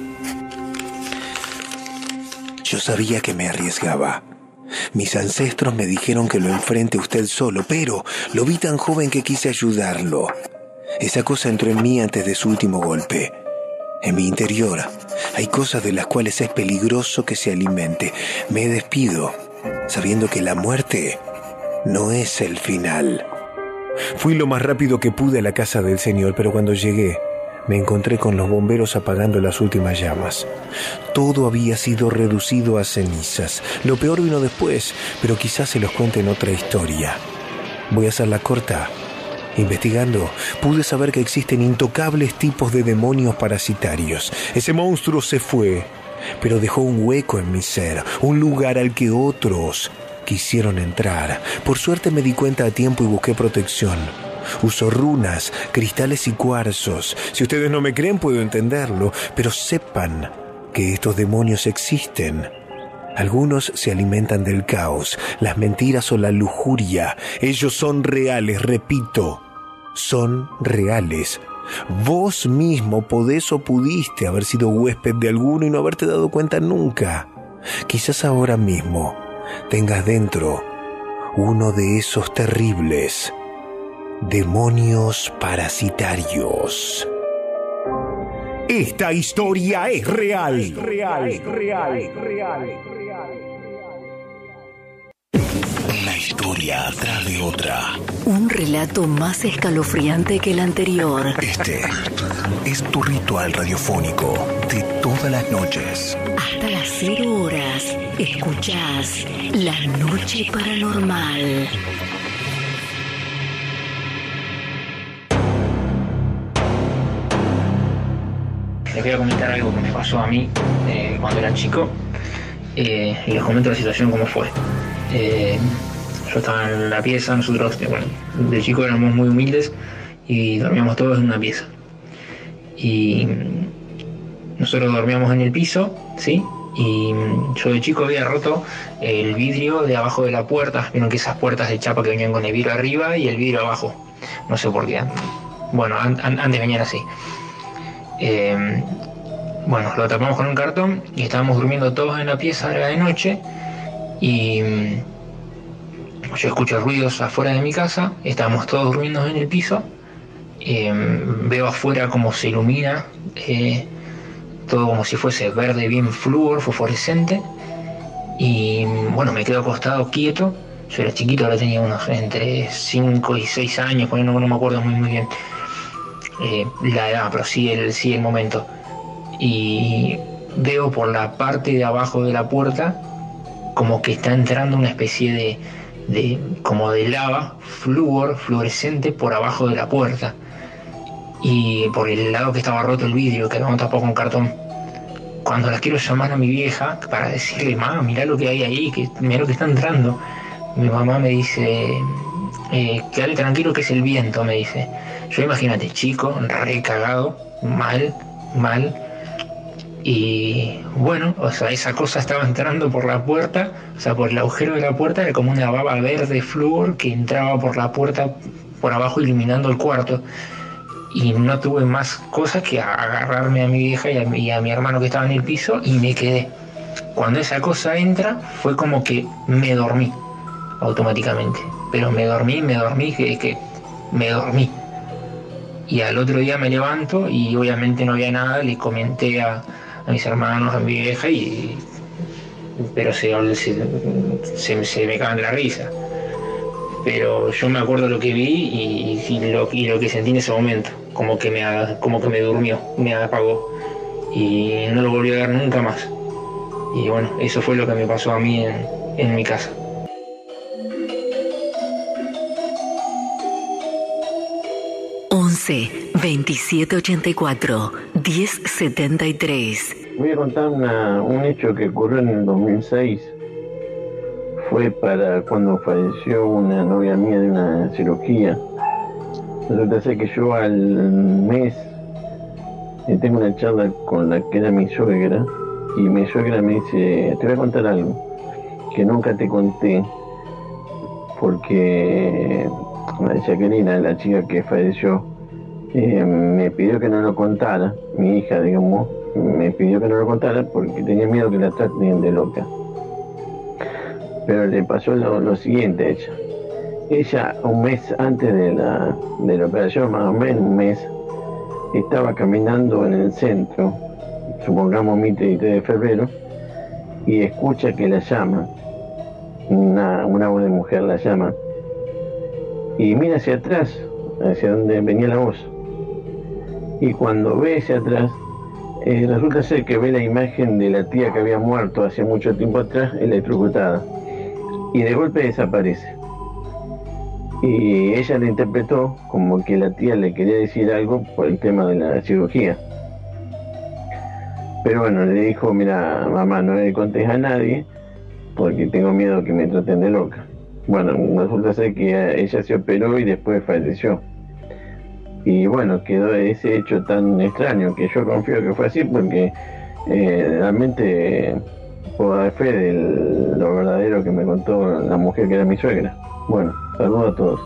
Yo sabía que me arriesgaba. Mis ancestros me dijeron que lo enfrente usted solo, pero lo vi tan joven que quise ayudarlo. Esa cosa entró en mí antes de su último golpe. En mi interior hay cosas de las cuales es peligroso que se alimente. Me despido, sabiendo que la muerte no es el final. Fui lo más rápido que pude a la casa del señor, pero cuando llegué, me encontré con los bomberos apagando las últimas llamas. Todo había sido reducido a cenizas. Lo peor vino después, pero quizás se los cuente en otra historia. Voy a hacerla corta. Investigando, pude saber que existen intocables tipos de demonios parasitarios. Ese monstruo se fue, pero dejó un hueco en mi ser, un lugar al que otros quisieron entrar. Por suerte me di cuenta a tiempo y busqué protección. Uso runas, cristales y cuarzos. Si ustedes no me creen, puedo entenderlo, pero sepan que estos demonios existen. Algunos se alimentan del caos, las mentiras o la lujuria. Ellos son reales, repito, son reales. Vos mismo podés o pudiste haber sido huésped de alguno y no haberte dado cuenta nunca. Quizás ahora mismo tengas dentro uno de esos terribles demonios parasitarios. Esta historia es real. Es real, es real, es real. Una historia atrás de otra. Un relato más escalofriante que el anterior. Este es tu ritual radiofónico de todas las noches. Hasta las cero horas, escuchás La Noche Paranormal. Les voy a comentar algo que me pasó a mí eh, cuando era chico eh, y les comento la situación cómo fue. Eh, yo estaba en la pieza, nosotros, bueno, de chico éramos muy humildes y dormíamos todos en una pieza. Y nosotros dormíamos en el piso, ¿sí? Y yo de chico había roto el vidrio de abajo de la puerta. Vieron que esas puertas de chapa que venían con el vidrio arriba y el vidrio abajo. No sé por qué. Bueno, an- an- antes venían así. Eh, bueno, lo tapamos con un cartón y estábamos durmiendo todos en la pieza, era de noche y yo escucho ruidos afuera de mi casa, estábamos todos durmiendo en el piso, eh, veo afuera como se ilumina, eh, todo como si fuese verde, bien flúor, fosforescente, y bueno, me quedo acostado quieto. Yo era chiquito, ahora tenía unos entre cinco y seis años, no, no me acuerdo muy muy bien Eh, la edad, pero sí el, sí el momento. Y veo por la parte de abajo de la puerta como que está entrando una especie de, de como de lava, flúor, fluorescente por abajo de la puerta. Y por el lado que estaba roto el vidrio, que habíamos tapado con cartón. Cuando la quiero llamar a mi vieja para decirle, mamá, mirá lo que hay ahí, que mirá lo que está entrando, mi mamá me dice, eh, quédate tranquilo que es el viento, me dice. Yo imagínate, chico, re cagado, mal, mal. Y bueno, o sea, esa cosa estaba entrando por la puerta, o sea, por el agujero de la puerta, era como una baba verde flúor que entraba por la puerta, por abajo, iluminando el cuarto. Y no tuve más cosas que agarrarme a mi vieja y a, y a mi hermano que estaba en el piso y me quedé. Cuando esa cosa entra, fue como que me dormí automáticamente. Pero me dormí, me dormí, que, que me dormí. Y al otro día me levanto y obviamente no había nada, le comenté a, a mis hermanos, a mi vieja, y pero se, se, se, se me cagan de la risa. Pero yo me acuerdo lo que vi y, y, lo, y lo que sentí en ese momento, como que me, como que me durmió, me apagó y no lo volví a ver nunca más. Y bueno, eso fue lo que me pasó a mí en, en mi casa. once, veintisiete ochenta y cuatro, diez setenta y tres. Voy a contar una, un hecho que ocurrió en el dos mil seis. Fue para cuando falleció una novia mía de una cirugía. Resulta ser que yo al mes eh, tengo una charla con la que era mi suegra, y mi suegra me dice, te voy a contar algo que nunca te conté, porque Jacqueline, la chica que falleció, eh, me pidió que no lo contara, mi hija, digamos, me pidió que no lo contara porque tenía miedo que la traten de loca. Pero le pasó lo, lo siguiente a ella. Ella, un mes antes de la, de la operación, más o menos un mes, estaba caminando en el centro, supongamos Mitre y tres de febrero, y escucha que la llama, una, una voz de mujer la llama, y mira hacia atrás, hacia donde venía la voz. Y cuando ve hacia atrás, eh, resulta ser que ve la imagen de la tía que había muerto hace mucho tiempo atrás, electrocutada. Y de golpe desaparece. Y ella le interpretó como que la tía le quería decir algo por el tema de la cirugía. Pero bueno, le dijo, mira, mamá, no le contes a nadie porque tengo miedo que me traten de loca. Bueno, resulta ser que ella se operó y después falleció. Y bueno, quedó ese hecho tan extraño que yo confío que fue así porque eh, realmente eh, puedo dar fe de lo verdadero que me contó la mujer que era mi suegra. Bueno, saludos a todos.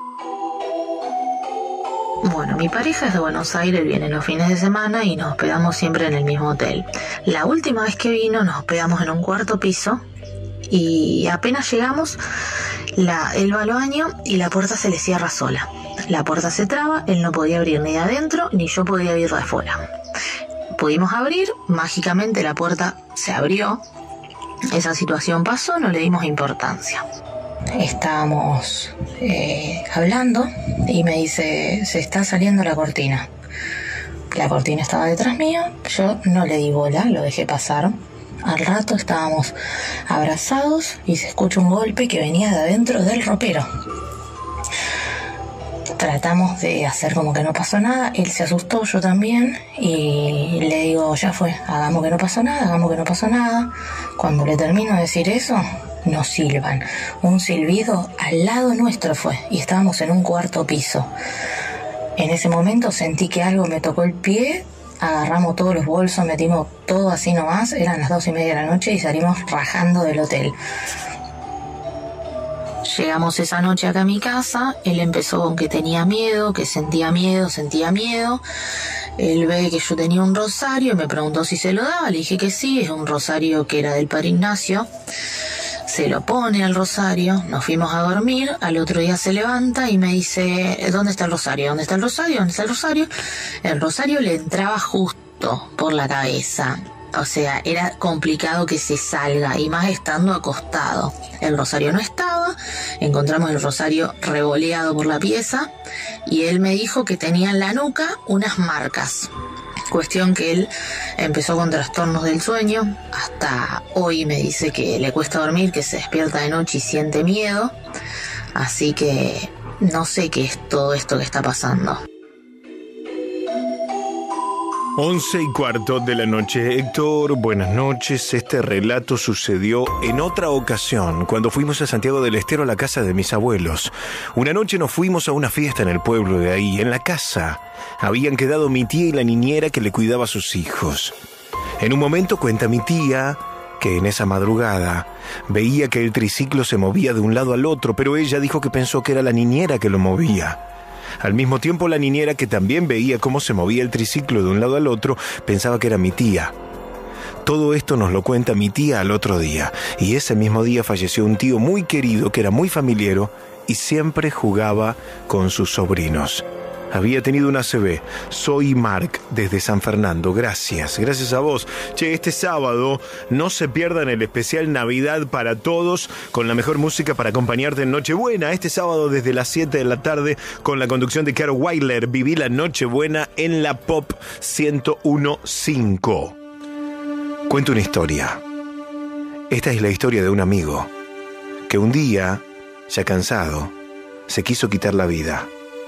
Bueno, mi pareja es de Buenos Aires, viene los fines de semana y nos hospedamos siempre en el mismo hotel. La última vez que vino nos hospedamos en un cuarto piso y apenas llegamos, la, él va al baño y la puerta se le cierra sola. La puerta se traba, él no podía abrir ni de adentro ni yo podía abrir de afuera. pudimos abrir, mágicamente la puerta se abrió. Esa situación pasó, no le dimos importancia. Estábamos eh, hablando y me dice, se está saliendo la cortina. La cortina estaba detrás mío, yo no le di bola, lo dejé pasar. Al rato estábamos abrazados y se escucha un golpe que venía de adentro del ropero. Tratamos de hacer como que no pasó nada, él se asustó, yo también, y le digo, ya fue, hagamos que no pasó nada, hagamos que no pasó nada. Cuando le termino de decir eso, nos silban. Un silbido al lado nuestro fue, y estábamos en un cuarto piso. En ese momento sentí que algo me tocó el pie, agarramos todos los bolsos, metimos todo así nomás, eran las dos y media de la noche y salimos rajando del hotel. Llegamos esa noche acá a mi casa, él empezó con que tenía miedo, que sentía miedo, sentía miedo. Él ve que yo tenía un rosario y me preguntó si se lo daba, le dije que sí, es un rosario que era del Padre Ignacio. Se lo pone al rosario, nos fuimos a dormir, al otro día se levanta y me dice, ¿dónde está el rosario? ¿Dónde está el rosario? ¿Dónde está el rosario? El rosario le entraba justo por la cabeza. O sea, era complicado que se salga, y más estando acostado. El rosario no estaba, encontramos el rosario revoleado por la pieza, y él me dijo que tenía en la nuca unas marcas. Cuestión que él empezó con trastornos del sueño, hasta hoy me dice que le cuesta dormir, que se despierta de noche y siente miedo, así que no sé qué es todo esto que está pasando. Once y cuarto de la noche. Héctor, buenas noches. Este relato sucedió en otra ocasión, cuando fuimos a Santiago del Estero a la casa de mis abuelos. Una noche nos fuimos a una fiesta en el pueblo de ahí. En la casa habían quedado mi tía y la niñera que le cuidaba a sus hijos. En un momento cuenta mi tía que en esa madrugada veía que el triciclo se movía de un lado al otro, pero ella dijo que pensó que era la niñera que lo movía. Al mismo tiempo, la niñera, que también veía cómo se movía el triciclo de un lado al otro, pensaba que era mi tía. Todo esto nos lo cuenta mi tía al otro día, y ese mismo día falleció un tío muy querido que era muy familiero y siempre jugaba con sus sobrinos. Había tenido una A C V. Soy Marc desde San Fernando. Gracias, gracias a vos. Che, este sábado no se pierdan el especial Navidad para todos, con la mejor música para acompañarte en Nochebuena. Este sábado desde las siete de la tarde, con la conducción de Caro Weiler. Viví la Nochebuena en la Pop ciento uno punto cinco. Cuento una historia. Esta es la historia de un amigo que un día, ya cansado, se quiso quitar la vida.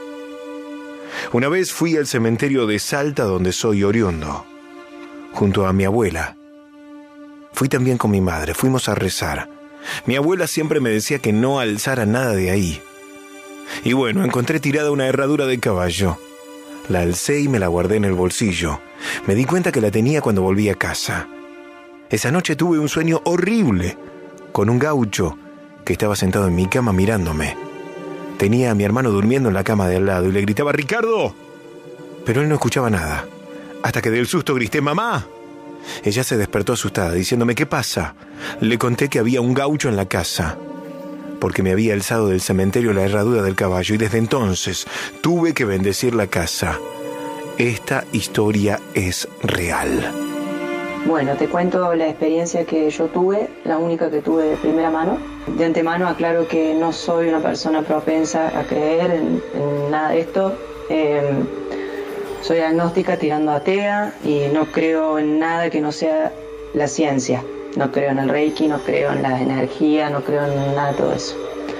Una vez fui al cementerio de Salta, donde soy oriundo, junto a mi abuela. Fui también con mi madre, fuimos a rezar. Mi abuela siempre me decía que no alzara nada de ahí. Y bueno, encontré tirada una herradura de caballo. La alcé y me la guardé en el bolsillo. Me di cuenta que la tenía cuando volví a casa. Esa noche tuve un sueño horrible, con un gaucho que estaba sentado en mi cama mirándome. Tenía a mi hermano durmiendo en la cama de al lado y le gritaba, ¡Ricardo! Pero él no escuchaba nada. Hasta que del susto grité, ¡Mamá! Ella se despertó asustada, diciéndome, ¿qué pasa? Le conté que había un gaucho en la casa, porque me había alzado del cementerio la herradura del caballo, y desde entonces tuve que bendecir la casa. Esta historia es real. Bueno, te cuento la experiencia que yo tuve, la única que tuve de primera mano. De antemano aclaro que no soy una persona propensa a creer en, en nada de esto. Eh, soy agnóstica tirando atea y no creo en nada que no sea la ciencia. No creo en el Reiki, no creo en la energía, no creo en nada de todo eso.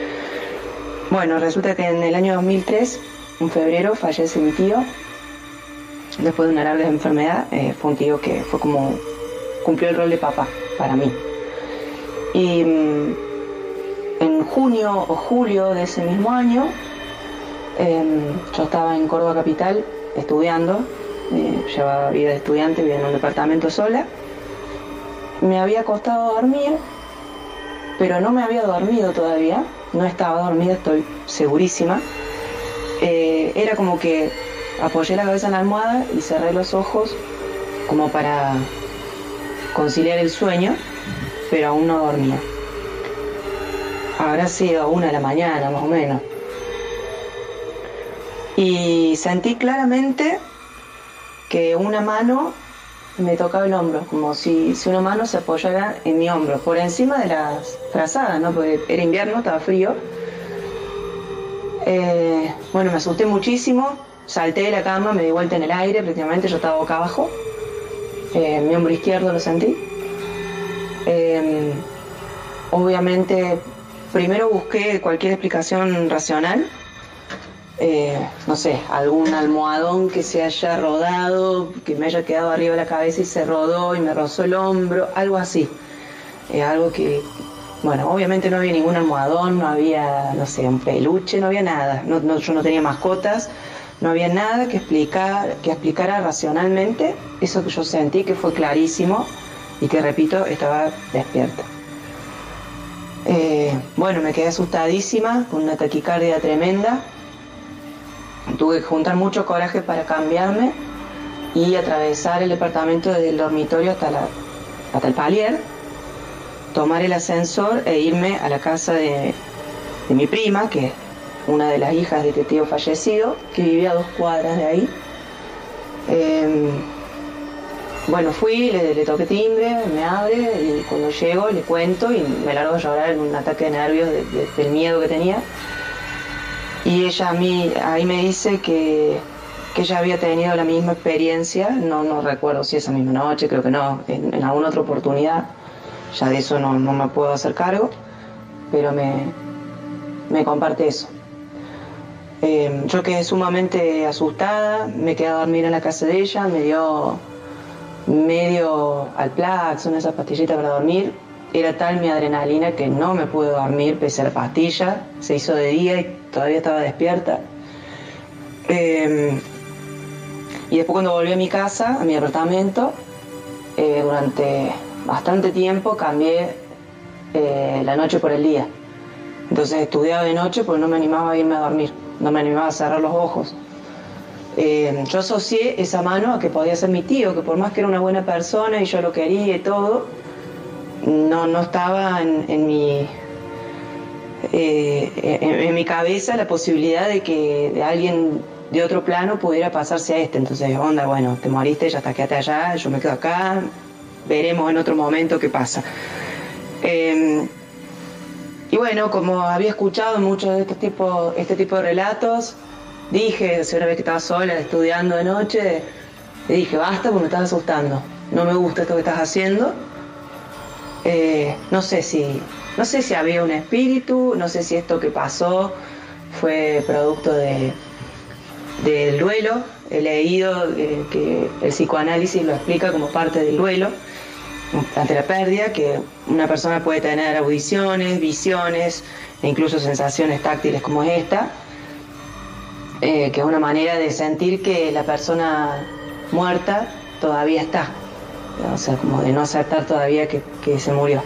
Bueno, resulta que en el año dos mil tres, en febrero, fallece mi tío. Después de una larga enfermedad, eh, fue un tío que fue como, cumplió el rol de papá para mí. Y mm, en junio o julio de ese mismo año, eh, yo estaba en Córdoba Capital estudiando, eh, llevaba vida de estudiante, vivía en un departamento sola. Me había acostado a dormir, pero no me había dormido todavía, no estaba dormida, estoy segurísima. Eh, era como que apoyé la cabeza en la almohada y cerré los ojos como para conciliar el sueño, pero aún no dormía. Habrá sido una de la mañana más o menos. Y sentí claramente que una mano me tocaba el hombro, como si, si una mano se apoyara en mi hombro, por encima de las frazadas, ¿no? Porque era invierno, estaba frío. Eh, bueno, me asusté muchísimo, salté de la cama, me di vuelta en el aire, prácticamente yo estaba boca abajo. Eh, mi hombro izquierdo lo sentí. Eh, obviamente, primero busqué cualquier explicación racional. Eh, no sé, algún almohadón que se haya rodado, que me haya quedado arriba de la cabeza y se rodó y me rozó el hombro, algo así. Eh, algo que, bueno, obviamente no había ningún almohadón, no había, no sé, un peluche, no había nada. No, no, yo no tenía mascotas, no había nada que explicar, que explicara racionalmente eso que yo sentí, que fue clarísimo y que, repito, estaba despierta. Eh, bueno, me quedé asustadísima, con una taquicardia tremenda. Tuve que juntar mucho coraje para cambiarme y atravesar el departamento desde el dormitorio hasta, la, hasta el palier, tomar el ascensor e irme a la casa de, de mi prima, que es una de las hijas de este tío fallecido, que vivía a dos cuadras de ahí. Eh, bueno, fui, le, le toqué timbre, me abre y cuando llego le cuento y me largo a llorar en un ataque de nervios de, de, del miedo que tenía. Y ella a mí, ahí me dice que, que ella había tenido la misma experiencia, no, no recuerdo si esa misma noche, creo que no, en, en alguna otra oportunidad, ya de eso no, no me puedo hacer cargo, pero me, me comparte eso. Eh, yo quedé sumamente asustada, me quedé a dormir en la casa de ella, me dio medio Alplax, una de esas pastillitas para dormir. Era tal mi adrenalina que no me pude dormir pese a la pastilla, se hizo de día y todavía estaba despierta. Eh, y después cuando volví a mi casa, a mi apartamento, eh, durante bastante tiempo cambié eh, la noche por el día. Entonces estudiaba de noche porque no me animaba a irme a dormir, no me animaba a cerrar los ojos. Eh, yo asocié esa mano a que podía ser mi tío, que por más que era una buena persona y yo lo quería y todo, no, no estaba en, en mi eh, en, en mi cabeza la posibilidad de que de alguien de otro plano pudiera pasarse a este. Entonces, onda, bueno, te moriste, ya está, quédate allá, yo me quedo acá, veremos en otro momento qué pasa. Eh, y bueno, como había escuchado muchos de este tipo, este tipo de relatos, dije, una vez que estaba sola estudiando de noche, le dije, basta porque me estás asustando, no me gusta esto que estás haciendo. Eh, no sé si no sé si había un espíritu, no sé si esto que pasó fue producto de del duelo. He leído eh, que el psicoanálisis lo explica como parte del duelo ante la pérdida, que una persona puede tener audiciones, visiones e incluso sensaciones táctiles como esta, eh, que es una manera de sentir que la persona muerta todavía está. O sea, como de no aceptar todavía que, que se murió.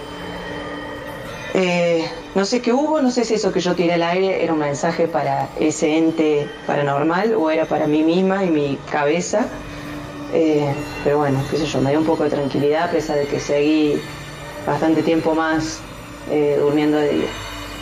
Eh, no sé qué hubo, no sé si eso que yo tiré al aire era un mensaje para ese ente paranormal o era para mí misma y mi cabeza. Eh, pero bueno, qué sé yo, me dio un poco de tranquilidad a pesar de que seguí bastante tiempo más eh, durmiendo de día.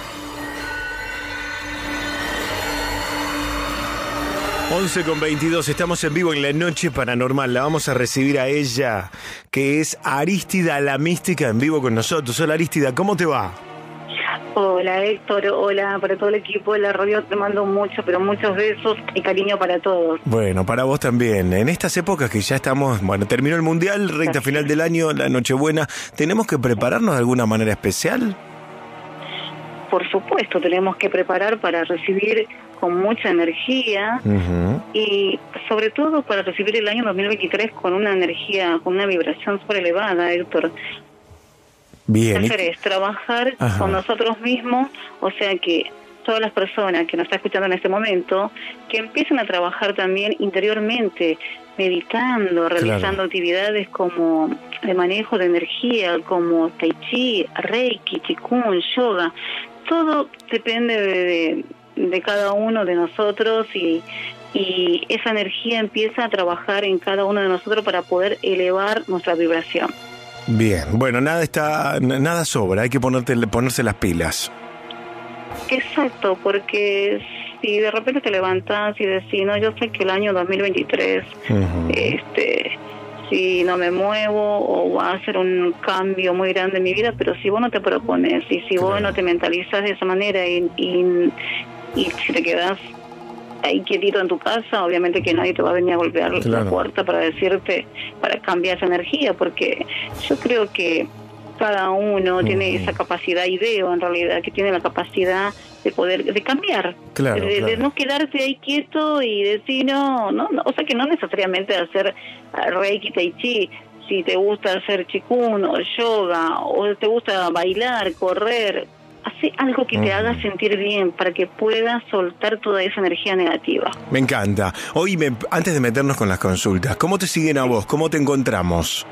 once con veintidós, estamos en vivo en la noche paranormal. La vamos a recibir a ella, que es Arístida la Mística, en vivo con nosotros. Hola Arístida, ¿cómo te va? Hola Héctor, hola para todo el equipo de la radio, te mando muchos, pero muchos besos y cariño para todos. Bueno, para vos también. En estas épocas que ya estamos, bueno, terminó el Mundial, recta final del año, la Nochebuena, ¿tenemos que prepararnos de alguna manera especial? Por supuesto, tenemos que preparar para recibir con mucha energía uh-huh. y sobre todo para recibir el año dos mil veintitrés con una energía, con una vibración súper elevada, Héctor. Bien. Hacer es trabajar Ajá. con nosotros mismos, o sea que todas las personas que nos están escuchando en este momento, que empiecen a trabajar también interiormente, meditando, realizando claro. actividades como de manejo de energía, como Tai Chi, Reiki, Qigong, Yoga. Todo depende de, de, de cada uno de nosotros y, y esa energía empieza a trabajar en cada uno de nosotros para poder elevar nuestra vibración. Bien, bueno, nada está, nada sobra, hay que ponerte, ponerse las pilas. Exacto, porque si de repente te levantás y decís, no, yo sé que el año dos mil veintitrés uh-huh. este, si no me muevo o va a ser un cambio muy grande en mi vida, pero si vos no te propones y si vos no te mentalizas de esa manera y, y, y si te quedás ahí quietito en tu casa, obviamente que nadie te va a venir a golpear claro. la puerta para decirte, para cambiar esa energía, porque yo creo que cada uno uh-huh. tiene esa capacidad, y veo en realidad que tiene la capacidad de poder, de cambiar, claro, de, claro. de no quedarse ahí quieto y decir no, no, no, o sea que no necesariamente hacer Reiki, Tai Chi, si te gusta hacer Qigong o yoga, o te gusta bailar, correr, hace algo que te uh-huh. haga sentir bien para que puedas soltar toda esa energía negativa. Me encanta. Hoy, me, antes de meternos con las consultas, ¿cómo te siguen a vos? ¿Cómo te encontramos?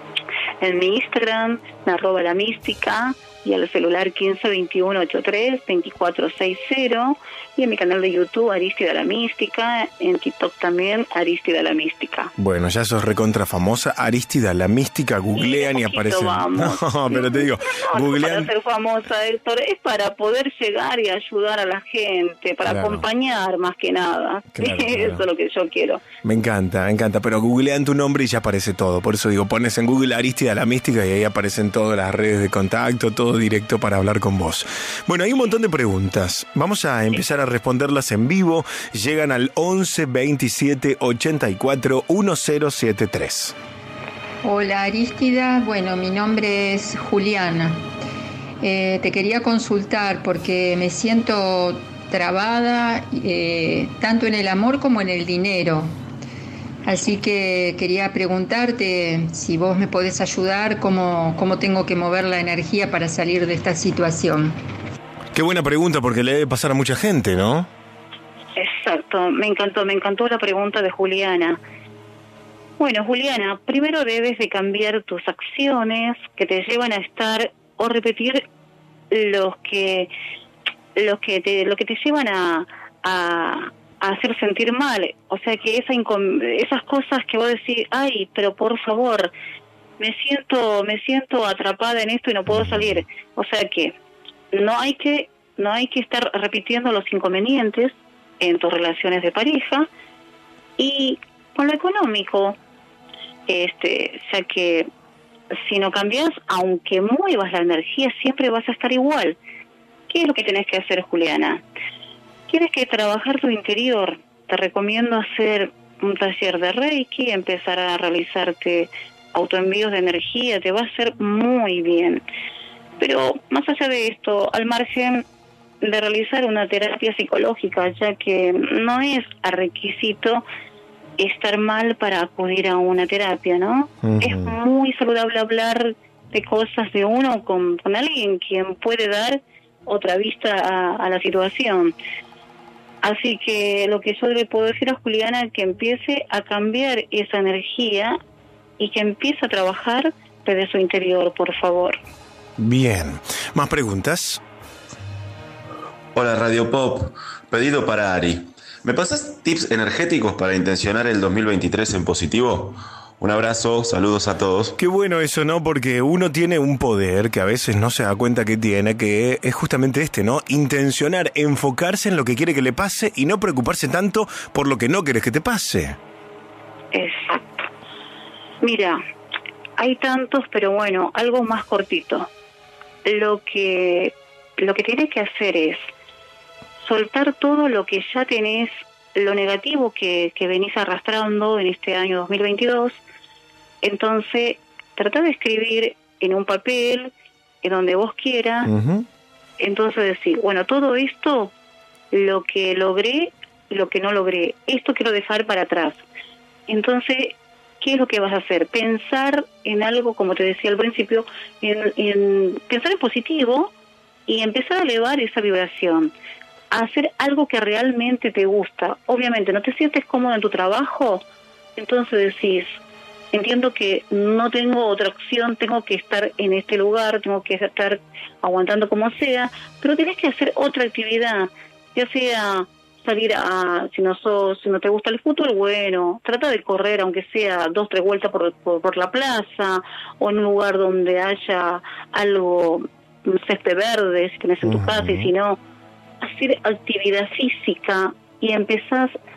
En mi Instagram, me arroba la mística, y al celular quince veintiuno ochenta y tres veinticuatro sesenta, y en mi canal de YouTube Aristida la Mística, en TikTok también Aristida la Mística. Bueno, ya sos recontra famosa, Aristida la Mística, googlean y aparecen. Vamos. No, pero te digo, no, no, googlean. Para ser famosa, Héctor, es para poder llegar y ayudar a la gente, para claro. acompañar más que nada. Claro, Eso claro. es lo que yo quiero. Me encanta, me encanta, pero googlean tu nombre y ya aparece todo. Por eso digo, pones en Google Aristida la Mística y ahí aparecen todas las redes de contacto, todo directo para hablar con vos. Bueno, hay un montón de preguntas. Vamos a empezar a responderlas en vivo. Llegan al once veintisiete ochenta y cuatro diez setenta y tres. Hola Aristida, bueno, mi nombre es Juliana. Eh, te quería consultar porque me siento trabada eh, tanto en el amor como en el dinero. Así que quería preguntarte si vos me podés ayudar, cómo, cómo tengo que mover la energía para salir de esta situación. Qué buena pregunta, porque le debe pasar a mucha gente, ¿no? Exacto, me encantó, me encantó la pregunta de Juliana. Bueno, Juliana, primero debes de cambiar tus acciones que te llevan a estar o repetir los que los que te lo que te llevan a, a a hacer sentir mal, o sea que esa incom- esas cosas que vos decís, ay, pero por favor, me siento me siento atrapada en esto y no puedo salir, o sea que no hay que no hay que estar repitiendo los inconvenientes en tus relaciones de pareja. Y con lo económico, este, ya que si no cambias, aunque muevas la energía, siempre vas a estar igual. ¿Qué es lo que tenés que hacer, Juliana? Tienes que trabajar tu interior. Te recomiendo hacer un taller de Reiki, empezar a realizarte autoenvíos de energía, te va a hacer muy bien. Pero más allá de esto, al margen de realizar una terapia psicológica, ya que no es a requisito estar mal para acudir a una terapia, ¿no? Uh-huh. Es muy saludable hablar de cosas de uno con, con alguien quien puede dar otra vista a, a la situación. Así que lo que yo le puedo decir a Juliana es que empiece a cambiar esa energía y que empiece a trabajar desde su interior, por favor. Bien. ¿Más preguntas? Hola Radio Pop, pedido para Ari. ¿Me pasás tips energéticos para intencionar el dos mil veintitrés en positivo? Un abrazo, saludos a todos. Qué bueno eso, ¿no? Porque uno tiene un poder que a veces no se da cuenta que tiene, que es justamente este, ¿no? Intencionar, enfocarse en lo que quiere que le pase y no preocuparse tanto por lo que no querés que te pase. Exacto. Mira, hay tantos, pero bueno, algo más cortito. Lo que, lo que tienes que hacer es soltar todo lo que ya tenés, lo negativo que, que venís arrastrando en este año dos mil veintidós. Entonces, trata de escribir en un papel, en donde vos quieras. Uh-huh. Entonces decir, bueno, todo esto, lo que logré, lo que no logré, esto quiero dejar para atrás. Entonces, ¿qué es lo que vas a hacer? Pensar en algo, como te decía al principio, en, en pensar en positivo y empezar a elevar esa vibración. A hacer algo que realmente te gusta. Obviamente, ¿no te sientes cómodo en tu trabajo? Entonces decís, entiendo que no tengo otra opción, tengo que estar en este lugar, tengo que estar aguantando como sea, pero tienes que hacer otra actividad, ya sea salir a, si no sos, si no te gusta el fútbol, bueno, trata de correr, aunque sea dos, tres vueltas por, por, por la plaza, o en un lugar donde haya algo, un césped verde, si tenés en tu uh-huh. casa, y si no, hacer actividad física y empezás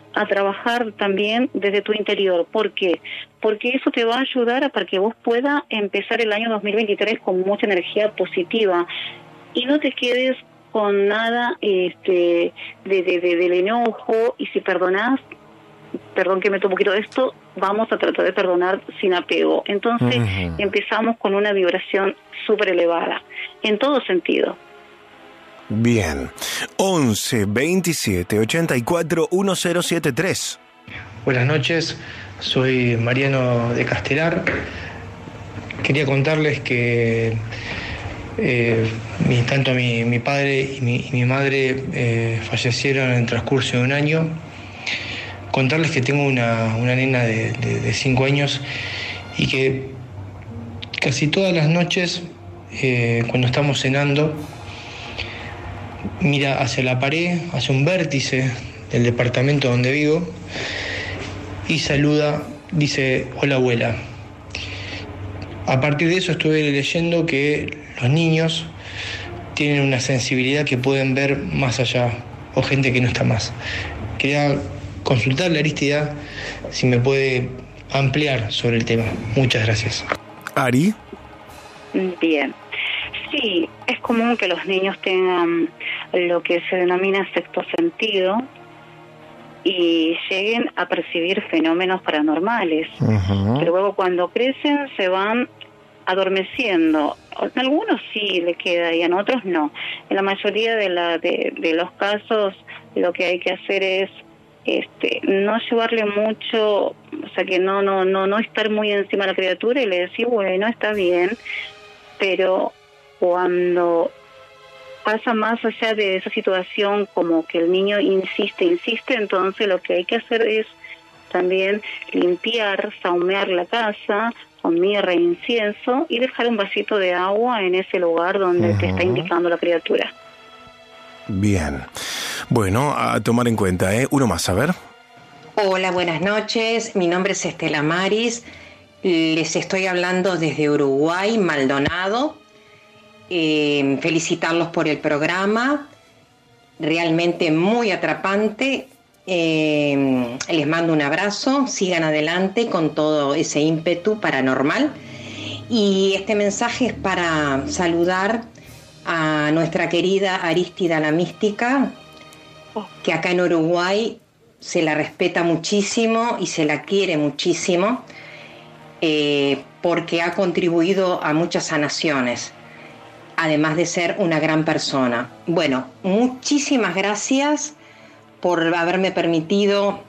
a trabajar también desde tu interior. ¿Por qué? Porque eso te va a ayudar a para que vos puedas empezar el año dos mil veintitrés con mucha energía positiva y no te quedes con nada este de, de, de del enojo, y si perdonás, perdón que meto un poquito de esto, vamos a tratar de perdonar sin apego. Entonces uh-huh. empezamos con una vibración súper elevada, en todo sentido. Bien, once veintisiete ochenta y cuatro diez setenta y tres. Buenas noches, soy Mariano de Castelar. Quería contarles que eh, mi, tanto mi, mi padre y mi, y mi madre eh, fallecieron en el transcurso de un año. Contarles que tengo una, una nena de, de, de cinco años y que casi todas las noches, eh, cuando estamos cenando, mira hacia la pared, hacia un vértice del departamento donde vivo y saluda, dice: hola abuela. A partir de eso estuve leyendo que los niños tienen una sensibilidad que pueden ver más allá, o gente que no está más. Quería consultarle a Aristida si me puede ampliar sobre el tema. Muchas gracias. Ari. Bien. Sí, es común que los niños tengan lo que se denomina sexto sentido y lleguen a percibir fenómenos paranormales. Uh-huh. Pero luego cuando crecen se van adormeciendo. En algunos sí le queda y en otros no. En la mayoría de, la, de, de los casos lo que hay que hacer es este no llevarle mucho, o sea que no no no no estar muy encima de la criatura y le decir, bueno, está bien, pero cuando pasa más allá de esa situación, como que el niño insiste, insiste, entonces lo que hay que hacer es también limpiar, saumear la casa con mirra e incienso y dejar un vasito de agua en ese lugar donde uh-huh. te está indicando la criatura. Bien. Bueno, a tomar en cuenta, ¿eh? Uno más, a ver. Hola, buenas noches. Mi nombre es Estela Maris. Les estoy hablando desde Uruguay, Maldonado. Eh, felicitarlos por el programa. Realmente muy atrapante. Eh, les mando un abrazo. Sigan adelante con todo ese ímpetu paranormal. Y este mensaje es para saludar a nuestra querida Aristida la Mística, que acá en Uruguay se la respeta muchísimo y se la quiere muchísimo, eh, porque ha contribuido a muchas sanaciones, además de ser una gran persona. Bueno, muchísimas gracias por haberme permitido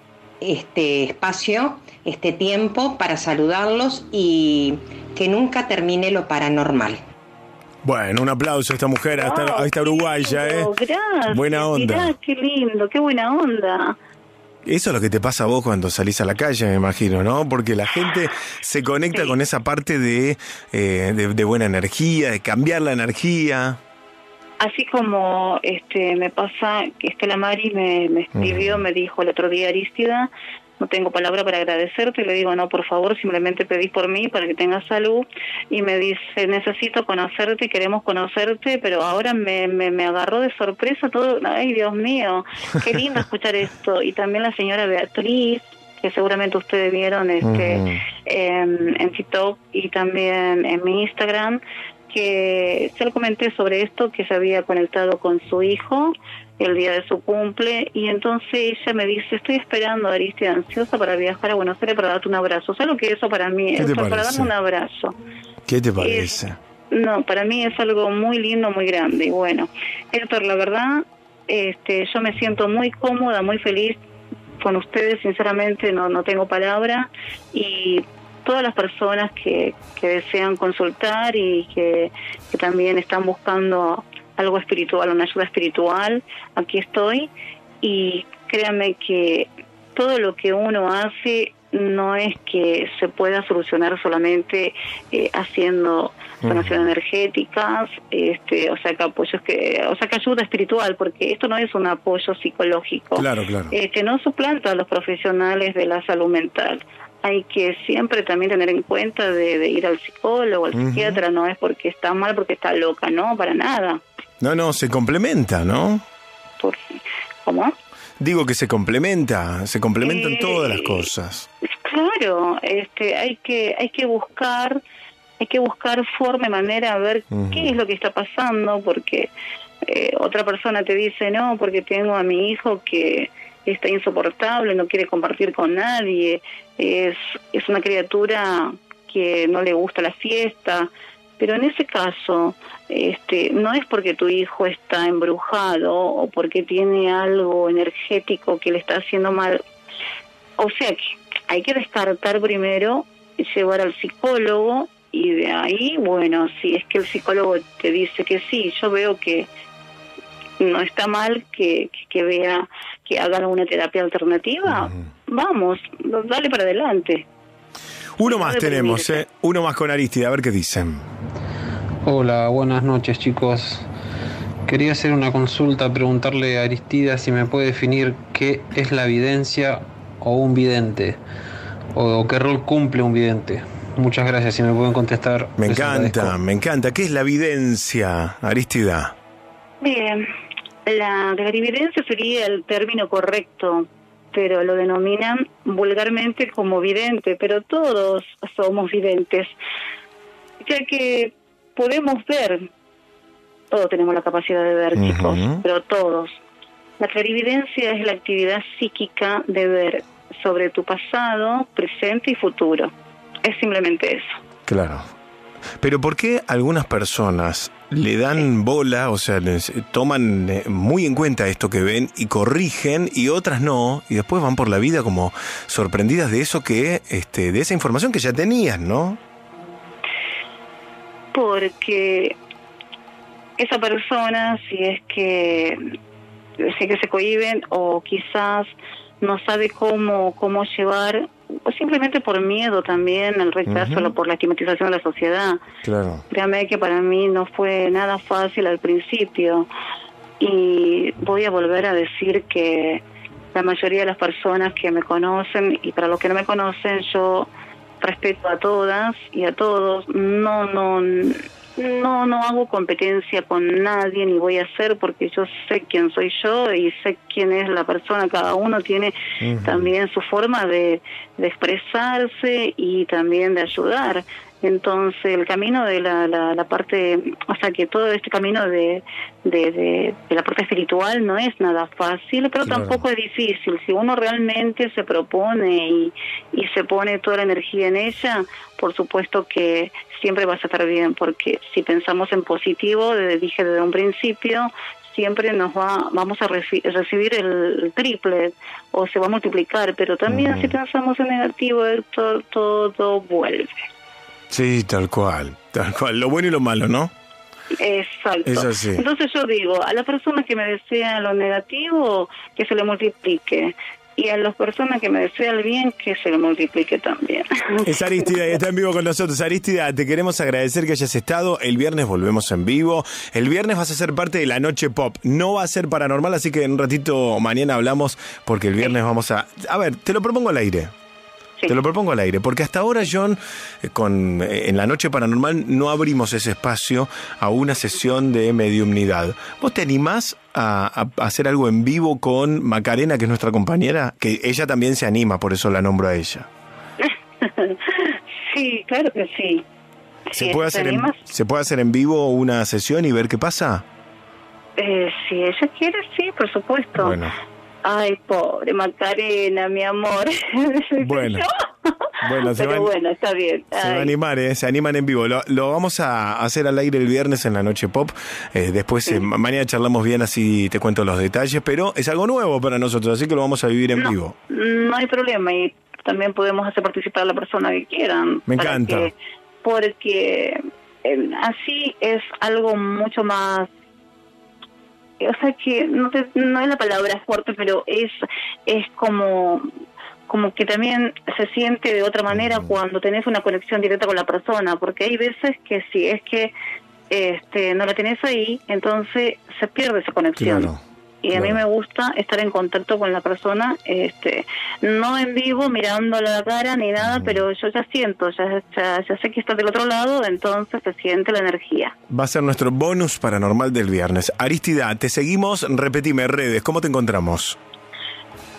este espacio, este tiempo para saludarlos y que nunca termine lo paranormal. Bueno, un aplauso a esta mujer, a esta, oh, a esta uruguaya, ¿eh? Gracias. Buena onda. Mirá, qué lindo, qué buena onda. Eso es lo que te pasa a vos cuando salís a la calle, me imagino, ¿no? Porque la gente se conecta sí. con esa parte de, eh, de, de buena energía, de cambiar la energía. Así como este me pasa que Estela Mari me, me escribió, uh-huh. me dijo el otro día, Aristida, no tengo palabra para agradecerte, y le digo, no, por favor, simplemente pedís por mí para que tengas salud, y me dice, necesito conocerte, queremos conocerte, pero ahora me, me, me agarró de sorpresa todo, ay, Dios mío, qué lindo escuchar esto. Y también la señora Beatriz, que seguramente ustedes vieron este uh-huh. en, en TikTok y también en mi Instagram, que se le comenté sobre esto, que se había conectado con su hijo el día de su cumple, y entonces ella me dice, estoy esperando, Aristida, ansiosa para viajar a Buenos Aires para darte un abrazo. ¿Sabes lo que es eso para mí? Es para darme un abrazo. ¿Qué te parece? Es, no, para mí es algo muy lindo, muy grande. Y bueno, Héctor, la verdad, este, yo me siento muy cómoda, muy feliz con ustedes, sinceramente no, no tengo palabra, y todas las personas que, que desean consultar y que, que también están buscando algo espiritual, una ayuda espiritual, aquí estoy, y créanme que todo lo que uno hace no es que se pueda solucionar solamente eh, haciendo sanaciones uh-huh. energéticas, este, o sea que apoyos que, o sea que ayuda espiritual, porque esto no es un apoyo psicológico, claro, claro. Eh, que no suplanta a los profesionales de la salud mental. Hay que siempre también tener en cuenta de, de ir al psicólogo, al uh-huh. psiquiatra, no es porque está mal, porque está loca, no, para nada. No, no, se complementa, ¿no? Por, ¿Cómo? digo que se complementa, se complementan Eh, todas las cosas. Claro, este, hay que, hay que buscar, hay que buscar forma y manera a ver Ujú. qué es lo que está pasando, porque eh, otra persona te dice no, porque tengo a mi hijo que está insoportable, no quiere compartir con nadie, es, es una criatura que no le gusta la fiesta, pero en ese caso, este, no es porque tu hijo está embrujado o porque tiene algo energético que le está haciendo mal. O sea que hay que descartar primero, llevar al psicólogo y de ahí, bueno, si es que el psicólogo te dice que sí, yo veo que no está mal que, que, que vea, que hagan una terapia alternativa, vamos, dale para adelante. Uno más tenemos, ¿eh? Uno más con Arístida, a ver qué dicen. Hola, buenas noches chicos. Quería hacer una consulta, preguntarle a Aristida si me puede definir qué es la videncia o un vidente, o qué rol cumple un vidente. Muchas gracias, si me pueden contestar. Me les encanta, agradezco. me encanta. ¿Qué es la videncia, Arístida? Bien, la clarividencia sería el término correcto, pero lo denominan vulgarmente como vidente, pero todos somos videntes, ya que podemos ver, todos tenemos la capacidad de ver, Ujú. chicos, pero todos. La clarividencia es la actividad psíquica de ver sobre tu pasado, presente y futuro. Es simplemente eso. Claro. Pero ¿por qué algunas personas le dan bola, o sea, les toman eh, muy en cuenta esto que ven y corrigen, y otras no, y después van por la vida como sorprendidas de eso que, este, de esa información que ya tenían, ¿no? Porque esa persona, si es que, si es que se cohíben o quizás no sabe cómo cómo llevar, o simplemente por miedo también al rechazo, Ujú. o por la estigmatización de la sociedad. Claro. Créame que para mí no fue nada fácil al principio, y voy a volver a decir que la mayoría de las personas que me conocen, y para los que no me conocen, yo respeto a todas y a todos, no, no, no, no hago competencia con nadie, ni voy a hacer, porque yo sé quién soy yo y sé quién es la persona. Cada uno tiene Ujú. también su forma de, de expresarse y también de ayudar. Entonces el camino de la, la, la parte, o sea que todo este camino de, de, de, de la parte espiritual no es nada fácil, pero Claro. tampoco es difícil. Si uno realmente se propone y, y se pone toda la energía en ella, por supuesto que siempre vas a estar bien, porque si pensamos en positivo, desde, dije desde un principio, siempre nos va, vamos a reci- recibir el, el triple o se va a multiplicar, pero también Ujú. si pensamos en negativo, Héctor, todo vuelve. Sí, tal cual, tal cual. Lo bueno y lo malo, ¿no? Exacto. Es así. Entonces yo digo, a la persona que me desea lo negativo, que se le multiplique. Y a las personas que me desean el bien, que se le multiplique también. Es Arístida y está en vivo con nosotros. Arístida, te queremos agradecer que hayas estado. El viernes volvemos en vivo. El viernes vas a ser parte de la Noche Pop. No va a ser paranormal, así que en un ratito mañana hablamos, porque el viernes vamos a... A ver, te lo propongo al aire. Te lo propongo al aire, porque hasta ahora, John, eh, con, eh, en la Noche Paranormal no abrimos ese espacio a una sesión de mediumnidad. ¿Vos te animás a, a hacer algo en vivo con Macarena, que es nuestra compañera? Que ella también se anima, por eso la nombro a ella. Sí, claro que sí. ¿Se, Si puede ella se hacer en, anima, ¿Se puede hacer en vivo una sesión y ver qué pasa? eh, si ella quiere, sí, por supuesto. Bueno. Ay, pobre Macarena, mi amor. Bueno. Bueno, se Pero van- bueno, está bien. Se va a Ay. animar, ¿eh? Se animan en vivo. Lo, lo vamos a hacer al aire el viernes en la Noche Pop. Eh, después, eh, ma- mañana charlamos bien, así te cuento los detalles. Pero es algo nuevo para nosotros, así que lo vamos a vivir en vivo. No hay problema, y también podemos hacer participar a la persona que quieran. Me para encanta. que- porque eh, así es algo mucho más... O sea que no, te- no es la palabra fuerte, pero es es como como que también se siente de otra manera cuando tenés una conexión directa con la persona, porque hay veces que si es que este no la tenés ahí, entonces se pierde esa conexión. Claro. Y a mí me gusta estar en contacto con la persona, este, no en vivo mirándola la cara ni nada, pero yo ya siento, ya, ya, ya sé que está del otro lado, entonces se siente la energía. Va a ser nuestro bonus paranormal del viernes. Arístida, te seguimos, repetime, redes, ¿cómo te encontramos?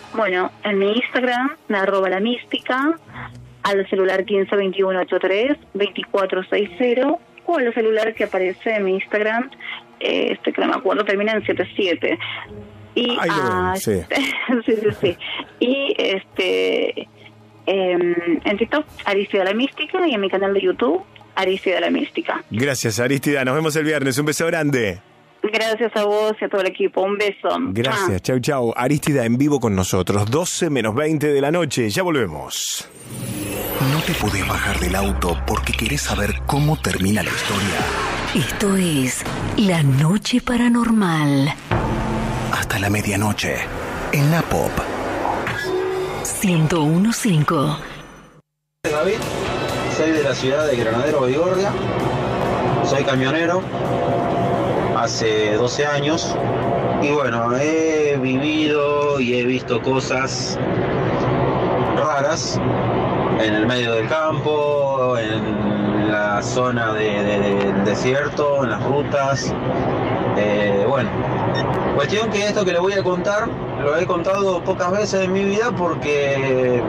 Bueno, en mi Instagram me arroba la mística, al celular quince veintiuno ochenta y tres veinticuatro sesenta o al celular que aparece en mi Instagram, eh, este que no me acuerdo, termina en setenta y siete. Y Ay, ah, sí. sí, sí, sí. Y este eh, en TikTok, Aristida la Mística, y en mi canal de YouTube, Aristida la Mística. Gracias, Aristida. Nos vemos el viernes. Un beso grande. Gracias a vos y a todo el equipo. Un beso. Gracias. Ah. Chau, chau. Aristida en vivo con nosotros. doce menos veinte de la noche. Ya volvemos. No te podés bajar del auto porque querés saber cómo termina la historia. Esto es La Noche Paranormal. Hasta la medianoche. En la Pop. ciento uno punto cinco. David, soy de la ciudad de Granadero Baigorria. Soy camionero. Hace doce años. Y bueno, he vivido y he visto cosas raras en el medio del campo, en la zona de, de, del desierto, en las rutas. Eh, bueno, cuestión que esto que le voy a contar lo he contado pocas veces en mi vida porque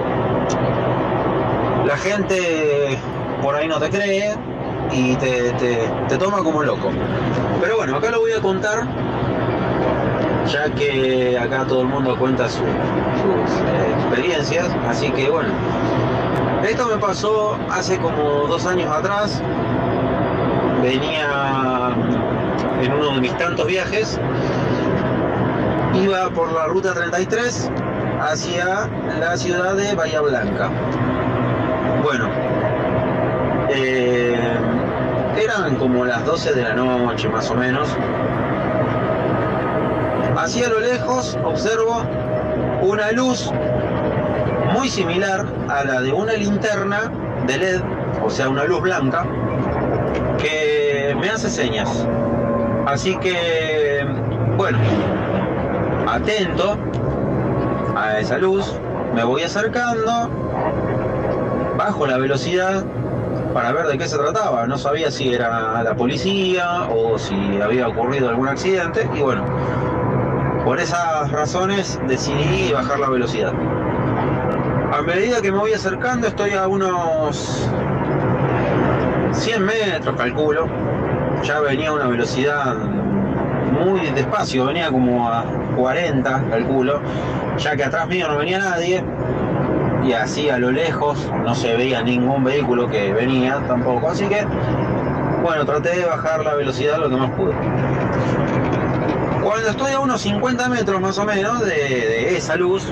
la gente por ahí no te cree y te, te, te toma como loco. Pero bueno, acá lo voy a contar, ya que acá todo el mundo cuenta su, sus eh, experiencias, así que bueno, esto me pasó hace como dos años atrás. Venía en uno de mis tantos viajes, iba por la ruta treinta y tres hacia la ciudad de Bahía Blanca. Bueno, eh, eran como las doce de la noche más o menos. Hacia lo lejos observo una luz muy similar a la de una linterna de L E D, o sea, una luz blanca, que me hace señas. Así que, bueno, atento a esa luz, me voy acercando, bajo la velocidad para ver de qué se trataba. No sabía si era la policía o si había ocurrido algún accidente, y bueno, por esas razones decidí bajar la velocidad. A medida que me voy acercando, estoy a unos cien metros, calculo. Ya venía a una velocidad muy despacio, venía como a cuarenta, calculo, ya que atrás mío no venía nadie, y así a lo lejos no se veía ningún vehículo que venía tampoco, así que bueno, traté de bajar la velocidad lo que más pude. Cuando estoy a unos cincuenta metros más o menos de, de esa luz,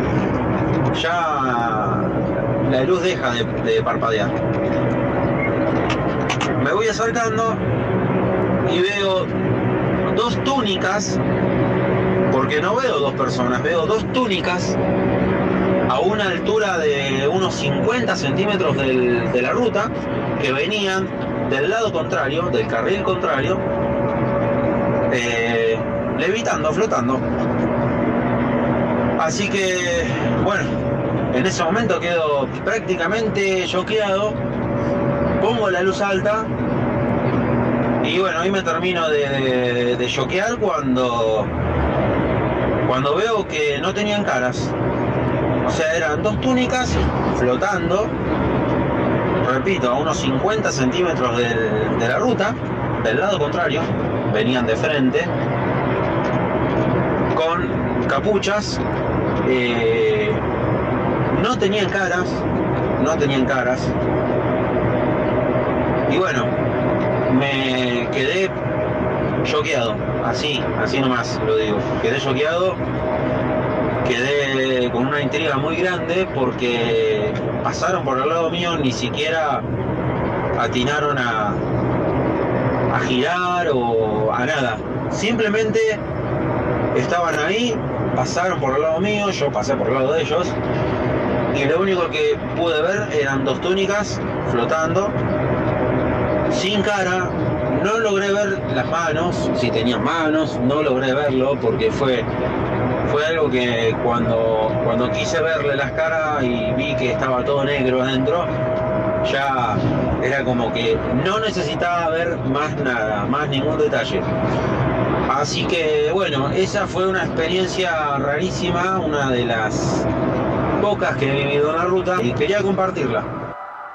ya la luz deja de, de parpadear. Me voy acercando y veo dos túnicas, porque no veo dos personas, veo dos túnicas a una altura de unos cincuenta centímetros del, de la ruta, que venían del lado contrario, del carril contrario, eh, levitando, flotando. Así que, bueno, en ese momento quedo prácticamente choqueado, pongo la luz alta y bueno, ahí me termino de, de, de choquear cuando, cuando veo que no tenían caras. O sea, eran dos túnicas flotando, repito, a unos cincuenta centímetros del, de la ruta, del lado contrario, venían de frente, con capuchas, eh, no tenían caras, no tenían caras, y bueno, me quedé choqueado, así, así nomás lo digo, quedé choqueado, quedé con una intriga muy grande porque pasaron por el lado mío, ni siquiera atinaron a, a girar o a nada, simplemente estaban ahí, pasaron por el lado mío, yo pasé por el lado de ellos, y lo único que pude ver eran dos túnicas flotando, sin cara. No logré ver las manos, si tenían manos, no logré verlo porque fue, fue algo que cuando, cuando quise verle las caras y vi que estaba todo negro adentro, ya era como que no necesitaba ver más nada, más ningún detalle. Así que bueno, esa fue una experiencia rarísima, una de las pocas que he vivido en la ruta y quería compartirla.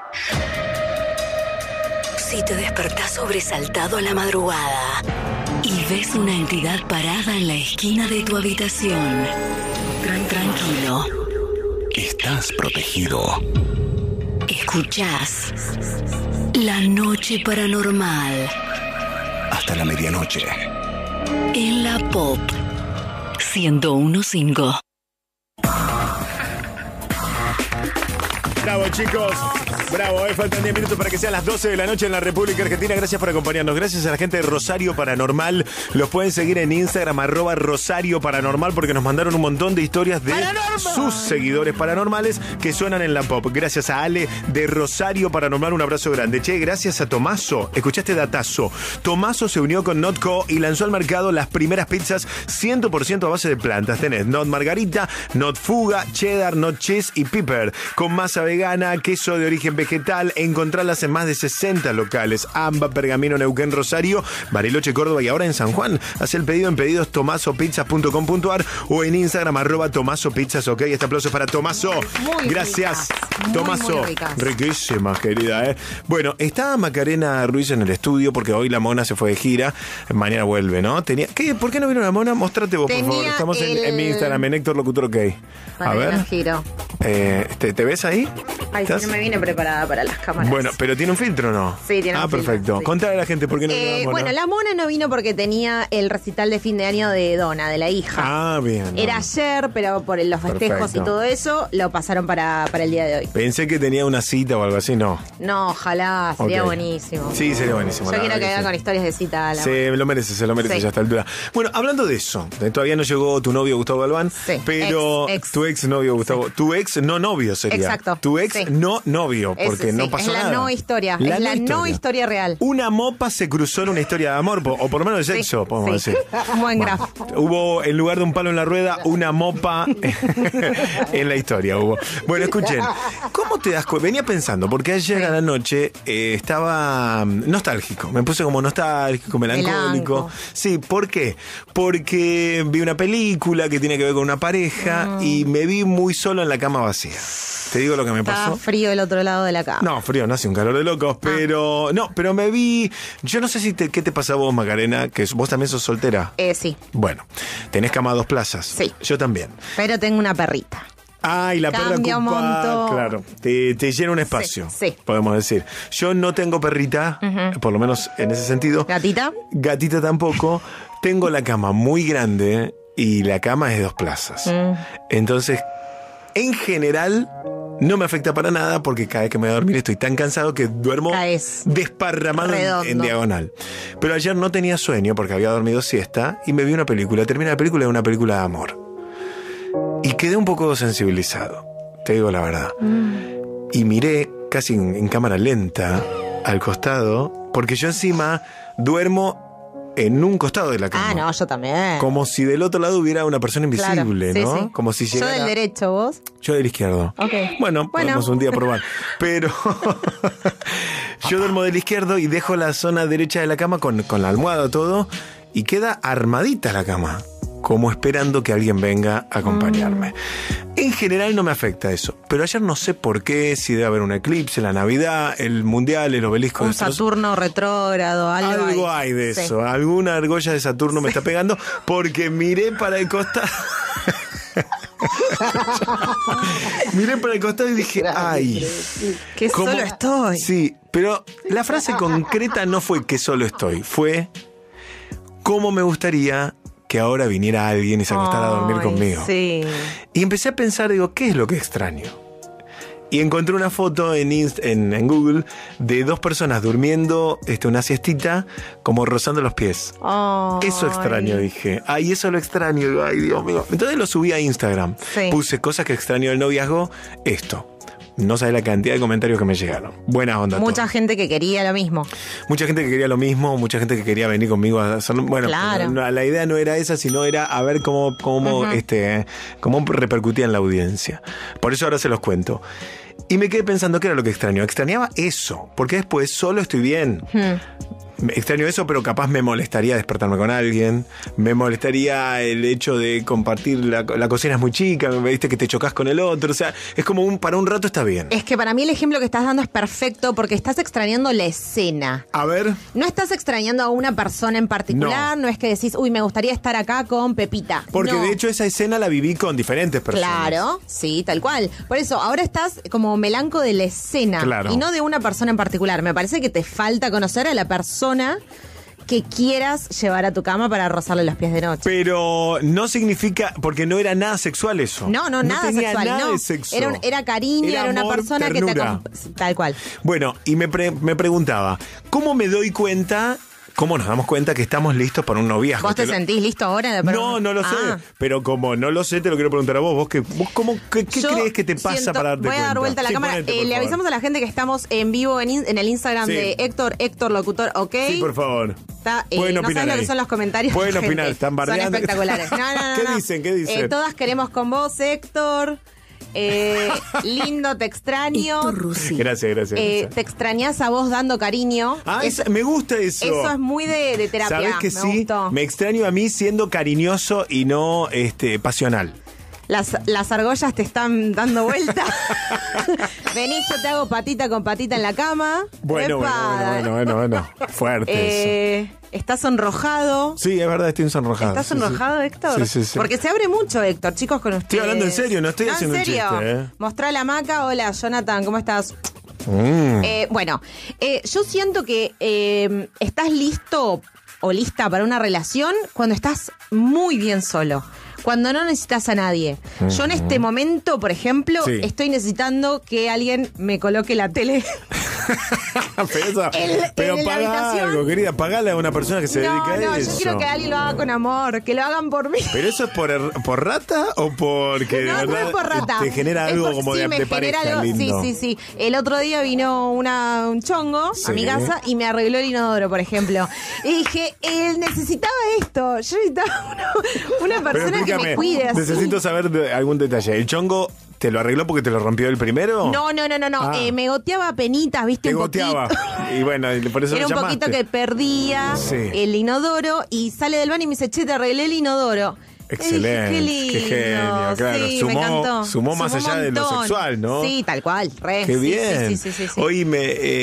Si te despertás sobresaltado a la madrugada y ves una entidad parada en la esquina de tu habitación, tran- tranquilo. Estás protegido. Escuchás La Noche Paranormal. Hasta la medianoche. En la Pop ciento uno punto cinco. Bravo, chicos. Bravo, eh. Faltan diez minutos para que sean las doce de la noche en la República Argentina. Gracias por acompañarnos. Gracias a la gente de Rosario Paranormal. Los pueden seguir en Instagram, arroba Rosario Paranormal, porque nos mandaron un montón de historias de ¡Paranormal! Sus seguidores paranormales que suenan en la Pop. Gracias a Ale de Rosario Paranormal, un abrazo grande. Che, gracias a Tomaso. Escuchaste datazo. Tomaso se unió con Notco y lanzó al mercado las primeras pizzas cien por ciento a base de plantas. Tenés Not Margarita, Not Fuga, Cheddar, Not Cheese y Piper. Con masa vegana, queso de origen vegetal. Encontrarlas en más de sesenta locales. Amba, Pergamino, Neuquén, Rosario, Bariloche, Córdoba y ahora en San Juan. Haz el pedido en pedidos tomasopizzas punto com punto ar o en Instagram arroba tomasopizzas. Ok, este aplauso para Tomaso. Muy Gracias, ricas, Tomaso. muy, muy ricas. Riquísimas, querida, ¿eh? Bueno, está Macarena Ruiz en el estudio porque hoy la Mona se fue de gira. Mañana vuelve, ¿no? Tenía... ¿Qué? ¿Por qué no vino la Mona? Mostrate vos, Tenía por favor. Estamos el... en, en mi Instagram, en Héctor Locutor OK. A Para ver. el giro. Eh, ¿te, ¿Te ves ahí? Ay, ¿Estás? si no me vine preparada para las cámaras. Bueno, pero ¿tiene un filtro o no? Sí, tiene ah, un filtro. perfecto. Sí. Contale a la gente por qué no vino Eh, la Mona. bueno, la Mona no vino porque tenía el recital de fin de año de Donna, de la hija. Ah, bien. Era ayer, pero por los festejos Perfecto. y todo eso, lo pasaron para, para el día de hoy. Pensé que tenía una cita o algo así, no. No, ojalá, sería Ok. buenísimo. Sí, sería buenísimo. Yo la quiero verdad que venga sí. con historias de cita. a la Se lo merece, se lo merece Sí. ya a esta altura. Bueno, hablando de eso, de- todavía no llegó tu novio Gustavo Galván, Sí. pero Ex, ex. tu ex novio Gustavo, tu ex no novio sería. Exacto. Tu ex Sí. no novio, Es- porque sí, no pasó es la nada. no historia, La es la no historia. historia real. Una mopa se cruzó en una historia de amor, po- o por lo menos de sexo, podemos Sí. decir. Un buen graf. Hubo, en lugar de un palo en la rueda, una mopa en la historia hubo. Bueno, escuchen, ¿cómo te das cuenta? Venía pensando, porque ayer a la noche eh, estaba mm, nostálgico. Me puse como nostálgico, melancólico. Melanco. Sí, ¿por qué? Porque vi una película que tiene que ver con una pareja y me vi muy solo en la cama vacía. Te digo lo que me Está pasó. frío del otro lado de la cama. No, frío, no hace un calor de locos, pero no, pero me vi. Yo no sé si te, qué te pasa a vos, Macarena, que vos también sos soltera. Eh, sí, Bueno, tenés cama a dos plazas. Sí. Yo también. pero tengo una perrita. Ay, la perra Cambia un ocupa, montón. claro, te, te llena un espacio, Sí, sí. podemos decir. Yo no tengo perrita, Ujú. por lo menos en ese sentido. ¿Gatita? Gatita tampoco. Tengo la cama muy grande y la cama es de dos plazas. Mm. Entonces, en general, no me afecta para nada porque cada vez que me voy a dormir estoy tan cansado que duermo Caes. desparramado en, Redondo. en diagonal. Pero ayer no tenía sueño porque había dormido siesta y me vi una película. Termina la película, es una película de amor. Y quedé un poco sensibilizado, te digo la verdad. Y miré casi en, en cámara lenta al costado, porque yo encima duermo en un costado de la cama. Ah, no, yo también. Como si del otro lado hubiera una persona invisible, Claro, sí, ¿no? sí. Como si Yo llegara... del derecho, vos. Yo del izquierdo. Ok. Bueno, Bueno. podemos un día probar. Pero yo duermo del izquierdo y dejo la zona derecha de la cama con, con la almohada todo y queda armadita la cama, como esperando que alguien venga a acompañarme. En general no me afecta eso, pero ayer no sé por qué, si debe haber un eclipse, la Navidad, el Mundial, el obelisco Un de Estados- Saturno retrógrado, algo, Algo hay. hay de Sí. eso, alguna argolla de Saturno me está pegando porque miré para el costado. Miré para el costado y dije, ay, Que ¿cómo? solo estoy. Sí, pero la frase concreta no fue que solo estoy, fue cómo me gustaría que ahora viniera alguien y se acostara a dormir Ay, conmigo. Sí. Y empecé a pensar, digo, ¿qué es lo que extraño? Y encontré una foto en, Inst- en, en Google de dos personas durmiendo este, una siestita, como rozando los pies. Ay. Eso extraño, dije. Ay, eso lo extraño. Digo, ay, Dios mío. Entonces lo subí a Instagram. Sí. Puse cosas que extraño del noviazgo. Esto. No sabés la cantidad de comentarios que me llegaron. Buena onda. Mucha todo. gente que quería lo mismo. Mucha gente que quería lo mismo, mucha gente que quería venir conmigo a hacer. Bueno, Claro. no, la idea no era esa, sino era a ver cómo, cómo, Ujú. este, cómo repercutía en la audiencia. Por eso ahora se los cuento. Y me quedé pensando qué era lo que extraño. Extrañaba eso, porque después solo estoy bien. Hmm. extraño eso, pero capaz me molestaría despertarme con alguien. Me molestaría el hecho de compartir, la, la cocina es muy chica, viste que te chocas con el otro. O sea, es como un para un rato está bien. Es que para mí el ejemplo que estás dando es perfecto porque estás extrañando la escena. A ver. No estás extrañando a una persona en particular, no, no es que decís, uy, me gustaría estar acá con Pepita. Porque no. de hecho esa escena la viví con diferentes personas. Claro, sí, tal cual. Por eso, ahora estás como melanco de la escena, claro, y no de una persona en particular. Me parece que te falta conocer a la persona que quieras llevar a tu cama para rozarle los pies de noche. Pero no significa, porque no era nada sexual eso. No, no, nada no tenía sexual. Nada no. de sexo. Era, un, era cariño, era, era una amor, persona ternura. que te acom- tal cual. Bueno, y me, pre- me preguntaba, ¿cómo me doy cuenta? ¿Cómo nos damos cuenta que estamos listos para un noviazgo? ¿Vos te, te lo... sentís listo ahora? Para no, un... no lo ah. sé. Pero como no lo sé, te lo quiero preguntar a vos. ¿Vos qué, vos cómo, qué, qué crees que te pasa siento, para darte voy cuenta? Voy a dar vuelta a la sí, cámara. ponete, eh, le avisamos a la gente que estamos en vivo en, in, en el Instagram sí. de Héctor, Héctor Locutor, ¿ok? Sí, por favor. Está, eh, Pueden no opinar sabes ahí. lo que son los comentarios. Pueden gente. opinar, están bardeando. Son espectaculares. No, no, no, ¿Qué no. dicen? ¿Qué dicen? Eh, todas queremos con vos, Héctor. Eh, lindo, te extraño. Gracias, gracias. gracias. Eh, te extrañas a vos dando cariño. Ah, es, es, me gusta eso. Eso es muy de, de terapia. ¿Sabés que me sí? Gustó. Me extraño a mí siendo cariñoso y no este, pasional. Las, las argollas te están dando vuelta. Vení, yo te hago patita con patita en la cama. Bueno, bueno, bueno, bueno, bueno, bueno. Fuerte eh, eso. ¿Estás sonrojado? Sí, es verdad, estoy sonrojado. ¿Estás sí, sonrojado, sí. Héctor? Sí, sí, sí. Porque se abre mucho, Héctor, chicos, con ustedes. Estoy hablando en serio, no estoy no, haciendo en serio. un chiste. ¿eh? Mostrá la hamaca. Hola, Jonathan, ¿cómo estás? Mm. Eh, bueno, eh, yo siento que eh, estás listo o lista para una relación cuando estás muy bien solo. Cuando no necesitas a nadie. Uh-huh. Yo en este momento, por ejemplo, sí. estoy necesitando que alguien me coloque la tele. pero eso, el, pero en paga algo, querida, pagale a una persona que se no, dedica no, a eso. No, yo quiero que alguien lo haga con amor, que lo hagan por mí. ¿Pero eso es por, er, por rata o porque no, de verdad no es por rata. te genera algo por, como sí, de, me de genera pareja algo, lindo? Sí, sí, sí. El otro día vino una, un chongo sí. a mi casa y me arregló el inodoro, por ejemplo. Y dije, él necesitaba esto. Yo necesitaba una, una persona que me cuide así. Necesito saber de algún detalle. ¿El chongo te lo arregló porque te lo rompió el primero? No, no, no, no, no. Ah. Eh, me goteaba penitas, viste, te un goteaba. poquito. Y bueno, por eso era lo un llamaste. poquito que perdía sí. el inodoro y sale del baño y me dice, che, te arreglé el inodoro. Excelente. Dije, qué lindo. Qué genio, claro. Sí, sumó, me encantó. Sumó más Sumó allá de lo sexual, ¿no? Sí, tal cual. Re. Qué sí, bien. Sí, sí, sí, sí, sí. Oíme,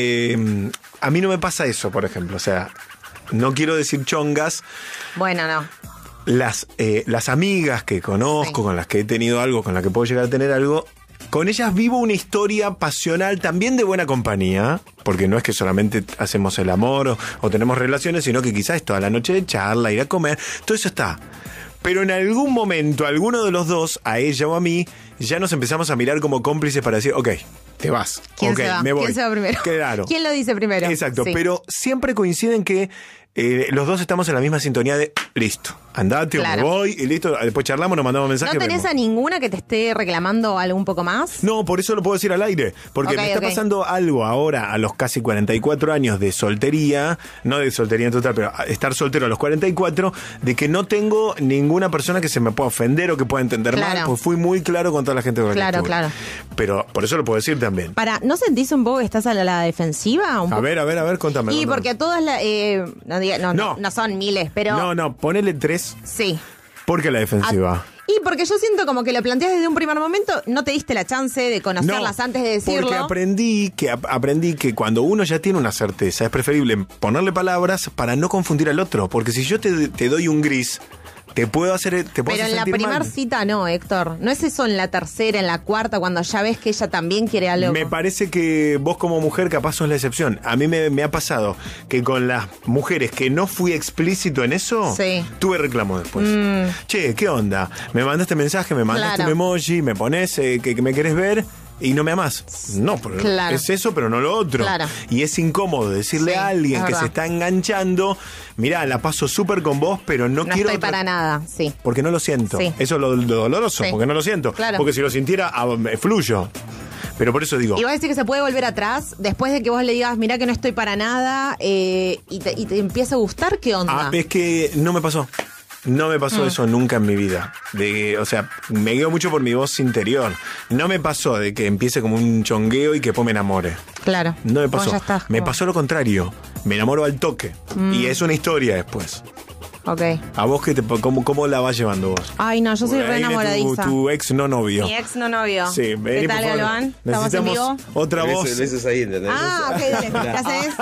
eh, a mí no me pasa eso, por ejemplo. O sea, no quiero decir chongas. Bueno, no. Las, eh, las amigas que conozco, sí. con las que he tenido algo, con las que puedo llegar a tener algo, con ellas vivo una historia pasional también de buena compañía, porque no es que solamente hacemos el amor o, o tenemos relaciones, sino que quizás es toda la noche de charla, ir a comer, todo eso está. Pero en algún momento, alguno de los dos, a ella o a mí, ya nos empezamos a mirar como cómplices para decir, ok, te vas. ¿Quién okay, se va? me voy. ¿Quién se va primero? Claro. ¿Quién lo dice primero? Exacto, sí. pero siempre coinciden que eh, los dos estamos en la misma sintonía de listo, andate claro. o me voy y listo, después charlamos, nos mandamos mensajes. ¿No tenés vemos. a ninguna que te esté reclamando algo un poco más? No, por eso lo puedo decir al aire, porque okay, me está okay. pasando algo ahora a los casi cuarenta y cuatro años de soltería, no de soltería en total, pero estar soltero a los cuarenta y cuatro, de que no tengo ninguna persona que se me pueda ofender o que pueda entender claro. mal, pues fui muy claro con toda la gente con la Claro, que claro. Pero por eso lo puedo decir también. Para, ¿no sentís un poco que estás a la, la defensiva? Un a ver, a ver, a ver, contame. Y contame. porque a todas las... Eh, no, diga, no, no. no son miles, pero... No, no, ponele tres. Sí. ¿Por qué la defensiva? A, y porque yo siento como que lo planteas desde un primer momento, no te diste la chance de conocerlas no, antes de decirlo. Porque aprendí que, aprendí que cuando uno ya tiene una certeza, es preferible ponerle palabras para no confundir al otro. Porque si yo te, te doy un gris... Te puedo hacer, te puedo Pero hacer en la primera cita no, Héctor. ¿No es eso en la tercera, en la cuarta, cuando ya ves que ella también quiere algo? Me parece que vos como mujer capaz sos la excepción. A mí me, me ha pasado que con las mujeres que no fui explícito en eso, sí. tuve reclamo después. Mm. Che, ¿qué onda? Me mandaste mensaje, me mandaste claro. un emoji, me pones eh, que, que me querés ver... Y no me amás. No, claro. es eso, pero no lo otro. Claro. Y es incómodo decirle sí, a alguien que se está enganchando, mirá, la paso súper con vos, pero no, no quiero... No estoy para nada, sí. Porque no lo siento. Sí. Eso es lo, lo doloroso, sí. porque no lo siento. Claro. Porque si lo sintiera, ah, me fluyo. Pero por eso digo... Y vas a decir que se puede volver atrás después de que vos le digas, mirá que no estoy para nada, eh, y, te, y te empieza a gustar, ¿qué onda? Ah, es que no me pasó. No me pasó Mm. eso nunca en mi vida. De, o sea, me guío mucho por mi voz interior. No me pasó de que empiece como un chongueo y que después me enamore. Claro. No me Vos pasó. ya estás Me como- pasó lo contrario. Me enamoro al toque. Mm. Y es una historia después. Ok. ¿A vos qué te, cómo, cómo la vas llevando vos? Ay, no, yo soy Por re ahí viene enamoradiza. Tu, tu ex no novio. Mi ex no novio. Sí, vení, ¿Qué por tal, favor. Galván? ¿Estamos en vivo? Necesitamos otra voz. Eso, eso es ahí, ¿entendés? Ah, ok, dale. ¿Qué haces?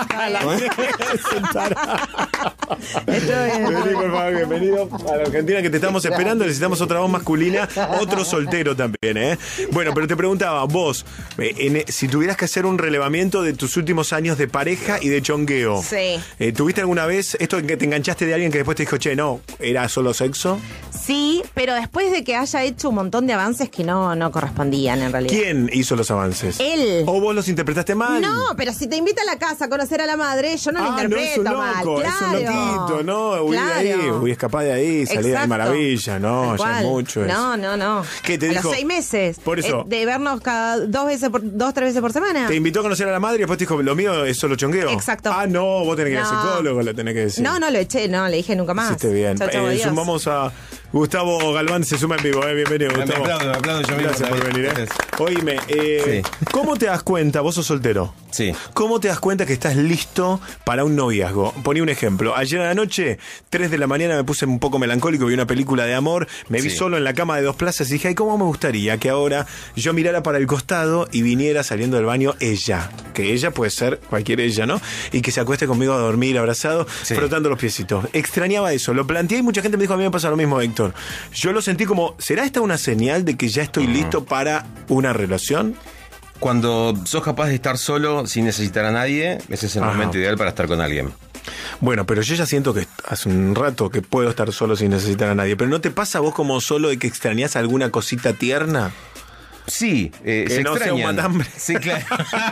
Vení, por favor, bienvenido a la Argentina que te estamos esperando. Necesitamos otra voz masculina, otro soltero también, ¿eh? Bueno, pero te preguntaba, vos, eh, en- si tuvieras que hacer un relevamiento de tus últimos años de pareja y de chongueo, Sí. eh, ¿tuviste alguna vez esto en que te enganchaste de alguien que después te dijo, che, no, era solo sexo? Sí, pero después de que haya hecho un montón de avances que no, no correspondían en realidad. ¿Quién hizo los avances? Él. ¿O vos los interpretaste mal? No, pero si te invita a la casa a conocer a la madre, yo no lo Ah, no, interpreto es un mal. loco, Claro. es un loquito, no, huí Claro. de ahí, huí escapá de ahí, salí de ahí, Exacto. maravilla, no, Tal ya cual. es mucho eso. No, no, no. ¿Qué te a dijo? los seis meses. Por eso. Eh, de vernos cada dos veces por, dos, tres veces por semana. Te invitó a conocer a la madre y después te dijo, lo mío es solo chongueo. Exacto. Ah, no, vos tenés que ir al No. psicólogo, le tenés que decir. No, no lo eché, no, le dije nunca más. Hiciste bien. Chau, chau, Eh, adiós. sumamos a Gustavo Galván, se suma en vivo, eh. Bienvenido, Me Gustavo. aplaudo, me aplaudo yo mismo Gracias por también. venir, eh. Oíme, eh, ¿cómo te das cuenta? Vos sos soltero. Sí. ¿Cómo te das cuenta que estás listo para un noviazgo? Poní un ejemplo. Ayer a la noche, tres de la mañana, me puse un poco melancólico, vi una película de amor, me vi Sí. solo en la cama de dos plazas y dije, ay, ¿cómo me gustaría que ahora yo mirara para el costado y viniera saliendo del baño ella? Que ella puede ser cualquier ella, ¿no? Y que se acueste conmigo a dormir abrazado, Sí. frotando los piecitos. Extrañaba eso, lo planteé y mucha gente me dijo, a mí me pasa lo mismo, Héctor. Yo lo sentí como, ¿será esta una señal de que ya estoy listo para una relación? Cuando sos capaz de estar solo sin necesitar a nadie, ese es el Ajá. momento ideal para estar con alguien. Bueno, pero yo ya siento que hace un rato que puedo estar solo sin necesitar a nadie. ¿Pero no te pasa a vos como solo de que extrañás alguna cosita tierna? Sí, eh, Que se no sea un extrañan. matambre. Sí, claro.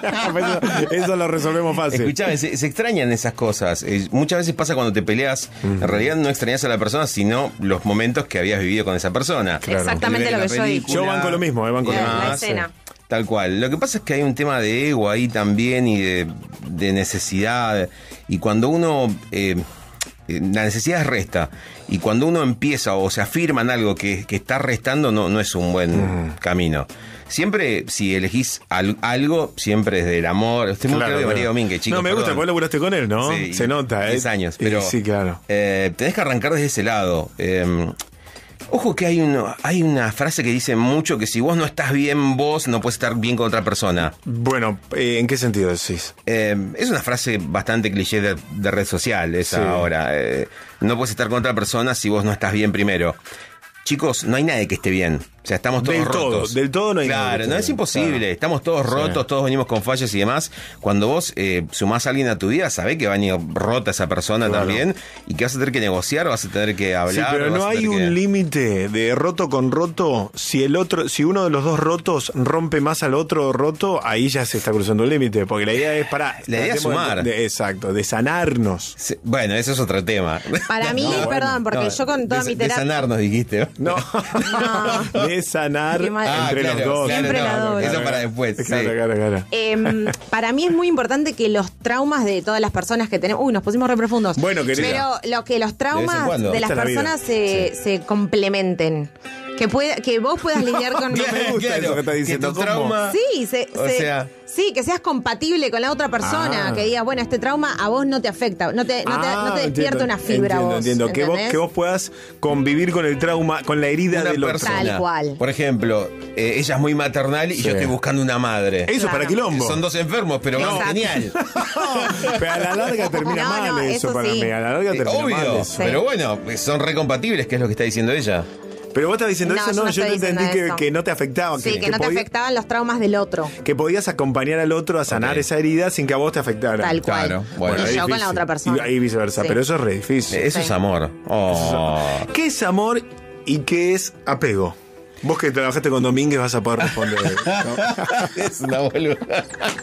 eso, eso lo resolvemos fácil. Escuchame, se, se extrañan esas cosas. Eh, muchas veces pasa cuando te peleas, en realidad no extrañas a la persona, sino los momentos que habías vivido con esa persona. Claro. Exactamente lo La que yo dije. película, Yo banco lo mismo, eh, banco lo La, mismo. la demás, escena. Tal cual. Lo que pasa es que hay un tema de ego ahí también y de, de necesidad. Y cuando uno... eh, eh, la necesidad es resta. Y cuando uno empieza o se afirma en algo que, que está restando, no, no es un buen camino. Siempre, si elegís al- algo, siempre desde el amor. Estoy muy Claro, claro de María claro. Domínguez, chicos. No, me gusta, perdón. vos laburaste con él, ¿no? Sí, Se nota, ¿eh? diez años, Y pero- sí, claro. Eh, tenés que arrancar desde ese lado. Eh, ojo que hay, uno, hay una frase que dice mucho que si vos no estás bien vos, no puedes estar bien con otra persona. Bueno, eh, ¿en qué sentido decís? Eh, es una frase bastante cliché de, de red social esa Sí. ahora. Eh, no puedes estar con otra persona si vos no estás bien primero. Chicos, no hay nadie que esté bien. O sea, estamos todos Del todo, rotos. del todo no hay Claro, nadie que no esté es bien, imposible. claro. Estamos todos Sí. rotos, todos venimos con fallas y demás. Cuando vos eh, sumás a alguien a tu vida, sabés que va a venir rota esa persona Claro. también y que vas a tener que negociar, vas a tener que hablar. Sí, pero vas no a hay tener un que- límite de roto con roto. Si el otro, si uno de los dos rotos rompe más al otro roto, ahí ya se está cruzando un límite. Porque la idea es para. La idea es tratemos sumar. de- de- exacto, de sanarnos. Sí, bueno, eso es otro tema. Para mí, No, perdón, porque No, yo con toda de, mi de terapia. sanarnos, dijiste. No, de sanar Qué mal. Ah, entre claro, los dos. claro, Siempre no, la doble. Eso para después. Claro, sí. claro, claro. Em, para mí es muy importante que los traumas de todas las personas que tenemos. Uy, nos pusimos re profundos. Bueno, querida. Pero lo que los De vez en traumas cuando. de las Esta es la vida. personas se, se complementen. Que, pueda, que vos puedas lidiar con. No me gusta eso que estás diciendo, tu ¿cómo? trauma. Sí, se- O se- sea- sí, que seas compatible con la otra persona, Ah. que digas, bueno, este trauma a vos no te afecta, no te, no te, Ah, no te despierta entiendo, una fibra a entiendo, vos. entiendo. Que vos, ¿entendés? que vos puedas convivir con el trauma, con la herida Una del otro. persona, Tal cual. por ejemplo, eh, ella es muy maternal y Sí. yo estoy buscando una madre. Eso es Claro. para quilombo. Son dos enfermos, pero van Exacto. genial. Pero a la larga termina No, mal no, eso, eso para sí. mí. A la larga Eh, termina mal Obvio, eso. pero bueno, son recompatibles, que es lo que está diciendo ella. Pero vos estás diciendo No, eso, yo no, no yo te estoy entendí diciendo que, eso. que no te afectaba. Sí, que, no te podía- afectaban los traumas del otro. Que podías acompañar al otro a sanar Ok. esa herida sin que a vos te afectara. Tal cual. Claro, bueno. es y yo con la difícil. otra persona. Y ahí viceversa, Sí. pero eso es re difícil. Eh, Eso Sí. es amor. Oh. ¿Qué es amor y qué es apego? Vos que trabajaste con Domínguez vas a poder responder. ¿no? Es una boluda.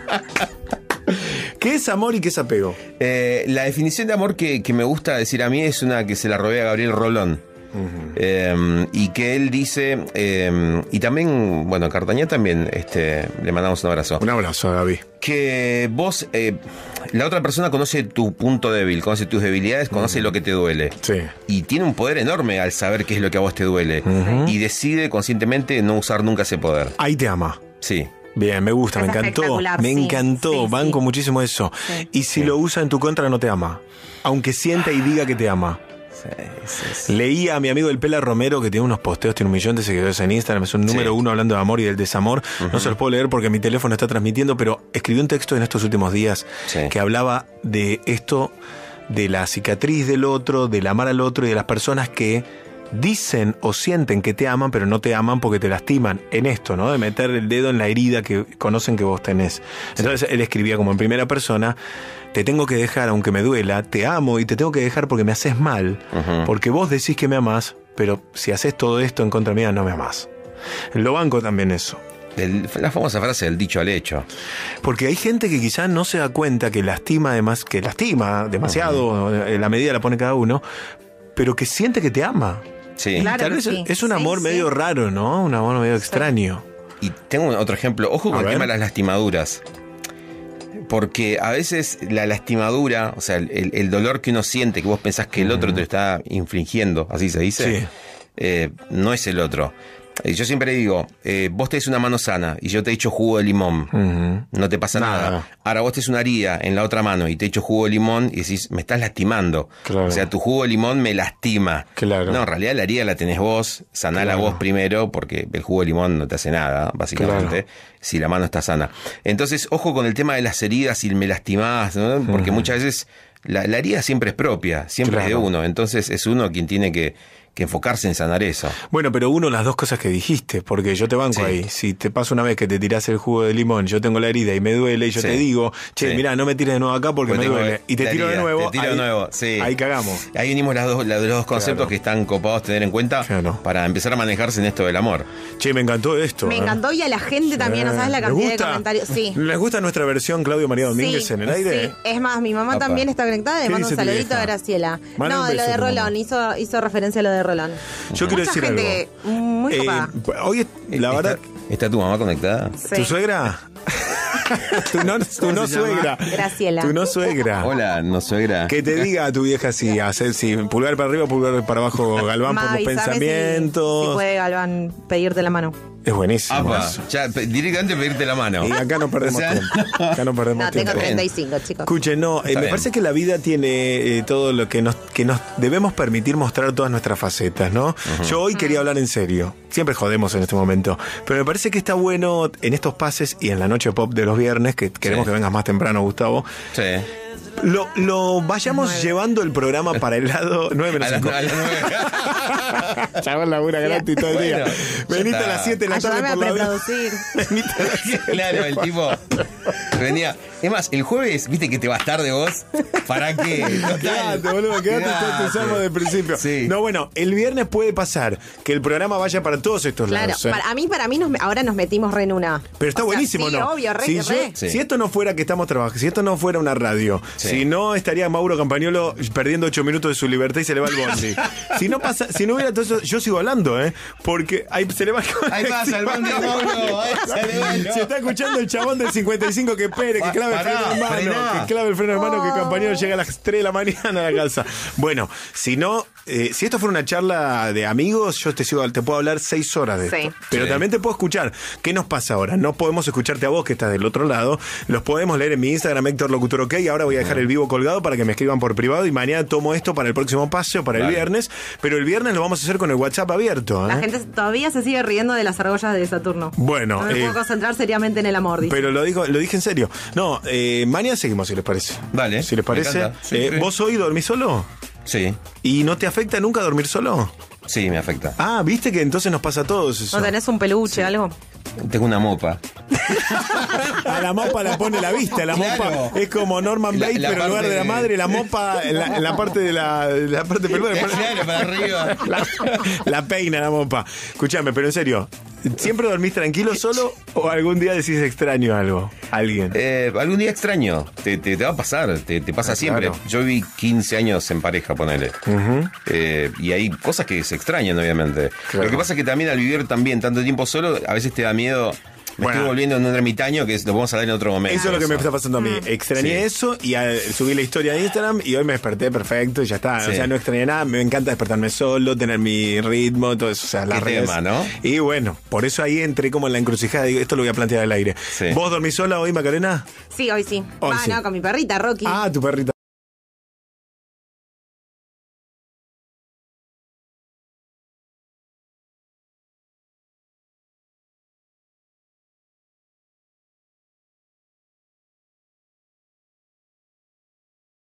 ¿Qué es amor y qué es apego? Eh, la definición de amor que, que me gusta decir a mí es una que se la robé a Gabriel Rolón. Uh-huh. Eh, y que él dice, eh, y también, bueno, Cartañá también, este, le mandamos un abrazo. Un abrazo, Gaby. Que vos, eh, la otra persona conoce tu punto débil, conoce tus debilidades, conoce uh-huh. lo que te duele. Sí. Y tiene un poder enorme al saber qué es lo que a vos te duele. Uh-huh. Y decide conscientemente no usar nunca ese poder. Ahí te ama. Sí. Bien, me gusta, es me encantó. Me sí, encantó, sí, banco sí. muchísimo eso. Sí. Y si sí. lo usa en tu contra, no te ama. Aunque sienta y diga que te ama. Sí, sí, sí. Leía a mi amigo el Pela Romero, que tiene unos posteos, tiene un millón de seguidores en Instagram, es un número sí. uno hablando de amor y del desamor. Uh-huh. No se los puedo leer porque mi teléfono está transmitiendo, pero escribió un texto en estos últimos días sí. que hablaba de esto, de la cicatriz del otro, del amar al otro y de las personas que dicen o sienten que te aman, pero no te aman porque te lastiman en esto, ¿no? De meter el dedo en la herida que conocen que vos tenés. Entonces sí. él escribía como en primera persona: te tengo que dejar aunque me duela, te amo y te tengo que dejar porque me haces mal, uh-huh. porque vos decís que me amás, pero si haces todo esto en contra mía no me amás. Lo banco también eso. El, la famosa frase del dicho al hecho. Porque hay gente que quizás no se da cuenta que lastima, además, que lastima demasiado, uh-huh. la medida la pone cada uno, pero que siente que te ama. Sí. Claro, tal vez sí. es un amor sí, medio sí. raro, ¿no? Un amor medio extraño. Y tengo otro ejemplo. Ojo con a el ver. tema de las lastimaduras. Porque a veces la lastimadura, o sea, el, el dolor que uno siente, que vos pensás que el otro te lo está infligiendo, así se dice, sí. eh, no es el otro. Yo siempre digo, eh, vos tenés una mano sana y yo te echo jugo de limón, uh-huh. no te pasa nada. nada. Ahora vos tenés una herida en la otra mano y te echo jugo de limón y decís, me estás lastimando. Claro. O sea, tu jugo de limón me lastima. Claro. No, en realidad la herida la tenés vos, sanala claro. vos primero, porque el jugo de limón no te hace nada, básicamente, claro. si la mano está sana. Entonces, ojo con el tema de las heridas, si me lastimás, ¿no? Porque uh-huh. muchas veces la, la herida siempre es propia, siempre claro. es de uno. Entonces es uno quien tiene que... que enfocarse en sanar eso. Bueno, pero uno, las dos cosas que dijiste, porque yo te banco sí. ahí. Si te pasa una vez que te tirás el jugo de limón, yo tengo la herida y me duele, y yo sí. te digo, che, sí. mirá, no me tires de nuevo acá porque pues me duele. Y te tiro herida, de nuevo. Te tiro ahí, de nuevo, sí. Ahí cagamos. Ahí unimos las dos, las, los dos conceptos claro. que están copados tener en cuenta claro. para empezar a manejarse en esto del amor. Che, me encantó esto. Me ¿eh? encantó y a la gente también, ¿no sabes la cantidad de comentarios? Sí. ¿Les gusta nuestra versión Claudio María Domínguez sí, en el aire? Sí, es más, mi mamá Apa. también está conectada, le mando un saludito a Graciela. Manda no, de lo de Rolón, hizo, hizo referencia a lo de Rolón. Yo quiero decir gente algo. Muy copada. Eh, hoy, la ¿Está, verdad... ¿Está tu mamá conectada? Sí. ¿Tu suegra? tu no, tu no suegra. Graciela. Tu no suegra. Hola, no suegra. Que te diga a tu vieja si hacer si pulgar para arriba o pulgar para abajo, Galván, por los pensamientos. Si, si puede Galván pedirte la mano. Es buenísimo. Apa, ya, directamente pedirte la mano. Y acá no perdemos o sea, tiempo. Acá no perdemos no, tiempo. tengo treinta y cinco, chicos. Escuchen, no, eh, me parece que la vida tiene eh, todo lo que nos, que nos debemos permitir mostrar todas nuestras facetas, ¿no? Uh-huh. Yo hoy uh-huh. quería hablar en serio. Siempre jodemos en este momento. Pero me parece que está bueno en estos pases y en la noche pop de los viernes, que queremos sí. que vengas más temprano, Gustavo. Sí. Lo, lo vayamos nueve. llevando el programa para el lado nueve menos cinco. Chaval, labura gratis todo el día. Bueno, venite a las siete de la tarde por la vida. Venite a las siete. Claro, el tipo venía. Es más, el jueves, viste que te vas tarde vos. ¿Para qué? Total. Quédate, boludo, quédate, quédate. Te usamos de principio. Sí. No, bueno, el viernes puede pasar que el programa vaya para todos estos claro, lados. ¿eh? Para, a mí, para mí nos, ahora nos metimos re en una. Pero está o buenísimo, sea, sí, ¿no? obvio, re, si, re. Yo, sí. si esto no fuera que estamos trabajando, si esto no fuera una radio, sí. si no estaría Mauro Campagnolo perdiendo ocho minutos de su libertad y se le va el bondi. si no pasa, si no hubiera todo eso, yo sigo hablando, ¿eh? Porque ahí se le va el Ahí pasa el bondi, Mauro. Ahí se le va el Se está escuchando el chabón del cincuenta y cinco que espere, que clave el freno hermano, que clave el freno hermano, oh. que Campagnolo llega a las tres de la mañana a la casa. Bueno, si no, eh, si esto fuera una charla de amigos, yo te sigo, te puedo hablar seis horas de sí. esto. Pero sí. también te puedo escuchar. ¿Qué nos pasa ahora? No podemos escucharte a vos, que estás del otro lado. Los podemos leer en mi Instagram, Héctor Locutor OK. Ahora voy a dejar el vivo colgado para que me escriban por privado y mañana tomo esto para el próximo paseo, para vale. el viernes. Pero el viernes lo vamos a hacer con el WhatsApp abierto. ¿eh? La gente todavía se sigue riendo de las argollas de Saturno. Bueno. No me eh, puedo concentrar seriamente en el amor, dice. Pero lo, digo, lo dije en serio. No, eh, mañana seguimos, si les parece. Vale. Si les parece. Sí, eh, sí. ¿Vos hoy dormís solo? Sí. ¿Y no te afecta nunca dormir solo? Sí, me afecta. Ah, viste que entonces nos pasa a todos eso. ¿No tenés un peluche, sí. algo? Tengo una mopa. A la mopa la pone la vista. La claro. mopa es como Norman Bates, pero en lugar de la madre, la mopa en la, en la parte de la, la parte peluda. Claro, para arriba. La, la peina la mopa. Escuchame, pero en serio. ¿Siempre dormís tranquilo solo o algún día decís extraño algo? ¿Alguien? Eh, algún día extraño. Te, te, te va a pasar, te, te pasa ah, siempre. Claro. Yo viví quince años en pareja, ponele. Uh-huh. eh, y hay cosas que se extrañan, obviamente. Claro. Lo que pasa es que también al vivir también tanto tiempo solo, a veces te da miedo... Me bueno, estoy volviendo en un ermitaño que lo vamos a dar en otro momento. Eso es lo que me está pasando a mí. Extrañé sí. eso y a, subí la historia de Instagram y hoy me desperté perfecto y ya está. Sí. O sea, no extrañé nada. Me encanta despertarme solo, tener mi ritmo, todo eso. O sea, las redes. Tema, ¿no? Y bueno, por eso ahí entré como en la encrucijada. Digo, esto lo voy a plantear al aire. Sí. ¿Vos dormís sola hoy, Macarena? Sí, hoy sí. Hoy ah, sí. no, con mi perrita, Rocky. Ah, tu perrita.